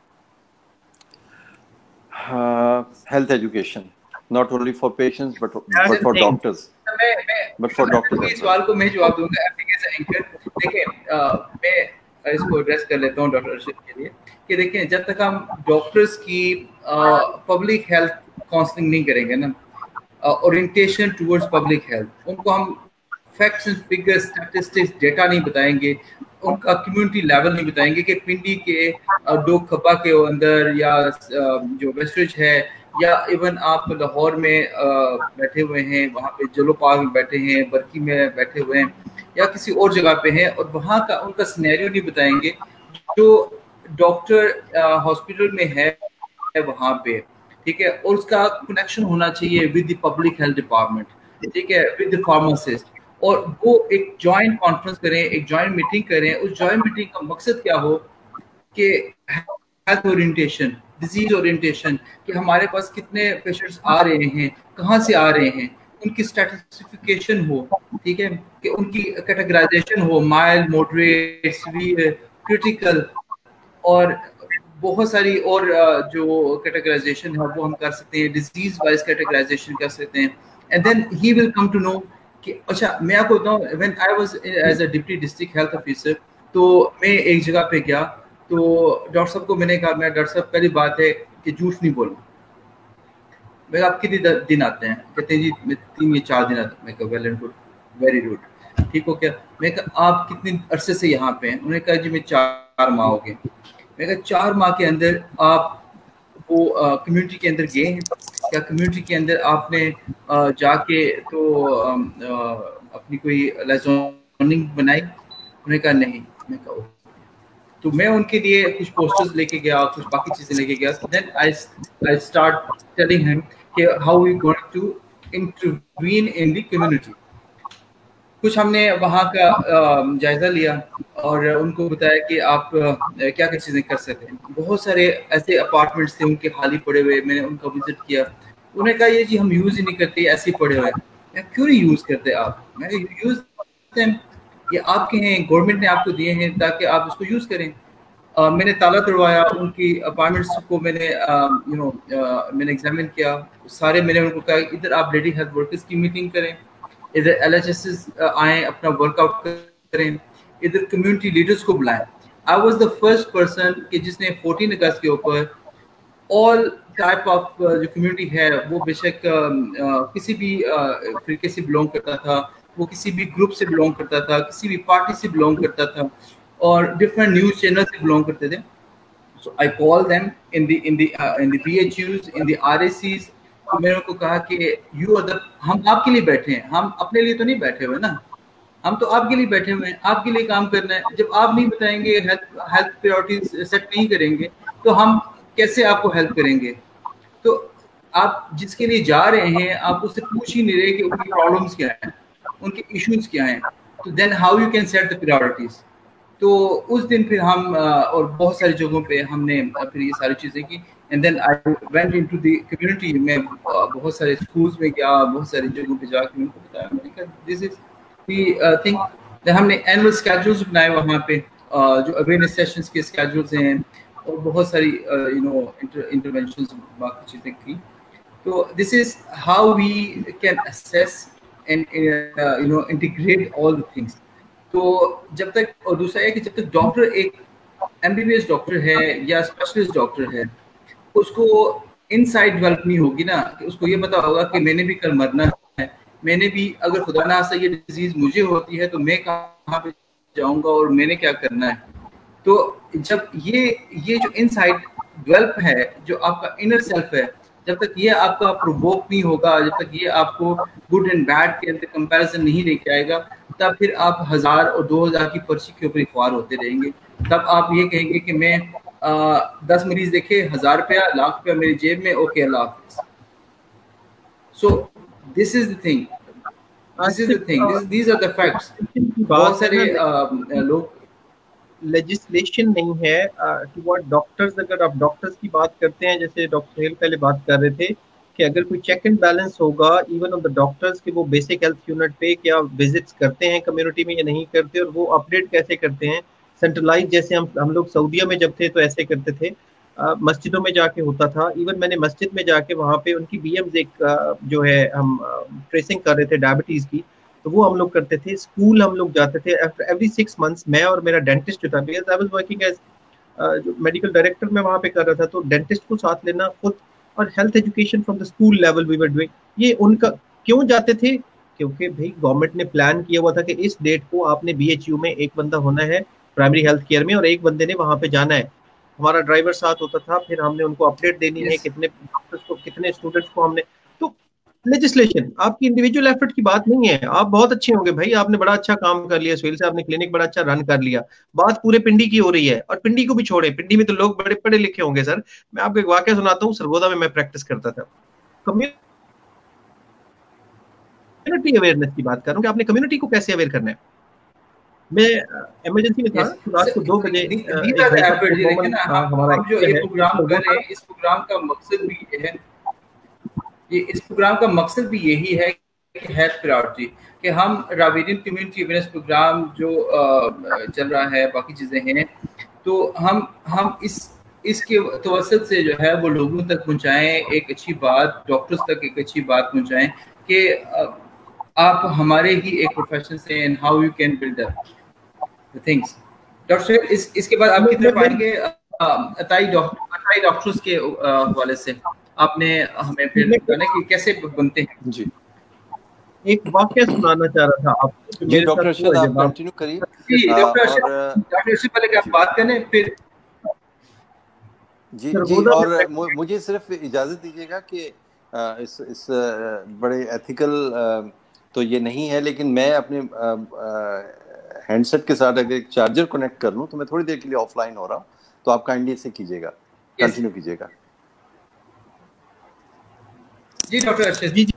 Uh, health education, not only for patients but, but for thing. doctors. But for doctors. اس سوال کو میں جواب دوں گا as a anchor. دیکھیں میں اس کو address کر لیتا ہوں ڈاکٹر ارشد کے لیے کہ دیکھیں جب تک ہم ڈاکٹرس کی پبلک ہیلتھ کاؤنسلنگ نہیں کریں گے نا, اورینٹیشن ٹورڈز پبلک ہیلتھ, ان کو ہم facts and figures statistics data نہیں بتائیں گے, ان کا کمیونٹی لیول نہیں بتائیں گے کہ پنڈی کے ڈوگ کھپا کے اندر یا جو ویسٹریج ہے یا ایون آپ لاہور میں بیٹھے ہوئے ہیں, وہاں پہ جلو پارک میں بیٹھے ہیں, برکی میں بیٹھے ہوئے ہیں, یا کسی اور جگہ پہ ہیں, اور وہاں کا ان کا سینیریو نہیں بتائیں گے جو ڈاکٹر ہاسپٹل میں ہے وہاں پہ. ٹھیک ہے, اور اس کا کنیکشن ہونا چاہیے with the public health department, ٹھیک ہے, ود دی فارماسسٹ, اور وہ ایک جوائنٹ کانفرنس کریں, ایک جوائنٹ میٹنگ کریں. اس جوائنٹ میٹنگ کا مقصد کیا ہو کہ ہیلتھ اورینٹیشن, ڈیزیز اورینٹیشن, کہ ہمارے پاس کتنے پیشنٹس آ رہے ہیں, کہاں سے آ رہے ہیں, ان کی اسٹریٹیفیکیشن ہو, ٹھیک ہے, کہ ان کی کیٹیگرائزیشن ہو, مائلڈ, موڈریٹ, سیویئر, کرٹیکل, اور بہت ساری اور جو کیٹیگرائزیشن ہے وہ ہم کر سکتے ہیں, ڈیزیز وائز کیٹیگرائزیشن کر سکتے ہیں. And then he will come to know کہ اچھا میں آپ کو بتاؤں, when I was as a deputy district health officer, تو میں ایک جگہ پہ گیا تو ڈاکٹر صاحب کو میں نے کہا, میں ڈاکٹر صاحب پہلی بات ہے کہ جھوٹ نہیں بولنا. میں کہا آپ کتنے دن آتے ہیں؟ کہتے ہیں جی میں تین یا چار دن آتا ہوں. میں کہا well and good, very good, ٹھیک ہو کیا. میں کہا آپ کتنے عرصے سے یہاں پہ ہیں؟ انہوں نے کہا جی میں چار ماہ ہو گئے. میں کہا چار ماہ کے اندر آپ وہ کمیونٹی کے اندر گئے ہیں کیا؟ کمیونٹی کے اندر آپ نے جا کے تو اپنی کوئی لائزوننگ بنائی؟ انہوں نے کہا نہیں. میں کہا تو میں ان کے لیے کچھ پوسٹرز لے کے گیا, کچھ باقی چیزیں لے کے گیا. دین آئی آئی اسٹارٹ ٹیلنگ ہم کہ how we going to intervene in the community. کچھ ہم نے وہاں کا جائزہ لیا اور ان کو بتایا کہ آپ کیا کیا چیزیں کر سکتے ہیں. بہت سارے ایسے اپارٹمنٹس تھے ان کے خالی پڑے ہوئے, میں نے ان کا وزٹ کیا. انہوں نے کہا یہ جی ہم یوز ہی نہیں کرتے, ایسے ہی پڑے ہوئے ہیں. میں کیوں نہیں یوز کرتے آپ؟ میں نے یوز کرتے ہیں. یہ آپ کے ہیں, گورنمنٹ نے آپ کو دیے ہیں تاکہ آپ اس کو یوز کریں. Uh, میں نے تالا توڑوایا ان کی اپائنٹمنٹس کو, میں نے یو نو میں نے ایگزامن کیا سارے. میں نے ان کو کہا ادھر آپ لیڈی ہیلتھ ورکرز کی میٹنگ کریں, ادھر ایل ایچ ایس آئیں اپنا ورک آؤٹ کریں, ادھر کمیونٹی لیڈرس کو بلائیں. I was the first person کہ جس نے فورٹین اگست کے اوپر آل ٹائپ آف جو کمیونٹی ہے, وہ بے شک کسی بھی فرقے سے بلونگ کرتا تھا, وہ کسی بھی گروپ سے بلونگ کرتا تھا, کسی بھی پارٹی سے بلونگ کرتا تھا, اور ڈفرنٹ نیوز چینل سے بلونگ کرتے تھے. So I call them in the in the in the P H Us, in the R S Cs. تو میں نے ان کو کہا کہ یو آر دا, ہم آپ کے لیے بیٹھے ہیں, ہم اپنے لیے تو نہیں بیٹھے ہوئے نا, ہم تو آپ کے لیے بیٹھے ہوئے ہیں, آپ کے لیے کام کرنا ہے. جب آپ نہیں بتائیں گے, ہیلتھ ہیلتھ پریورٹیز سیٹ نہیں کریں گے, تو ہم کیسے آپ کو ہیلپ کریں گے؟ تو آپ جس کے لیے جا رہے ہیں آپ اس سے پوچھ ہی نہیں رہے کہ ان کی پرابلمس کیا ہیں, ان کے ایشوز کیا ہیں, تو then how you can set the priorities. تو اس دن پھر ہم اور بہت ساری جگہوں پہ ہم نے پھر یہ ساری چیزیں کی. And then I went into the community. میں بہت سارے اسکولس میں گیا, بہت ساری جگہوں پہ جا کے ان کو بتایا, میں نے کہا دس از وی تھنک. ہم نے اینول اسکیجولس بنائے وہاں پہ, جو اویئرنیس سیشنس کے اسکیجولس ہیں, اور بہت ساری یو نو انٹرونشنز باقی چیزیں کی. تو this is how we can assess and you know integrate all the things. تو جب تک, اور دوسرا یہ کہ جب تک ڈاکٹر ایک M B B S doctor ہے یا اسپیشلسٹ ڈاکٹر ہے, اس کو ان سائڈ ڈیولپ نہیں ہوگی نا, کہ اس کو یہ پتا ہوگا کہ میں نے بھی کل مرنا ہے, میں نے بھی اگر خدا نہ خواستہ یہ ڈیزیز مجھے ہوتی ہے تو میں کہاں پہ جاؤں گا اور میں نے کیا کرنا ہے. تو جب یہ یہ جو ان سائڈ ڈیولپ ہے, جو آپ کا انر سیلف ہے, جب تک یہ آپ کا پرووک نہیں ہوگا, جب تک یہ آپ کو گڈ اینڈ بیڈ کے اندر کمپیریزن نہیں لے کے آئے گا, تب پھر آپ ہزار اور دو ہزار کی پرچی کے اوپر اخبار ہوتے رہیں گے. تب آپ یہ کہیں گے کہ میں دس مریض دیکھے, ہزار روپیہ لاکھ روپیہ میری جیب میں, اوکے اللہ حافظ. So this is the thing, this is the thing, these are the facts. بہت سارے لوگ لیجسلیشن نہیں ہے ڈاکٹرز. اگر آپ ڈاکٹرز کی بات کرتے ہیں, جیسے ڈاکٹر سہیل پہلے بات کر رہے تھے کہ اگر کوئی چیک اینڈ بیلنس ہوگا ایون آن دا ڈاکٹرز کہ وہ بیسک ہیلتھ یونٹ پہ کیا وزٹس کرتے ہیں کمیونٹی میں یا نہیں کرتے, اور وہ اپڈیٹ کیسے کرتے ہیں سینٹرلائز. جیسے ہم ہم لوگ سعودیہ میں جب تھے تو ایسے کرتے تھے, مسجدوں میں جا کے ہوتا تھا. ایون میں نے مسجد میں جا کے وہاں پہ ان کی بی ایمز ایک جو ہے ہم ٹریسنگ کر رہے تھے ڈائبٹیز کی, تو وہ ہم لوگ کرتے تھے. اسکول ہم لوگ جاتے تھے ایوری سکس منتھس, میں اور میرا ڈینٹسٹ جو تھا, because I was working as جو میڈیکل ڈائریکٹر میں وہاں پہ کر رہا تھا, تو ڈینٹسٹ کو ساتھ لینا خود, اور health education from the school level we were doing. یہ ان کا کیوں جاتے تھے, کیونکہ بھائی گورنمنٹ نے پلان کیا ہوا تھا کہ اس ڈیٹ کو آپ نے بی ایچ یو میں ایک بندہ ہونا ہے پرائمری ہیلتھ کیئر میں, اور ایک بندے نے وہاں پہ جانا ہے. ہمارا ڈرائیور ساتھ ہوتا تھا, پھر ہم نے ان کو اپڈیٹ دینی ہے کتنے ڈاکٹرز کو, کتنے اسٹوڈنٹس کو ہم نے. تو لیجسلیشن آپ کی انڈیویجول ایفرٹ کی بات نہیں ہے. آپ بہت اچھے ہوں گے بھائی, آپ نے بڑا اچھا کام کر لیا, سہیل صاحب نے کلینک بڑا اچھا رن کر لیا. بات پورے پنڈی کی ہو رہی ہے, اور پنڈی کو بھی چھوڑے, پنڈی میں تو لوگ بڑے پڑھے لکھے ہوں گے. سر میں آپ کو ایک واقعہ سناتا ہوں, سرگودا میں میں پریکٹس کرتا تھا. کمیونٹی اویئرنیس کی بات کر رہا ہوں کہ آپ نے کمیونٹی کو کیسے اویئر کرنا ہے. میں ایمرجنسی میں تھا, رات کو دو بجے ہمارا جو یہ پروگرام کر رہے ہیں, اس پروگرام کا مقصد بھی یہ ہے, یہ اس پروگرام کا مقصد بھی یہی ہے کہ ہیلتھ پرائورٹی, کہ ہم راویدین کمیونٹی اویئرنیس پروگرام جو چل رہا ہے, باقی چیزیں ہیں, تو ہم ہم اس اس کے توسط سے جو ہے وہ لوگوں تک پہنچائیں ایک اچھی بات, ڈاکٹرز تک ایک اچھی بات پہنچائیں کہ آپ ہمارے ہی ایک پروفیشن سے, and how you can build up things. Doctor صاحب اس اس کے بعد آپ کی طرف آئیں گے عطائی ڈاکٹر عطائی ڈاکٹرز کے حوالے سے. آپ نے ہمیں پھر بتانا کہ کیسے بنتے ہیں. جی ایک واقعہ سنانا چاہ رہا تھا آپ کو. جی ڈاکٹر ارشد آپ کنٹینیو کریے. جی ڈاکٹر ارشد, ڈاکٹر ارشد پہلے کہ آپ بات کریں پھر. جی جی اور مجھے صرف اجازت دیجیے گا کہ اس اس بڑے ایتھیکل تو یہ نہیں ہے, لیکن میں اپنے ہینڈ سیٹ کے ساتھ اگر ایک چارجر کنیکٹ کر لوں تو میں تھوڑی دیر کے لیے آف لائن ہو رہا ہوں, تو آپ کائنڈلی اسے کیجیے گا, کنٹینیو کیجیے گا. جی ڈاکٹر ارشد. جی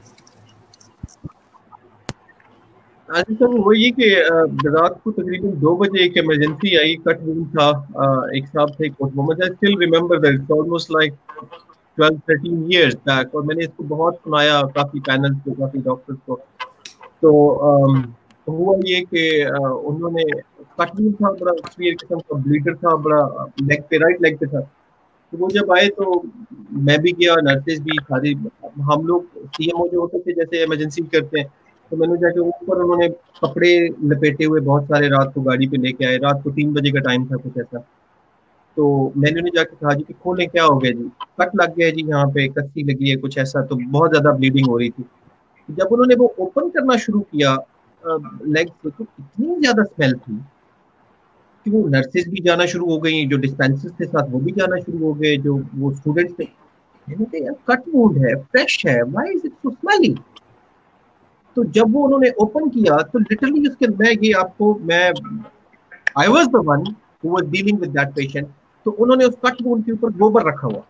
آج سر وہ یہ کہ رات کو تقریباً دو بجے ایک ایمرجنسی آئی, کٹ روم تھا, ایک صاحب تھے Kot Muhammad, I still remember that, it's almost like twelve thirteen years back, اور میں نے اس کو بہت سنایا کافی پینلز کو, کافی ڈاکٹرز کو. تو ہوا یہ کہ انہوں نے کٹ بھی تھا بڑا سویر قسم کا, بلیڈر تھا بڑا لیگ پہ, رائٹ لیگ پہ تھا. تو وہ جب آئے تو میں بھی گیا, نرسز بھی ساری, ہم لوگ سی ایم او جو ہوتے تھے جیسے ایمرجنسی کرتے ہیں, تو میں نے جا کے اوپر انہوں نے کپڑے لپیٹے ہوئے بہت سارے رات کو گاڑی پہ لے کے آئے. رات کو تین بجے کا ٹائم تھا کچھ ایسا. تو میں نے جا کے کہا جی کہ کھولیں, کیا ہو گیا جی؟ کٹ لگ گیا جی, یہاں پہ کسی لگی ہے کچھ ایسا. تو بہت زیادہ بلیڈنگ ہو رہی تھی. جب انہوں نے وہ اوپن کرنا شروع کیا لیگ سے, تو اتنی زیادہ اسمیل تھی کہ وہ نرسز بھی جانا شروع ہو گئی, جو ڈسپینسرز کے ساتھ وہ بھی جانا شروع ہو گئے, جو وہ اسٹوڈنٹس تھے. میں نے کہا یار کٹ وونڈ ہے, فریش ہے, why is it so smelly? تو جب وہ انہوں نے اوپن کیا تو لٹرلی اس کے, میں یہ آپ کو, میں I was the one who was dealing with that patient. تو انہوں نے اس کٹ وونڈ کے اوپر گوبر رکھا ہوا,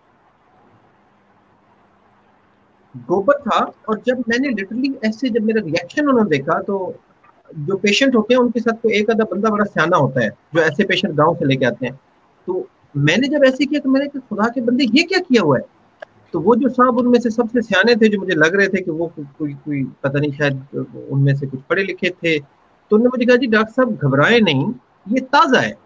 گوبر تھا. اور جب میں نے لٹرلی ایسے, جب میرا ریئیکشن انہوں نے دیکھا, تو جو پیشنٹ ہوتے ہیں ان کے ساتھ کوئی ایک آدھا بندہ بڑا سیانا ہوتا ہے جو ایسے پیشنٹ گاؤں سے لے کے آتے ہیں. تو میں نے جب ایسے کیا تو میں نے کہا خدا کے بندے یہ کیا کیا ہوا ہے؟ تو وہ جو صاحب ان میں سے سب سے سیانے تھے, جو مجھے لگ رہے تھے کہ وہ کوئی کوئی پتہ نہیں شاید ان میں سے کچھ پڑھے لکھے تھے, تو انہوں نے مجھے کہا جی ڈاکٹر صاحب گھبرائے نہیں, یہ تازہ ہے.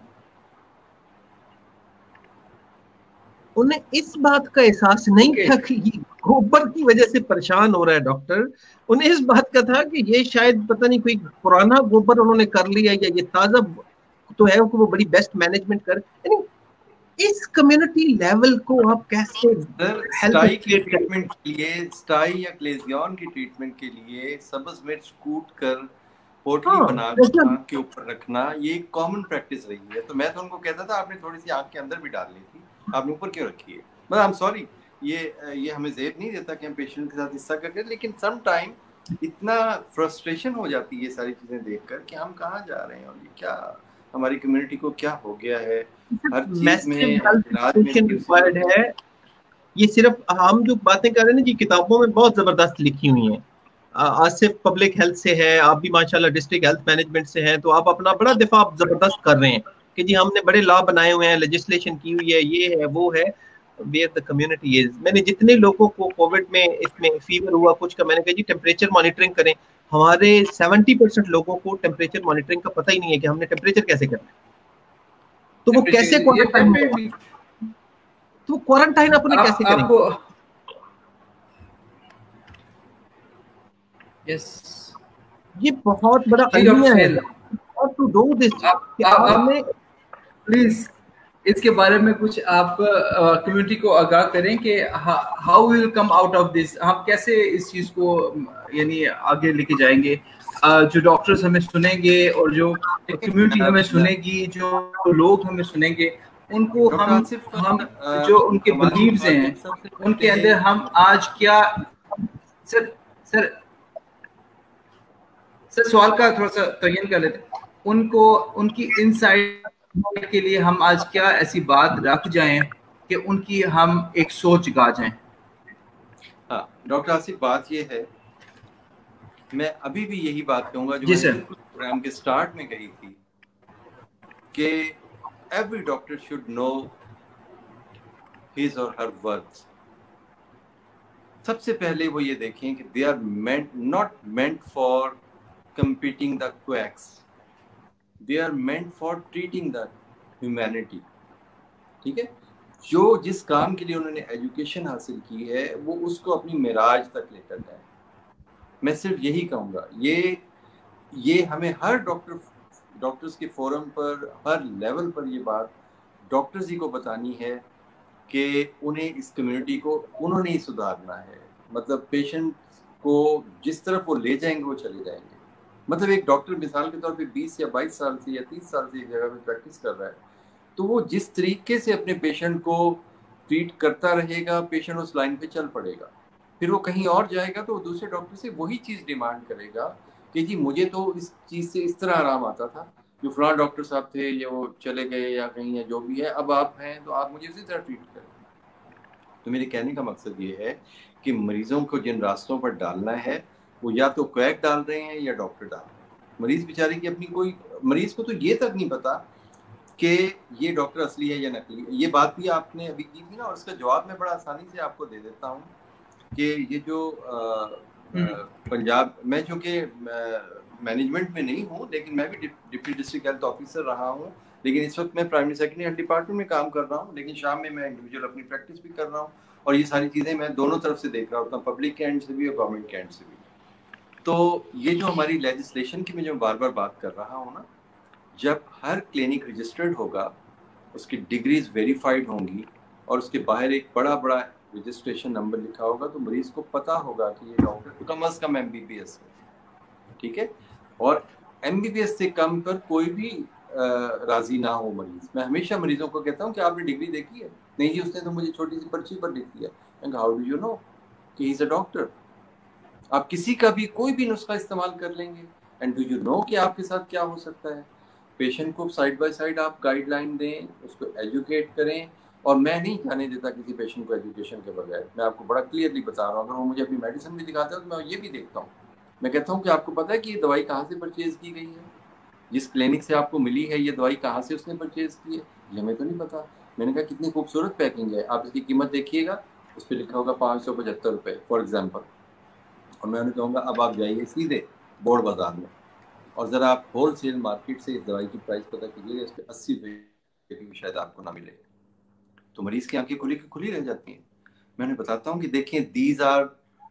انہیں اس بات کا احساس نہیں تھا کہ یہ گوبر کی وجہ سے پریشان ہو رہا ہے ڈاکٹر. انہیں اس بات کا تھا کہ یہ شاید پتہ نہیں کوئی پرانا گوبر انہوں نے کر لیا, یا یہ تازہ تو ہے کہ وہ بڑی بیسٹ مینجمنٹ کر. یعنی اس کمیونٹی لیول کو آپ کیسے سٹائی کی ٹریٹمنٹ کے لیے, سٹائی یا کلیزیون کی ٹریٹمنٹ کے لیے سبز مرچ کوٹ کر پوٹلی بنا کر آنکھ کے اوپر رکھنا, یہ ایک کامن پریکٹس رہی ہے. تو میں تو ان کو کہتا تھا آپ نے تھوڑی سی آنکھ کے اندر بھی ڈال لی تھی, آپ نے اوپر کیوں رکھی ہے؟ بس آئی ایم سوری, یہ یہ ہمیں زیب نہیں دیتا کہ ہم پیشنٹ کے ساتھ حصہ کر کے, لیکن سم ٹائم اتنا فرسٹریشن ہو جاتی ہے یہ ساری چیزیں دیکھ کر کہ ہم کہاں جا رہے ہیں, اور یہ کیا ہماری کمیونٹی کو کیا ہو گیا ہے. ہر چیز میں ریکوائرڈ ہے. یہ صرف ہم جو باتیں کر رہے ہیں نا جی, کتابوں میں بہت زبردست لکھی ہوئی ہیں. آصف پبلک ہیلتھ سے ہے, آپ بھی ماشاءاللہ ڈسٹرکٹ ہیلتھ مینجمنٹ سے ہیں, تو آپ اپنا بڑا دفاع زبردست کر رہے ہیں کہ جی ہم نے بڑے لا بنائے ہوئے ہیں, لیجسلیشن کی ہوئی ہے, یہ ہے وہ ہے. where the community is. میں نے جتنے لوگوں کو کووڈ میں اس میں فیور ہوا کچھ کا, میں نے کہا جی ٹیمپریچر مانیٹرنگ کریں. ہمارے سیونٹی پرسینٹ لوگوں کو ٹیمپریچر مانیٹرنگ کا پتہ ہی نہیں ہے کہ ہم نے ٹیمپریچر کیسے کرنا ہے. تو وہ کیسے کوارنٹائن, تو کوارنٹائن اپنے کیسے کریں گے؟ یس, یہ بہت بڑا المیہ ہے. اور ٹو ڈو دس, پلیز اس کے بارے میں کچھ آپ کمیونٹی کو آگاہ کریں کہ how will come out of this, ہم کیسے اس چیز کو یعنی آگے لے کے جائیں گے. جو ڈاکٹرز ہمیں سنیں گے اور جو کمیونٹی ہمیں سنے گی, جو لوگ ہمیں سنیں گے, ان کو ہم ہم جو ان کے بلیوز ہیں ان کے اندر ہم آج کیا. سر سر سر سوال کا تھوڑا سا تعین کر لیتے, ان کو ان کی انسائٹ کے لیے ہم آج کیا ایسی بات رکھ جائیں کہ ان کی ہم ایک سوچ گا جائیں. ہاں ڈاکٹر آصف, بات یہ ہے, میں ابھی بھی یہی بات کہوں گا جو جی میں سر نے پروگرام کے سٹارٹ میں کہی تھی کہ every doctor should know his or her words. سب سے پہلے وہ یہ دیکھیں کہ they are meant not meant for competing the quacks, they are meant for treating the humanity. ٹھیک ہے, جو جس کام کے لیے انہوں نے ایجوکیشن حاصل کی ہے وہ اس کو اپنی معراج تک لے کر جائیں. میں صرف یہی کہوں گا, یہ یہ ہمیں ہر ڈاکٹر ڈاکٹرز کے فورم پر ہر لیول پر یہ بات ڈاکٹرز ہی کو بتانی ہے کہ انہیں اس کمیونٹی کو انہوں نے ہی سدھارنا ہے. مطلب پیشنٹ کو جس طرف وہ لے جائیں گے وہ چلے جائیں گے. مطلب ایک ڈاکٹر مثال کے طور پہ بیس یا بائیس سال سے یا تیس سال سے ایک جگہ میں پریکٹس کر رہا ہے, تو وہ جس طریقے سے اپنے پیشنٹ کو ٹریٹ کرتا رہے گا, پیشنٹ اس لائن پہ چل پڑے گا. پھر وہ کہیں اور جائے گا تو وہ دوسرے ڈاکٹر سے وہی چیز ڈیمانڈ کرے گا کہ جی مجھے تو اس چیز سے اس طرح آرام آتا تھا, جو فلاں ڈاکٹر صاحب تھے یا وہ چلے گئے یا کہیں یا جو بھی ہے, اب آپ ہیں تو آپ مجھے اسی طرح ٹریٹ کریں. تو میرے کہنے کا مقصد یہ ہے کہ مریضوں کو جن راستوں پر ڈالنا ہے وہ یا تو کویک ڈال رہے ہیں یا ڈاکٹر ڈال رہے ہیں. مریض بیچارے کی اپنی کوئی, مریض کو تو یہ تک نہیں پتا کہ یہ ڈاکٹر اصلی ہے یا نقلی ہے. یہ بات بھی آپ نے ابھی کی تھی نا, اور اس کا جواب میں بڑا آسانی سے آپ کو دے دیتا ہوں کہ یہ جو پنجاب میں, چونکہ मैनेजमेंट में नहीं हूँ, लेकिन मैं भी डिप्टी डिस्ट्रिक्ट हेल्थ ऑफिसर रहा हूँ, लेकिन इस वक्त मैं प्राइमरी सेकेंडरी हेल्थ डिपार्टमेंट में काम कर रहा हूँ, लेकिन शाम में मैं इंडिविजुअल अपनी प्रैक्टिस भी कर रहा हूँ, और ये सारी चीज़ें मैं दोनों तरफ से देख रहा होता हूँ, पब्लिक के एंड से भी और गवर्नमेंट के एंड से भी। तो ये जो हमारी लेजिस्लेशन की मैं जो बार बार बात कर रहा हूँ ना, जब हर क्लिनिक रजिस्टर्ड होगा, उसकी डिग्रीज वेरीफाइड होंगी, और उसके बाहर एक बड़ा बड़ा रजिस्ट्रेशन नंबर लिखा होगा, तो मरीज को पता होगा कि ये डॉक्टर कम अज कम एम बी बी एस है, ठीक है। और एम बी बी एस से कम पर कोई भी राजी ना हो मरीज। मैं हमेशा मरीजों को कहता हूँ कि आपने डिग्री देखी है? नहीं जी, उसने तो मुझे छोटी सी पर्ची पर लिख दिया। हाउ डू यू नो कि ही इज अ डॉक्टर? आप किसी का भी कोई भी नुस्खा इस्तेमाल कर लेंगे, एंड डू यू नो कि आपके साथ क्या हो सकता है। पेशेंट को साइड बाय साइड आप गाइडलाइन दें, उसको एजुकेट करें, और मैं नहीं जाने देता किसी पेशेंट को एजुकेशन के बगैर। मैं आपको बड़ा क्लियरली बता रहा हूँ, अगर वो मुझे अपनी मेडिसिन भी दिखाता है तो मैं ये भी देखता हूँ। मैं कहता हूँ कि आपको पता है कि ये दवाई कहाँ से परचेज की गई है, जिस क्लिनिक से आपको मिली है ये दवाई कहाँ से उसने परचेज की है? ये हमें तो नहीं पता। मैंने कहा कितनी खूबसूरत पैकिंग है, आप इसकी कीमत देखिएगा, उस पर लिखा होगा पाँच सौ पचहत्तर रुपये फॉर एग्जाम्पल। और मैं उन्हें कहूँगा अब आप जाइए सीधे बोर्ड बाजार में, और ज़रा आप होल सेल मार्केट से इस दवाई की प्राइस पता कीजिएगा, इस पर अस्सी रुपये की शायद आपको ना मिले। तो मरीज की आंखें खुली की खुली रह जाती हैं। मैं उन्हें बताता हूँ कि देखिए दीज आर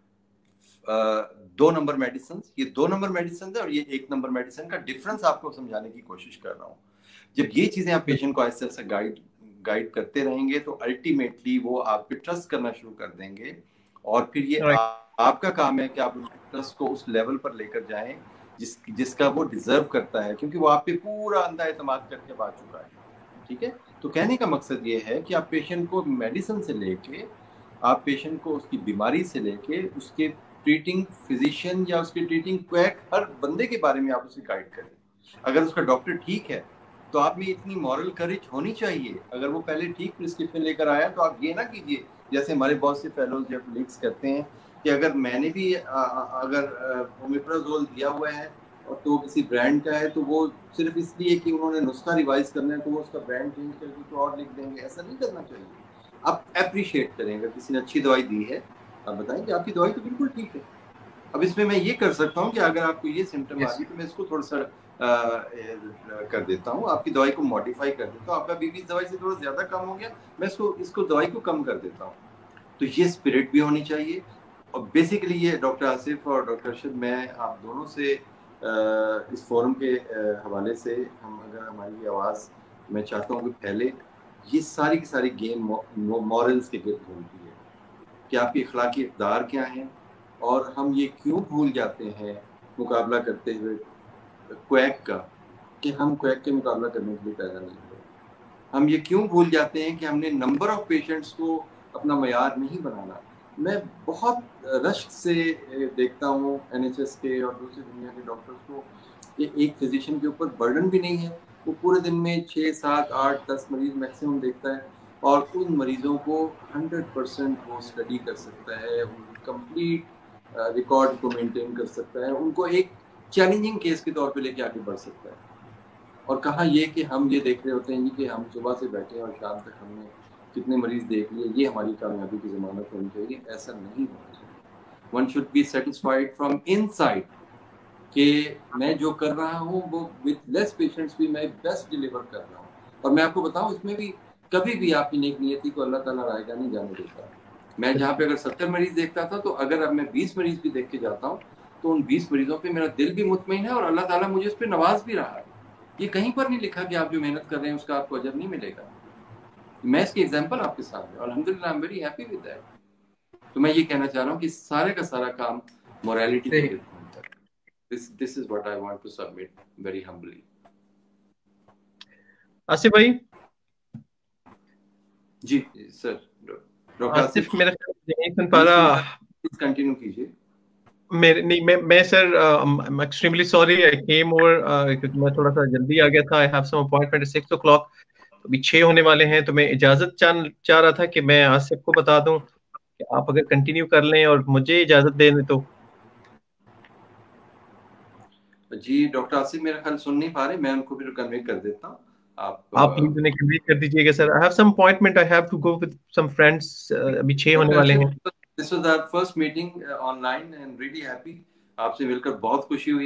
दो नंबर मेडिसिन, ये दो नंबर मेडिसिन है और ये एक नंबर मेडिसिन का डिफरेंस आपको समझाने की कोशिश कर रहा हूँ। जब ये चीज़ें आप पेशेंट को आहिस्ते आहिस्ते गाइड गाइड करते रहेंगे तो अल्टीमेटली वो आप पे ट्रस्ट करना शुरू कर देंगे, और फिर ये आ, आपका काम है कि आप उस ट्रस्ट को उस लेवल पर लेकर जाएं जिस जिसका वो डिजर्व करता है, क्योंकि वो आप पे पूरा अंधा एतमाद करके आ चुका है, ठीक है। तो कहने का मकसद ये है कि आप पेशेंट को मेडिसिन से लेके, आप पेशेंट को उसकी बीमारी से लेके, उसके ट्रीटिंग फिजिशियन या उसके ट्रीटिंग क्वैक, हर बंदे के बारे में आप उसे गाइड करें। अगर उसका डॉक्टर ठीक है तो आप में इतनी मॉरल करेज होनी चाहिए, अगर वो पहले ठीक प्रिस्क्रिप्शन लेकर आया तो आप ये ना कीजिए जैसे हमारे बहुत से फेलोज या कलीग्स करते हैं कि अगर मैंने भी आ, अगर ओमेप्राजोल दिया हुआ है और तो किसी ब्रांड का है तो वो सिर्फ इसलिए कि उन्होंने नुस्खा रिवाइज करना है तो वो उसका ब्रांड चेंज करके तो और लिख देंगे। ऐसा नहीं करना चाहिए। आप अप्रिशिएट करें, अगर किसी ने अच्छी दवाई दी है आप बताएं कि आपकी दवाई तो बिल्कुल ठीक है। अब इसमें मैं ये कर सकता हूँ कि अगर आपको ये सिम्टम आ गई तो मैं इसको थोड़ा सा आ, कर देता हूँ, आपकी दवाई को मॉडिफाई कर देता हूँ। आपका बीपी दवाई से थोड़ा ज़्यादा कम हो गया, मैं इसको इसको दवाई को कम कर देता हूँ। तो ये स्पिरिट भी होनी चाहिए। और बेसिकली ये डॉक्टर आसिफ और डॉक्टर अरशद, मैं आप दोनों से आ, इस फोरम के हवाले से हम अगर हमारी आवाज़ मैं चाहता हूँ कि पहले ये सारी की सारी गेम मॉरल्स के गिर्द घूमती है कि आपकी अखलाकी इक़दार क्या हैं, और हम ये क्यों भूल जाते हैं मुकाबला करते हुए क्वैक का कि हम क्वैक के मुकाबला करने के लिए पैदा नहीं हुए। हम ये क्यों भूल जाते हैं कि हमने नंबर ऑफ पेशेंट्स को अपना मयार नहीं बनाना। मैं बहुत रश्क से देखता हूँ एन एच एस के और दूसरी दुनिया के डॉक्टर्स को, ये एक फिजिशियन के ऊपर बर्डन भी नहीं है, वो पूरे दिन में छः सात आठ दस मरीज मैक्सिमम देखता है, और उन मरीज़ों को हंड्रेड परसेंट वो स्टडी कर सकता है, कंप्लीट रिकॉर्ड को मेंटेन कर सकता है, उनको एक चैलेंजिंग केस के तौर पे लेके आगे बढ़ सकता है। और कहाँ ये कि हम ये देख रहे होते हैं कि हम सुबह से बैठे हैं और शाम तक हमने कितने मरीज देख लिए, ये हमारी कामयाबी की ज़मानत होनी चाहिए। ऐसा नहीं होना चाहिए। One should be satisfied from inside कि मैं जो कर रहा हूँ वो विद लेस पेशेंट्स भी मैं बेस्ट डिलीवर कर रहा हूँ। और मैं आपको बताऊँ, इसमें भी कभी भी आपकी नेक नियति को अल्लाह ताला रायगा नहीं जाने देता। मैं जहाँ पे अगर सत्तर मरीज देखता था तो अगर अब मैं बीस मरीज भी देख के जाता हूँ तो उन बीस मरीजों पे मेरा दिल भी मुतमईन है और अल्लाह ताला मुझे उस पर नवाज भी रहा है। ये कहीं पर नहीं लिखा कि आप जो मेहनत कर रहे हैं उसका आपको अजर नहीं मिलेगा। मैं इसकी एग्जांपल आपके सामने, और अल्हम्दुलिल्लाह I am very happy with that. तो मैं ये कहना चाह रहा हूँ कि सारे का सारा काम मोरालिटी पे होता है। This this is what I want to submit very humbly. Asif भाई। जी सर। डॉक्टर आसिफ मेरा नहीं सुन पा रहा, प्लीज कंटिन्यू कीजिए। मेरे नहीं मैं मैं sir I am extremely sorry, I came over क्योंकि मैं थोड़ा सा जल्दी आ गया था। I have some appointment at six o'clock, अभी छः होने वाले हैं, तो मैं इजाजत चाह चाह रहा था कि मैं आसिफ को बता दूं कि आप अगर कंटिन्यू कर लें और मुझे इजाजत दे दें तो। जी डॉक्टर आसिफ मेरा ख्याल सुन नहीं पा रहे, मैं उनको भी कन्वे कर देता हूँ। आप आप प्लीज उन्हें कन्वे कर दीजिएगा sir. I have some appointment, I have to go with some friends, अभी छः होने वाले हैं। This was our first meeting online and really happy. आपसे मिलकर बहुत खुशी हुई है।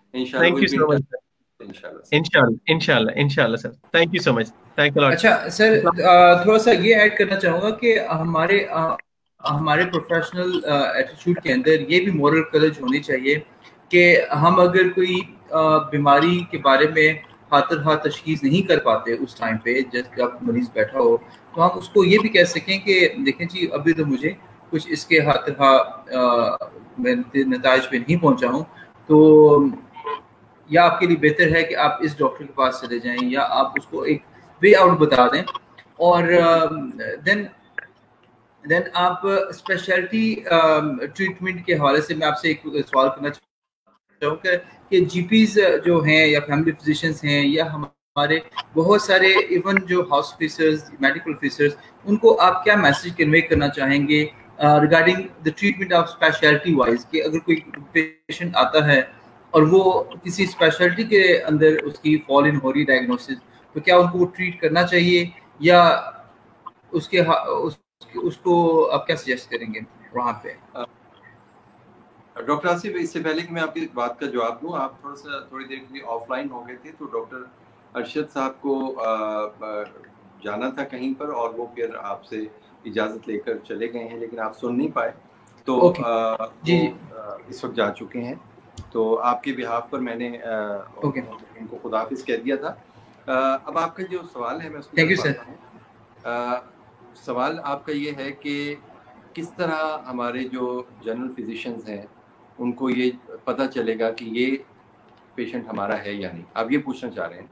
Thank you so much. इंशाल्लाह इंशाल्लाह इंशाल्लाह sir, thank you so much, thank you lot. अच्छा सर, थोड़ा सा ये ऐड करना चाहूँगा कि हमारे हमारे प्रोफेशनल एटीट्यूड के अंदर ये भी मॉरल करेज होनी चाहिए कि हम अगर कोई बीमारी के बारे में हाथर हाथ तशखीस नहीं कर पाते उस टाइम पे जब आप मरीज बैठा हो, तो हम उसको ये भी कह सकें कि देखें जी अभी तो मुझे कुछ इसके हाथर हाथ मैं नताइज पे नहीं पहुँचा हूँ, तो या आपके लिए बेहतर है कि आप इस डॉक्टर के पास चले जाएं, या आप उसको एक वे आउट बता दें। और देन देन आप स्पेशलिटी ट्रीटमेंट के हवाले से मैं आपसे एक सवाल करना चाहूँगा कि जीपीज जो हैं या फैमिली फिजिशियंस हैं या हमारे बहुत सारे इवन जो हाउस ऑफिसर्स, मेडिकल ऑफिसर्स, उनको आप क्या मैसेज कन्वे करना चाहेंगे regarding the treatment of speciality wise, कि अगर कोई पेशेंट आता है और वो किसी स्पेशलिटी के अंदर उसकी फॉल इन हो रही डायग्नोसिस, तो क्या उनको वो ट्रीट करना चाहिए या उसके उस, उसको आप क्या सजेस्ट करेंगे वहाँ पे? डॉक्टर आसिफ, इससे पहले कि मैं आपकी बात का जवाब दूं, आप थोड़ा सा थोड़ी देर के लिए ऑफलाइन हो गए थे, तो डॉक्टर अरशद साहब को आ, आ, जाना था कहीं पर और वो फिर आपसे इजाज़त लेकर चले गए हैं, लेकिन आप सुन नहीं पाए, तो okay. आ, जी वो, इस वक्त जा चुके हैं। तो आपके बिहाफ पर मैंने okay. उनको खुदाफिज कह दिया था। अब आपका जो सवाल है मैं उसको थैंक यू सर। सवाल आपका ये है कि किस तरह हमारे जो जनरल फिजिशियंस हैं उनको ये पता चलेगा कि ये पेशेंट हमारा है या नहीं, आप ये पूछना चाह रहे हैं?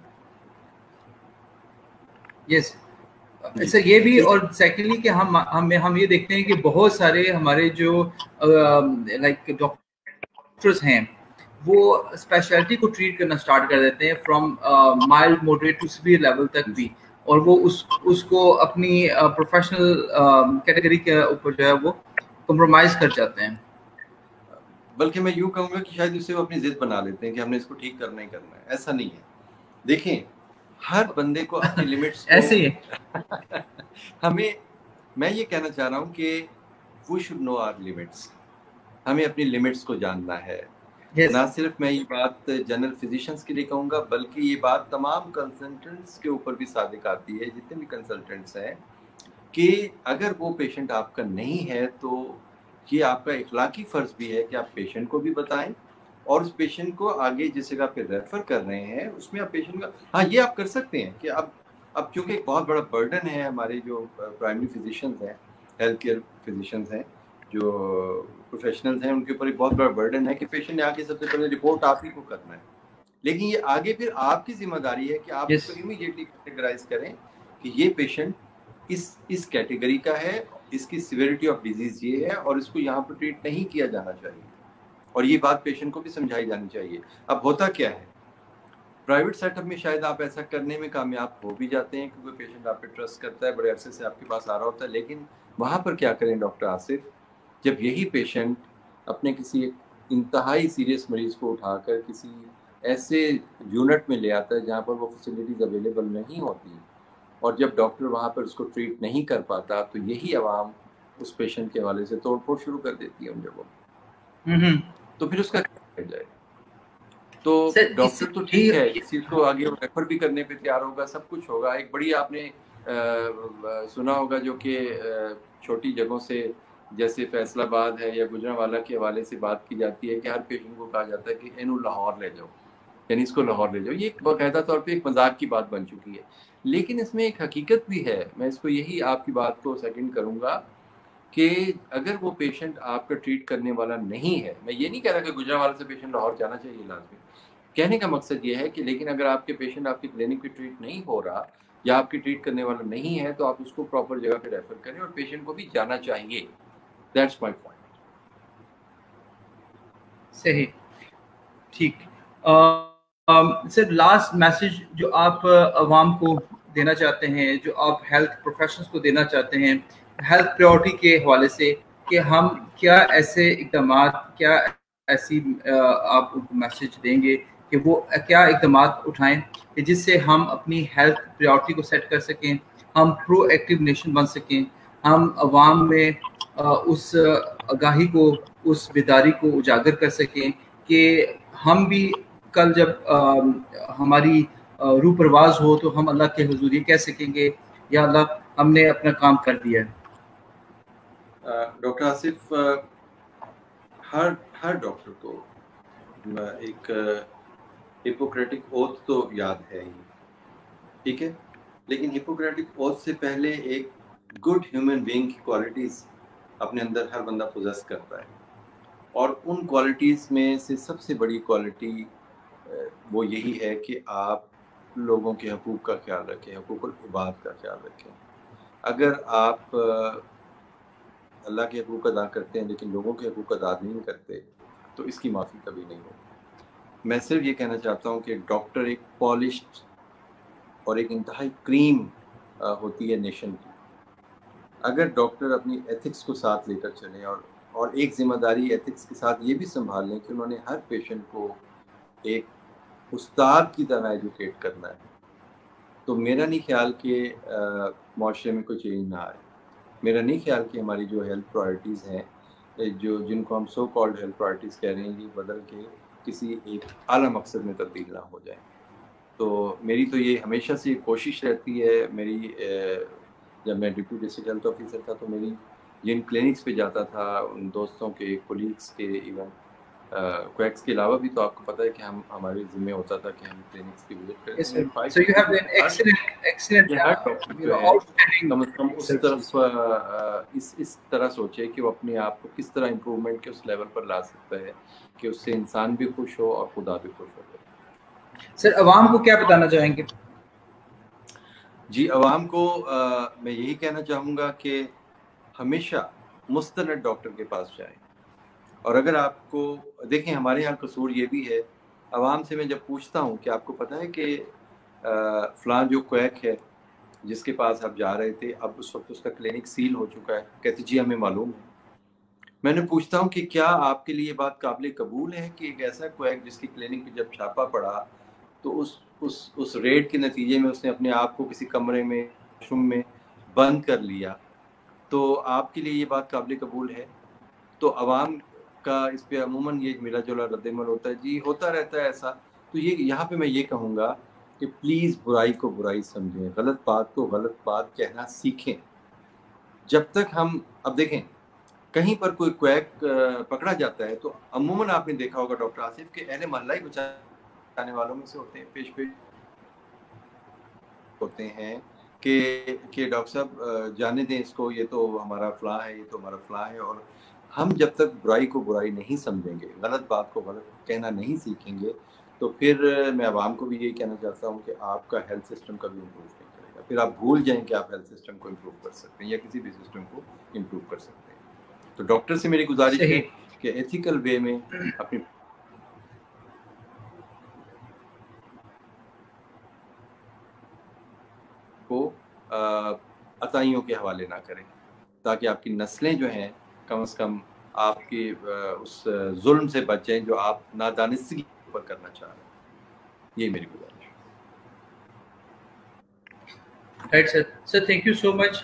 यस सर, ये भी, और सेकेंडली कि हम हम हम ये देखते हैं कि बहुत सारे हमारे जो लाइक डॉक्टर्स हैं वो स्पेशलिटी को ट्रीट करना स्टार्ट कर देते हैं from mild moderate to severe level तक भी, और वो उस उसको अपनी प्रोफेशनल कैटेगरी के ऊपर जो है वो कॉम्प्रोमाइज कर जाते हैं। बल्कि मैं यूँ कहूँगा कि शायद उससे वो अपनी जिद बना लेते हैं कि हमने इसको ठीक करना ही करना है। ऐसा नहीं है, देखें हर बंदे को अपनी लिमिट्स ऐसे ही है। हमें, मैं ये कहना चाह रहा हूँ कि we should know our limits, हमें अपनी लिमिट्स को जानना है। yes. ना सिर्फ मैं ये बात जनरल फिजिशियंस के लिए कहूँगा, बल्कि ये बात तमाम कंसल्टेंट्स के ऊपर भी सादिक आती है, जितने भी कंसल्टेंट्स हैं, कि अगर वो पेशेंट आपका नहीं है तो ये आपका इखलाकी फ़र्ज़ भी है कि आप पेशेंट को भी बताएं और उस पेशेंट को आगे जिस जगह पे रेफ़र कर रहे हैं उसमें आप पेशेंट का, हाँ ये आप कर सकते हैं कि अब अब चूँकि एक बहुत बड़ा बर्डन है हमारे जो प्राइमरी फिजिशियंस हैं, हेल्थ केयर फिजिशियंस हैं, जो प्रोफेशनल्स हैं, उनके ऊपर एक बहुत बड़ा बर्डन है कि पेशेंट ने आके सबसे पहले रिपोर्ट आप ही को करना है, लेकिन ये आगे फिर आपकी जिम्मेदारी है कि आप yes. इसको इमीडिएटली कैटेगराइज करें कि ये पेशेंट इस इस कैटेगरी का है, इसकी सिवियरिटी ऑफ डिजीज ये है और इसको यहाँ पर ट्रीट नहीं किया जाना चाहिए, और ये बात पेशेंट को भी समझाई जानी चाहिए। अब होता क्या है, प्राइवेट सेटअप में शायद आप ऐसा करने में कामयाब हो भी जाते हैं क्योंकि पेशेंट आप पे ट्रस्ट करता है, बड़े अरसे से आपके पास आ रहा होता है, लेकिन वहाँ पर क्या करें डॉक्टर आसिफ, जब यही पेशेंट अपने किसी इंतहाई सीरियस मरीज को उठाकर किसी ऐसे यूनिट में ले आता है जहाँ पर वो फैसिलिटीज़ अवेलेबल नहीं होती, और जब डॉक्टर वहाँ पर उसको ट्रीट नहीं कर पाता, तो यही आवाम उस पेशेंट के हवाले से तोड़ फोड़ शुरू कर देती है उन जगहों। तो फिर उसका क्या किया जाए? तो डॉक्टर तो ठीक है, इस चीज़ को आगे रेफर भी करने पे तैयार होगा, सब कुछ होगा। एक बड़ी आपने आ, सुना होगा जो कि छोटी जगहों से जैसे फैसलाबाद है या गुजरांवाला के हवाले से बात की जाती है कि हर पेशेंट को कहा जाता है कि इन्हों लाहौर ले जाओ, यानी इसको लाहौर ले जाओ। ये बाकायदा तौर पे एक मजाक की बात बन चुकी है, लेकिन इसमें एक हकीकत भी है। मैं इसको यही आपकी बात को सेकंड करूँगा कि अगर वो पेशेंट आपका ट्रीट करने वाला नहीं है, मैं ये नहीं कह रहा कि गुजरांवाला से पेशेंट लाहौर जाना चाहिए लाजमी, कहने का मकसद ये है कि लेकिन अगर आपके पेशेंट आपकी क्लिनिक पे ट्रीट नहीं हो रहा या आपकी ट्रीट करने वाला नहीं है, तो आप उसको प्रॉपर जगह पे रेफर करें और पेशेंट को भी जाना चाहिए। That's my point. सही, ठीक। सर, लास्ट मैसेज जो आप अवाम को देना चाहते हैं, जो आप हेल्थ प्रोफेशनल्स को देना चाहते हैं हेल्थ प्रायोरिटी के हवाले से, कि हम क्या ऐसे इक़दाम, क्या ऐसी आप उनको मैसेज देंगे कि वो क्या इक़दाम उठाएं कि जिससे हम अपनी हेल्थ प्रायोरिटी को सेट कर सकें, हम प्रोएक्टिव नेशन बन सकें, हम अवाम में उस आगाही को, उस बेदारी को उजागर कर सकें कि हम भी کل جب ہماری روح پرواز ہو تو ہم اللہ کے حضور یہ کہہ سکیں گے یا اللہ ہم نے اپنا کام کر دیا ہے؟ ڈاکٹر آصف، ہر ہر ڈاکٹر کو ایک ہپوکریٹک اوتھ تو یاد ہے ہی، ٹھیک ہے، لیکن ہپوکریٹک اوتھ سے پہلے ایک گڈ ہیومن بینگ کی کوالٹیز اپنے اندر ہر بندہ پوزیس کرتا ہے، اور ان کوالٹیز میں سے سب سے بڑی کوالٹی وہ یہی ہے کہ آپ لوگوں کے حقوق کا خیال رکھیں، حقوق العباد کا خیال رکھیں۔ اگر آپ اللہ کے حقوق ادا کرتے ہیں لیکن لوگوں کے حقوق ادا نہیں کرتے تو اس کی معافی کبھی نہیں ہوگی۔ میں صرف یہ کہنا چاہتا ہوں کہ ڈاکٹر ایک پالشڈ اور ایک انتہائی کریم ہوتی ہے نیشن کی۔ اگر ڈاکٹر اپنی ایتھکس کو ساتھ لے کر چلیں اور اور ایک ذمہ داری ایتھکس کے ساتھ یہ بھی سنبھال لیں کہ انہوں نے ہر پیشنٹ کو ایک استاد کی طرح ایجوکیٹ کرنا ہے، تو میرا نہیں خیال کہ معاشرے میں کوئی چینج نہ آئے۔ میرا نہیں خیال کہ ہماری جو ہیلتھ پرائرٹیز ہیں، جو جن کو ہم سو کالڈ ہیلتھ پرائرٹیز کہہ رہے ہیں، یہ بدل کے کسی ایک اعلیٰ مقصد میں تبدیل نہ ہو جائیں۔ تو میری تو یہ ہمیشہ سے کوشش رہتی ہے، میری جب میں ڈپٹی ڈسٹرکٹ ہیلتھ آفیسر تھا تو میری جن کلینکس پہ جاتا تھا ان دوستوں کے، کولیگس کے، ایون کویکس کے علاوہ بھی، تو آپ کو پتہ ہے کہ ہم ہمارے ذمہ ہوتا تھا کہ ہم کلینکس کی وزٹ کریں۔ So you have been excellent, excellent, you know, outstanding. کم از کم اس طرف اس اس طرح سوچے کہ وہ اپنے آپ کو کس طرح امپروومنٹ کے اس لیول پر لا سکتا ہے کہ اس سے انسان بھی خوش ہو اور خدا بھی خوش ہو۔ سر عوام کو کیا بتانا چاہیں گے؟ جی عوام کو میں یہی کہنا چاہوں گا کہ ہمیشہ مستند ڈاکٹر کے پاس جائیں، اور اگر آپ کو دیکھیں ہمارے یہاں قصور یہ بھی ہے، عوام سے میں جب پوچھتا ہوں کہ آپ کو پتہ ہے کہ فلاں جو کویک ہے جس کے پاس آپ جا رہے تھے اب اس وقت اس کا کلینک سیل ہو چکا ہے، کہتے جی ہمیں معلوم ہے۔ میں نے پوچھتا ہوں کہ کیا آپ کے لیے بات قابل قبول ہے کہ ایک ایسا کویک جس کی کلینک پہ جب چھاپا پڑا تو اس اس اس ریڈ کے نتیجے میں اس نے اپنے آپ کو کسی کمرے میں روم میں بند کر لیا، تو آپ کے لیے یہ بات قابل قبول ہے؟ تو عوام کا اس پہ عموماً یہ ملا جلا رد عمل ہوتا ہے، جی ہوتا رہتا ہے ایسا۔ تو یہ یہاں پہ میں یہ کہوں گا کہ پلیز برائی کو برائی سمجھیں، غلط بات کو غلط بات کہنا سیکھیں۔ جب تک ہم اب دیکھیں کہیں پر کوئی کویک پکڑا جاتا ہے تو عموماً آپ نے دیکھا ہوگا ڈاکٹر آصف کہ اہل محلہ ہی بچانے والوں میں سے ہوتے ہیں، پیش پیش ہوتے ہیں کہ کہ ڈاکٹر صاحب جانے دیں اس کو، یہ تو ہمارا فلاں ہے، یہ تو ہمارا فلاں ہے۔ اور ہم جب تک برائی کو برائی نہیں سمجھیں گے، غلط بات کو غلط کہنا نہیں سیکھیں گے، تو پھر میں عوام کو بھی یہی کہنا چاہتا ہوں کہ آپ کا ہیلتھ سسٹم کبھی امپروو نہیں کرے گا۔ پھر آپ بھول جائیں کہ آپ ہیلتھ سسٹم کو امپروو کر سکتے ہیں یا کسی بھی سسٹم کو امپروو کر سکتے ہیں۔ تو ڈاکٹر سے میری گزارش ہے کہ ایتھیکل وے میں اپنی کو عطائیوں کے حوالے نہ کریں، تاکہ آپ کی نسلیں جو ہیں کم از کم آپ کی اس ظلم سے بچ جائیں جو آپ نادانستگی پر کرنا چاہ رہے ہیں۔ یہ میری گزارش ہے۔ Right sir sir thank you so much,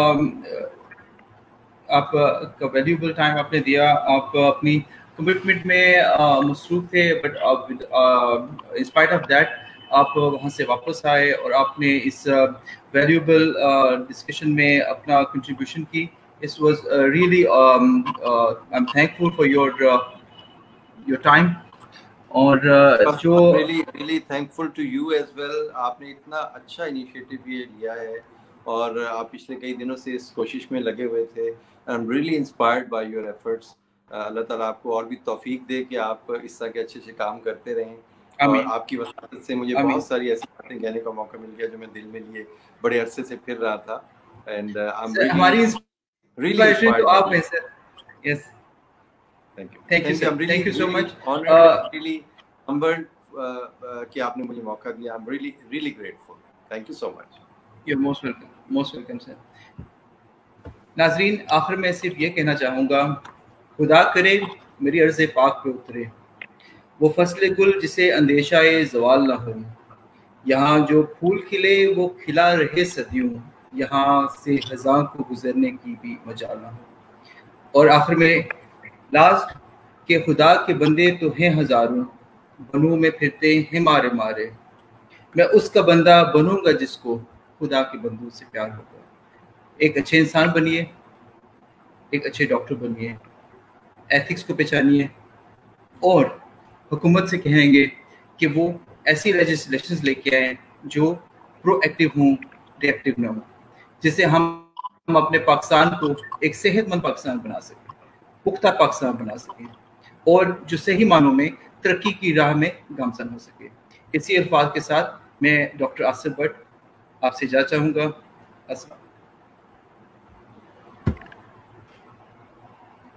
آپ کا ویلیوبل ٹائم آپ نے دیا، آپ اپنی کمٹمنٹ میں مصروف تھے، but in spite of that آپ وہاں سے واپس آئے اور آپ نے اس ویلیوبل ڈسکشن میں اپنا کنٹریبیوشن کی۔ This was uh, really um, uh, I'm thankful for your uh, your time. اور جو really really thankful to you as well، آپ نے اتنا اچھا انیشیٹو یہ لیا ہے اور آپ پچھلے کئی دنوں سے اس کوشش میں لگے ہوئے تھے۔ I'm really inspired by your efforts۔ اللہ تعالیٰ آپ کو اور بھی توفیق دے کہ آپ اس طرح کے اچھے اچھے کام کرتے رہیں، اور آپ کی وساطت سے مجھے بہت ساری ایسی باتیں کہنے کا موقع مل گیا جو میں دل میں لیے بڑے عرصے سے پھر رہا تھا۔ اینڈ ہماری really inspired آپ ہیں سر۔ Yes, thank you thank you sir, thank you so much, really humbled کہ آپ نے مجھے موقع دیا۔ I'm really really grateful, thank you so much۔ You're most welcome, most welcome sir۔ ناظرین آخر میں صرف یہ کہنا چاہوں گا، خدا کرے میری عرض پاک پہ اترے وہ فصل گل جسے اندیشہ زوال نہ ہو، یہاں جو پھول کھلے وہ کھلا رہے صدیوں، یہاں سے خزاں کو گزرنے کی بھی مجال نہ ہو۔ اور آخر میں لاسٹ کہ خدا کے بندے تو ہیں ہزاروں، बनू में फिरते हैं मारे मारे, मैं उसका बंदा बनूंगा जिसको खुदा के बंदू से प्यार होगा। एक अच्छे इंसान बनिए, एक अच्छे डॉक्टर बनिए, एथिक्स को पहचानिए और हुकूमत से कहेंगे कि वो ऐसी लेजिस्लेशंस लेके आए जो प्रोएक्टिव हों, रिएक्टिव ना हो, जिससे हम हम अपने पाकिस्तान को एक सेहतमंद पाकिस्तान बना सकें, पुख्ता पाकिस्तान बना सकें और जो सही मानों में तरक्की की राह में गामजन हो सके। इसी अल्फाज के साथ मैं डॉक्टर आसिफ भट्ट आपसे इजाज़त चाहूँगा।